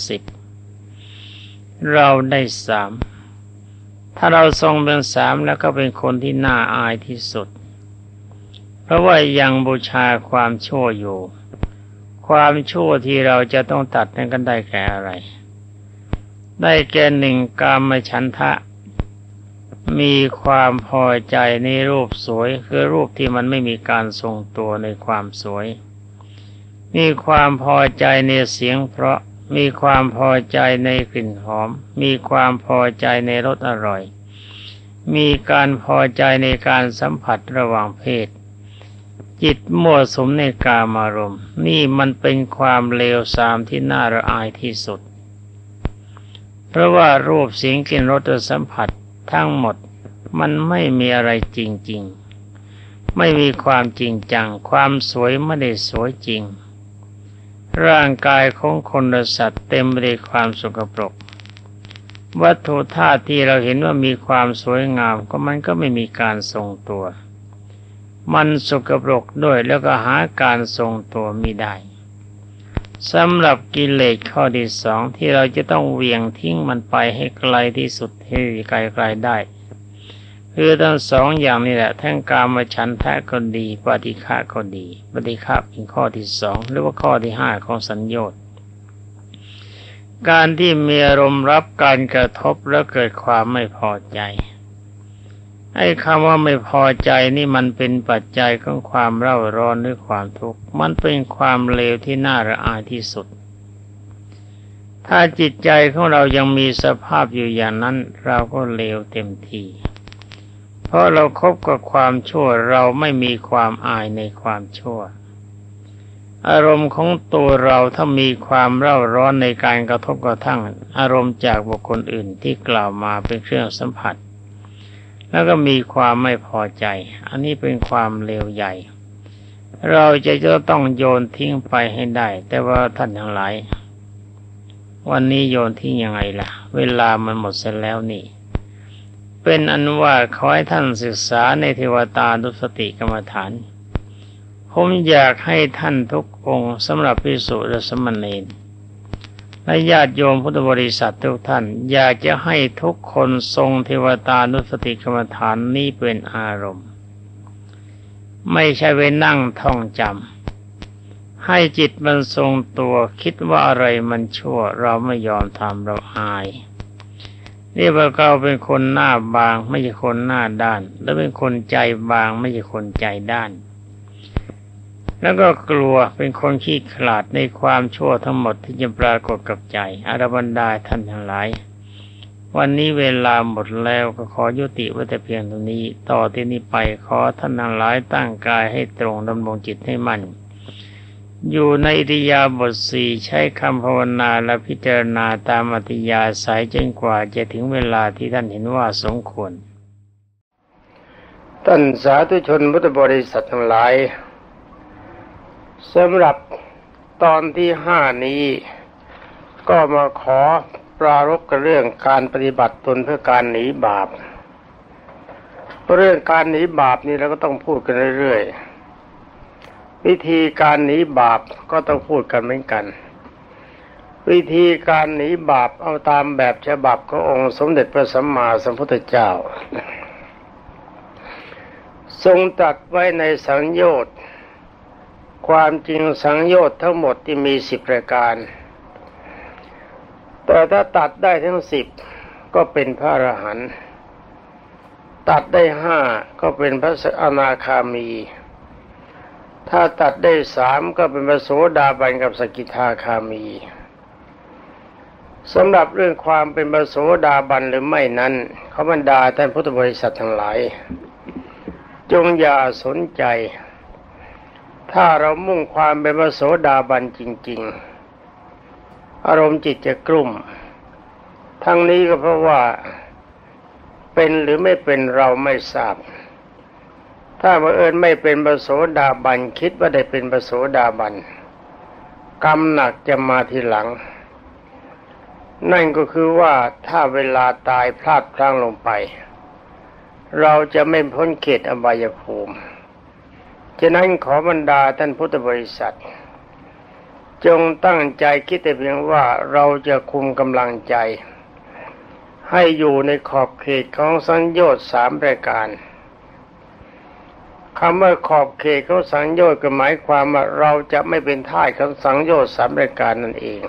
10เราได้3ถ้าเราทรงเป็น3แล้วก็เป็นคนที่น่าอายที่สุดเพราะว่ายังบูชาความชั่วอยู่ความชั่วที่เราจะต้องตัดนั้นกันได้แก่อะไรได้แก่1กามฉันทะมีความพอใจในรูปสวยคือรูปที่มันไม่มีการทรงตัวในความสวยมีความพอใจในเสียงเพราะมีความพอใจในกลิ่นหอมมีความพอใจในรสอร่อยมีการพอใจในการสัมผัสระหว่างเพศจิตมั่วสุมในกามารมณ์นี่มันเป็นความเลวทรามที่น่าระอายที่สุดเพราะว่ารูปเสียงกลิ่นรสสัมผัสทั้งหมดมันไม่มีอะไรจริงๆไม่มีความจริงจังความสวยไม่ได้สวยจริงร่างกายของคนและสัตว์เต็มไปด้วยความสกปรกวัตถุธาตุที่เราเห็นว่ามีความสวยงามก็มันก็ไม่มีการทรงตัวมันสกปรกด้วยแล้วก็หาการทรงตัวมิได้สำหรับกิเลสข้อที่2ที่เราจะต้องเหวี่ยงทิ้งมันไปให้ไกลที่สุดให้ไกลๆได้คือทั้ง2อย่างนี้แหละทั้งกามฉันทะก็ดีปฏิฆะก็ดีปฏิฆะเป็นข้อที่2หรือว่าข้อที่5ของสัญโยชน์การที่มีอารมณ์รับการกระทบแล้วเกิดความไม่พอใจไอ้คำว่าไม่พอใจนี่มันเป็นปัจจัยของความเร่าร้อนหรือความทุกข์มันเป็นความเลวที่น่าระอายที่สุดถ้าจิตใจของเรายังมีสภาพอยู่อย่างนั้นเราก็เลวเต็มทีเพราะเราคบกับความชั่วเราไม่มีความอายในความชั่วอารมณ์ของตัวเราถ้ามีความเร่าร้อนในการกระทบกระทั่งอารมณ์จากบุคคลอื่นที่กล่าวมาเป็นเครื่องสัมผัสแล้วก็มีความไม่พอใจอันนี้เป็นความเลวใหญ่เราจะต้องโยนทิ้งไปให้ได้แต่ว่าท่านทั้งหลายวันนี้โยนทิ้งยังไงล่ะเวลามันหมดเสียแล้วนี่เป็นอันว่าขอให้ท่านศึกษาในเทวตานุสติกรรมฐานผมอยากให้ท่านทุกองค์สำหรับภิกษุและสมณเณรและญาติโยมพุทธบริษัททุกท่านอยากจะให้ทุกคนทรงเทวตานุสติกรรมฐานนี้เป็นอารมณ์ไม่ใช่ไปนั่งท่องจำให้จิตมันทรงตัวคิดว่าอะไรมันชั่วเราไม่ยอมทำเราอายนี่ว่าเราเป็นคนหน้าบางไม่ใช่คนหน้าด้านและเป็นคนใจบางไม่ใช่คนใจด้านแล้วก็กลัวเป็นคนขี้ขลาดในความชั่วทั้งหมดที่จะปรากฏกับใจอรบรรดาท่านทั้งหลายวันนี้เวลาหมดแล้วก็ขอยุติไว้แต่เพียงเท่านี้ต่อที่นี้ไปขอท่านทั้งหลายตั้งกายให้ตรงดำรงจิตให้มั่นอยู่ในอิริยาบถสี่ใช้คำภาวนาและพิจารณาตามอัธยาศัยจนกว่าจะถึงเวลาที่ท่านเห็นว่าสมควรท่านสาธุชนพุทธบริษัททั้งหลายสำหรับตอนที่5นี้ก็มาขอปรารภกับเรื่องการปฏิบัติตนเพื่อการหนีบาปเรื่องการหนีบาปนี่เราก็ต้องพูดกันเรื่อยๆวิธีการหนีบาปก็ต้องพูดกันเหมือนกันวิธีการหนีบาปเอาตามแบบฉบับขององค์สมเด็จพระสัมมาสัมพุทธเจ้าทรงตรัสไว้ในสังโยชน์ความจริงสังโยชน์ทั้งหมดที่มี10ประการแต่ถ้าตัดได้ทั้ง10ก็เป็นพระอรหันต์ตัดได้5ก็เป็นพระอนาคามีถ้าตัดได้3ก็เป็นพระโสดาบันกับสกิทาคามีสำหรับเรื่องความเป็นพระโสดาบันหรือไม่นั้นขอบรรดาท่านพุทธบริษัททั้งหลายจงอย่าสนใจถ้าเรามุ่งความเป็นพระโสดาบันจริงๆอารมณ์จิตจะกลุ่มทั้งนี้ก็เพราะว่าเป็นหรือไม่เป็นเราไม่ทราบถ้าบังเอิญไม่เป็นพระโสดาบันคิดว่าได้เป็นพระโสดาบันกรรมหนักจะมาทีหลังนั่นก็คือว่าถ้าเวลาตายพลาดพลั้งลงไปเราจะไม่พ้นเขตอบายภูมิฉะนั้นขอบรรดาท่านพุทธบริษัทจงตั้งใจคิดแต่เพียงว่าเราจะคุมกำลังใจให้อยู่ในขอบเขตของสังโยชน์3ประการคำว่าขอบเขตของสังโยชน์ก็หมายความว่าเราจะไม่เป็นทาสของสังโยชน์3ประการนั่นเอง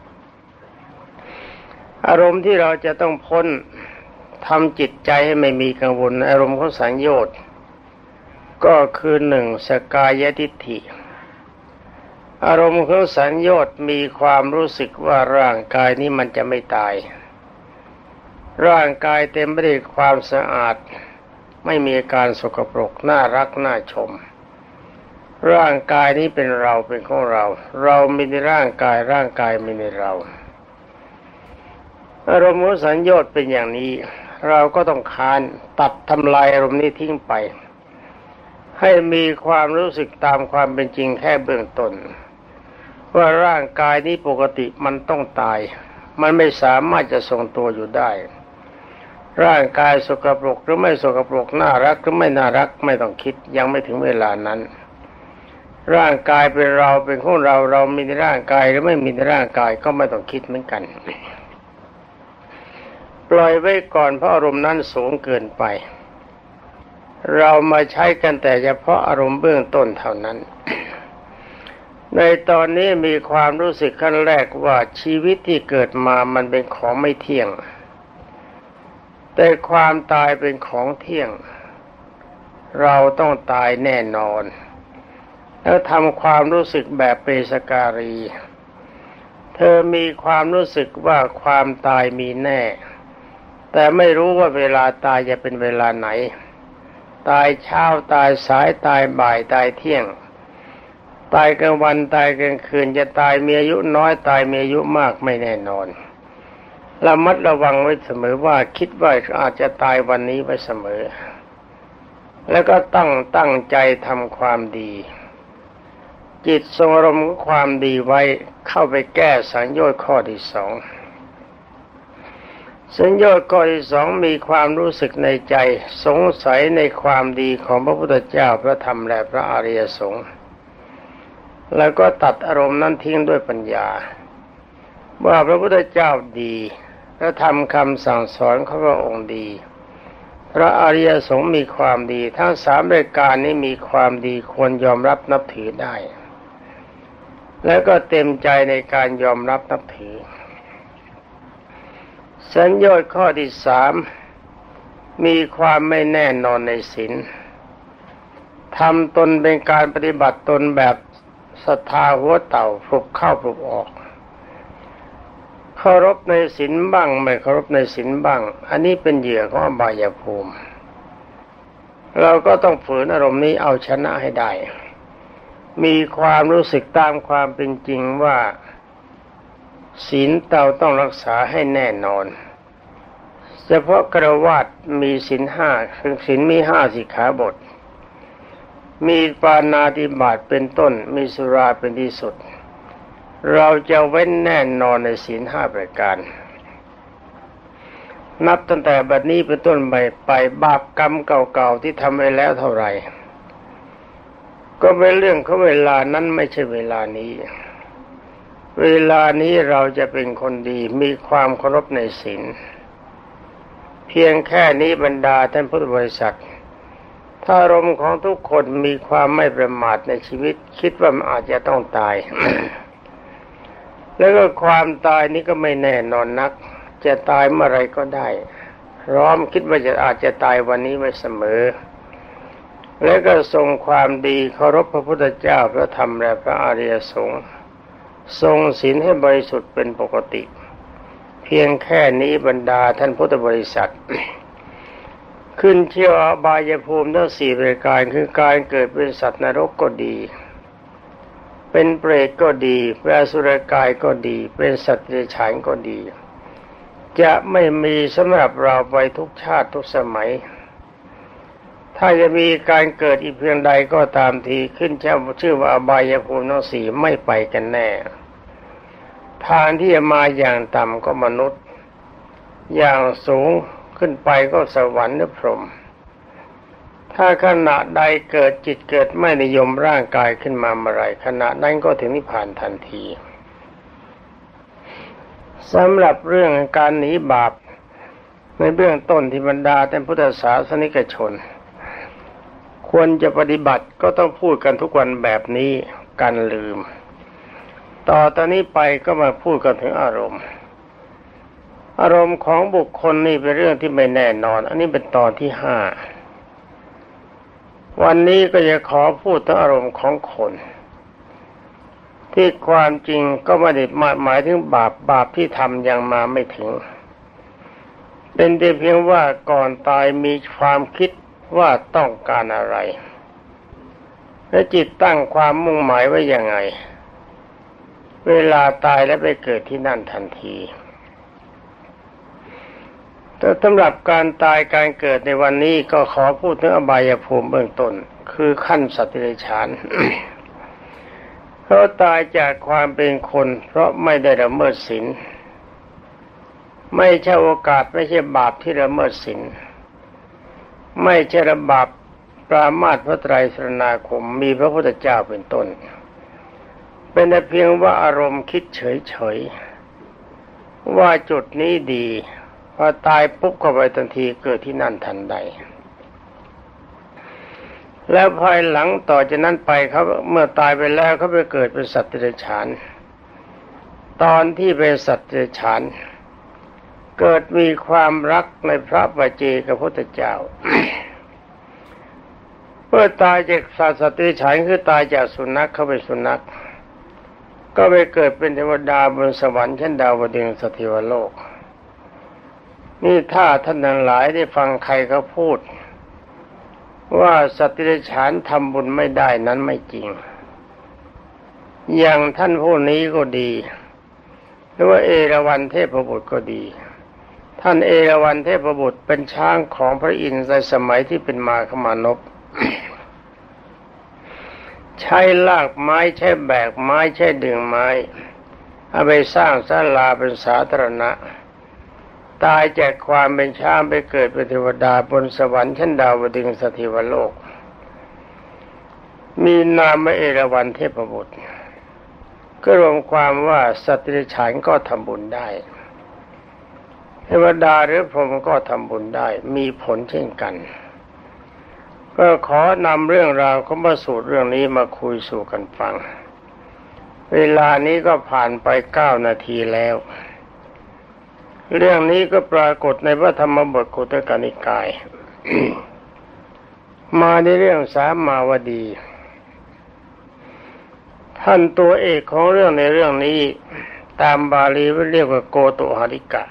อารมณ์ที่เราจะต้องพ้นทำจิตใจให้ไม่มีกังวลอารมณ์ของสังโยชน์ก็คือ1สกายทิฏฐิอารมณ์ของสัญโยชน์มีความรู้สึกว่าร่างกายนี้มันจะไม่ตายร่างกายเต็มไปด้วยความสะอาดไม่มีอาการสกปรกน่ารักน่าชมร่างกายนี้เป็นเราเป็นของเราเรามีในร่างกายร่างกายมีในเราอารมณ์ของสัญโยชน์เป็นอย่างนี้เราก็ต้องค้านตัดทำลายอารมณ์นี้ทิ้งไปให้มีความรู้สึกตามความเป็นจริงแค่เบื้องต้นว่าร่างกายนี้ปกติมันต้องตายมันไม่สามารถจะทรงตัวอยู่ได้ร่างกายสกปรกหรือไม่สกปรกน่ารักหรือไม่น่ารักไม่ต้องคิดยังไม่ถึงเวลานั้นร่างกายเป็นเราเป็นของเราเรามีในร่างกายหรือไม่มีในร่างกายก็ไม่ต้องคิดเหมือนกันปล่อยไว้ก่อนเพราะอารมณ์นั้นสูงเกินไปเรามาใช้กันแต่เฉพาะอารมณ์เบื้องต้นเท่านั้นในตอนนี้มีความรู้สึกขั้นแรกว่าชีวิตที่เกิดมามันเป็นของไม่เที่ยงแต่ความตายเป็นของเที่ยงเราต้องตายแน่นอนแล้วทำความรู้สึกแบบเปสการีเธอมีความรู้สึกว่าความตายมีแน่แต่ไม่รู้ว่าเวลาตายจะเป็นเวลาไหนตายเช้าตายสายตายบ่ายตายเที่ยงตายกลางวันตายกลางคืนจะตายมีอายุน้อยตายมีอายุมากไม่แน่นอนระมัดระวังไว้เสมอว่าคิดว่าอาจจะตายวันนี้ไว้เสมอแล้วก็ตั้งใจทำความดีจิตทรงอารมณ์ความดีไว้เข้าไปแก้สังโยชน์ข้อที่สองสังโยชน์ข้อที่สองมีความรู้สึกในใจสงสัยในความดีของพระพุทธเจ้าพระธรรมและพระอริยสงฆ์แล้วก็ตัดอารมณ์นั้นทิ้งด้วยปัญญาว่าพระพุทธเจ้าดีพระธรรมคำสั่งสอนของพระองค์ดีพระอริยสงฆ์มีความดีทั้งสามรายการนี้มีความดีควรยอมรับนับถือได้แล้วก็เต็มใจในการยอมรับนับถือสัญญาข้อที่สามมีความไม่แน่นอนในศีลทำตนเป็นการปฏิบัติตนแบบศรัทธาหัวเต่าพลุกเข้าพลุกออกเคารพในศีลบ้างไม่เคารพในศีลบ้างอันนี้เป็นเหยื่อของอบายภูมิเราก็ต้องฝืนอารมณ์นี้เอาชนะให้ได้มีความรู้สึกตามความเป็นจริงว่าศีลเราต้องรักษาให้แน่นอนเฉพาะฆราวาสมีศีลห้าคือศีลมี5สิกขาบทมีปาณาติบาตเป็นต้นมีสุราเป็นที่สุดเราจะเว้นแน่นอนในศีล5ประการนับตั้งแต่บัดนี้เป็นต้นไปบาปกรรมเก่าๆที่ทำไว้แล้วเท่าไหร่ก็เป็นเรื่องของเวลานั้นไม่ใช่เวลานี้เวลานี้เราจะเป็นคนดีมีความเคารพในศีลเพียงแค่นี้บรรดาท่านพุทธบริษัทถ้าอารมณ์ของทุกคนมีความไม่ประมาทในชีวิตคิดว่ามันอาจจะต้องตาย แล้วก็ความตายนี้ก็ไม่แน่นอนนักจะตายเมื่อไรก็ได้พร้อมคิดว่าอาจจะตายวันนี้ไว้เสมอแล้วก็ทรงความดีเคารพพระพุทธเจ้าพระธรรมและพระอริยสงฆ์ทรงศีลให้บริสุทธิ์เป็นปกติเพียงแค่นี้บรรดาท่านพุทธบริษัท ขึ้นเที่ยวอบายภูมิทั้ง4ประการคือการเกิดเป็นสัตว์นรกก็ดีเป็นเปรตก็ดีเป็นอสุรกายก็ดีเป็นสัตว์เดรัจฉานก็ดีจะไม่มีสำหรับเราไปทุกชาติทุกสมัยถ้าจะมีการเกิดอีกเพียงใดก็ตามทีขึ้นชื่อว่าอบายภูมิทั้ง4ไม่ไปกันแน่ทางที่จะมาอย่างต่ำก็มนุษย์อย่างสูงขึ้นไปก็สวรรค์หรือพรหมถ้าขณะใดเกิดจิตเกิดไม่นิยมร่างกายขึ้นมาเมื่อไรขณะนั้นก็ถึงนิพพานทันทีสำหรับเรื่องการหนีบาปในเบื้องต้นที่บรรดาท่านพุทธศาสนิกชนควรจะปฏิบัติก็ต้องพูดกันทุกวันแบบนี้กันลืมต่อตอนนี้ไปก็มาพูดกันถึงอารมณ์ของบุคคลนี่เป็นเรื่องที่ไม่แน่นอนอันนี้เป็นตอนที่5วันนี้ก็จะขอพูดถึงอารมณ์ของคนที่ความจริงก็ไม่ได้หมายถึงบาปที่ทำยังมาไม่ถึงเป็นแต่เพียงว่าก่อนตายมีความคิดว่าต้องการอะไรและจิตตั้งความมุ่งหมายไว้ยังไงเวลาตายแล้วไปเกิดที่นั่นทันทีแต่สำหรับการตายการเกิดในวันนี้ก็ขอพูดถึงอบายภูมิเบื้องต้นคือขั้นสัตว์เดรัจฉาน เขาตายจากความเป็นคนเพราะไม่ได้ละเมิดศีลไม่ใช่โอกาสไม่ใช่บาปที่ละเมิดศีลไม่ใช่บาปปรามาสพระไตรสรณาคมมีพระพุทธเจ้าเป็นต้นเป็นแต่เพียงว่าอารมณ์คิดเฉยๆว่าจุดนี้ดีพอตายปุ๊บเข้าไปทันทีเกิดที่นั่นทันใดแล้วภายหลังต่อจากนั้นไปเขาเมื่อตายไปแล้วเขาไปเกิดเป็นสัตว์เดรัจฉานตอนที่เป็นสัตว์เดรัจฉานเกิดมีความรักในพระปัจเจกพุทธเจ้า เมื่อตายจากสัตว์เดรัจฉานคือตายจากสุนัขเข้าไปสุนัขก็ไปเกิดเป็นเทวดาบนสวรรค์ชั้นดาวดึงสถิวโลกนี่ถ้าท่านทั้งหลายได้ฟังใครเขาพูดว่าสัตว์เดรัจฉานทำบุญไม่ได้นั้นไม่จริงอย่างท่านผู้นี้ก็ดีหรือว่าเอราวัณเทพบุตรก็ดีท่านเอราวัณเทพบุตรเป็นช้างของพระอินทร์ในสมัยที่เป็นมาคมานพ ใช้ลากไม้ใช้แบกไม้ใช้ดึงไม้เอาไปสร้างศาลาเป็นสาธารณะตายจากความเป็นช้างไปเกิดเป็นเทวดาบนสวรรค์ชั้นดาวดึงสถิวโลกมีนามว่าเอราวัณเทพบุตรก็รวมความว่าสัตว์เดรัจฉานก็ทำบุญได้เทวดาหรือพรหมก็ทำบุญได้มีผลเช่นกันก็ขอนำเรื่องราวของพระสูตรเรื่องนี้มาคุยสู่กันฟังเวลานี้ก็ผ่านไป9 นาทีแล้วเรื่องนี้ก็ปรากฏในพระธรรมบทคุตกนิกาย มาในเรื่องสามาวดีท่านตัวเอกของเรื่องในเรื่องนี้ตามบาลีเรียกว่าโกตุหริกะ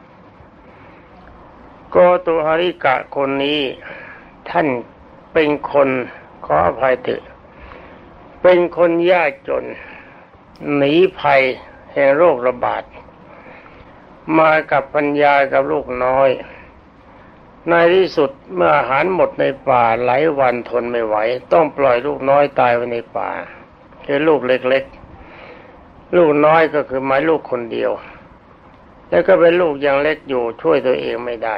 โกตุหริกะคนนี้ท่านเป็นคนขออภัยเถอะเป็นคนยากจนหนีภัยแห่งโรคระบาดมากับปัญญากับลูกน้อยในที่สุดเมื่ออาหารหมดในป่าหลายวันทนไม่ไหวต้องปล่อยลูกน้อยตายไว้ในป่าคือลูกเล็กๆลูกน้อยก็คือหมายลูกคนเดียวแล้วก็เป็นลูกยังเล็กอยู่ช่วยตัวเองไม่ได้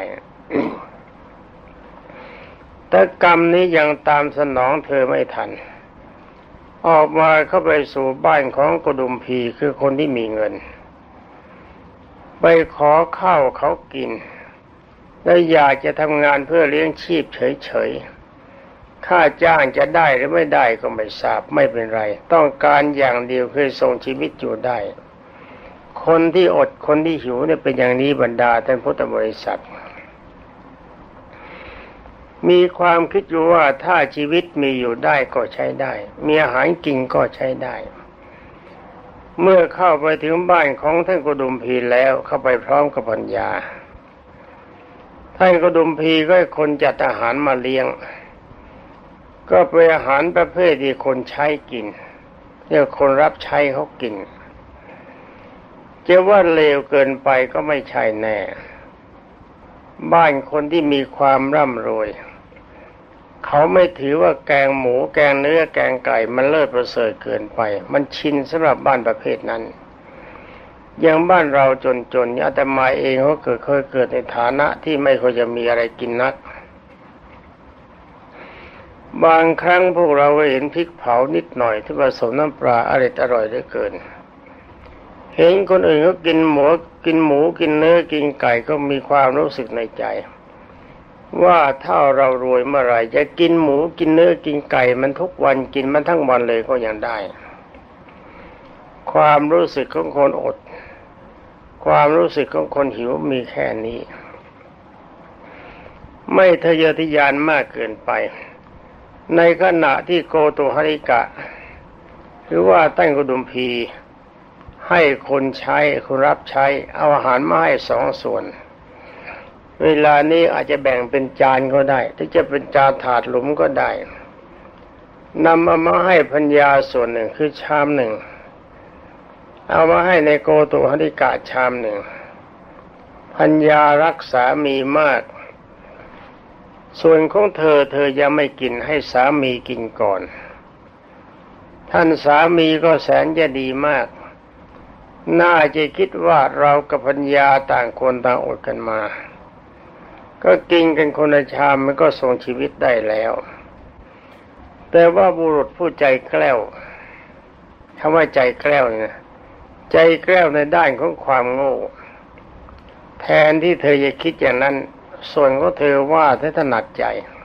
แต่กรรมนี้ยังตามสนองเธอไม่ทันออกมาเข้าไปสู่บ้านของกดุมพีคือคนที่มีเงินไปขอข้าวเขากินและอยากจะทำงานเพื่อเลี้ยงชีพเฉยๆค่าจ้างจะได้หรือไม่ได้ก็ไม่ทราบไม่เป็นไรต้องการอย่างเดียวคือส่งชีวิตอยู่ได้คนที่อดคนที่หิวเนี่ยเป็นอย่างนี้บรรดาท่านพุทธบริษัทมีความคิดอยู่ว่าถ้าชีวิตมีอยู่ได้ก็ใช้ได้มีอาหารกินก็ใช้ได้เมื่อเข้าไปถึงบ้านของท่านกดุมพีแล้วเข้าไปพร้อมกับปัญญาท่านกดุมพีก็ให้คนจัดอาหารมาเลี้ยงก็เป็นอาหารประเภทที่คนใช้กินเรียกคนรับใช้เขากินจะว่าเลวเกินไปก็ไม่ใช่แน่บ้านคนที่มีความร่ำรวยเขาไม่ถือว่าแกงหมูแกงเนื้อแกงไก่มันเลิศประเสริฐเกินไปมันชินสำหรับบ้านประเภทนั้นอย่างบ้านเราจนๆอาตมาเองก็เคยเกิดในฐานะที่ไม่ค่อยจะมีอะไรกินนักบางครั้งพวกเราเห็นพริกเผานิดหน่อยที่ผสมน้ำปลาอร่อยเหลือเกินเห็นคนอื่นเขากินหมูกินเนื้อกินไก่ก็มีความรู้สึกในใจว่าถ้าเรารวยเมื่อไหร่จะกินหมูกินเนื้อกินไก่มันทุกวันกินมันทั้งวันเลยก็ยังได้ความรู้สึกของคนอดความรู้สึกของคนหิวมีแค่นี้ไม่ทะเยอทะยานมากเกินไปในขณะที่โกตุหริกะหรือว่าท่านกดุมพีให้คนใช้คนรับใช้เอาอาหารมาให้2 ส่วนเวลานี้อาจจะแบ่งเป็นจานก็ได้หรือจะเป็นจานถาดหลุมก็ได้นำมาให้พัญญาส่วนหนึ่งคือชามหนึ่งเอามาให้ในโกตุหริกะชามหนึ่งพัญญารักสามีมากส่วนของเธอยังไม่กินให้สามีกินก่อนท่านสามีก็แสนจะดีมากน่าจะคิดว่าเรากับพัญญาต่างคนต่างอดกันมาก็กินกันคนละชามมันก็ส่งชีวิตได้แล้วแต่ว่าบุรุษผู้ใจแกล้วคำว่าใจแกล้วเนี่ยใจแกล้วในด้านของความโง่แทนที่เธอจะคิดอย่างนั้นส่วนของเธอว่าเธอถนัดใจ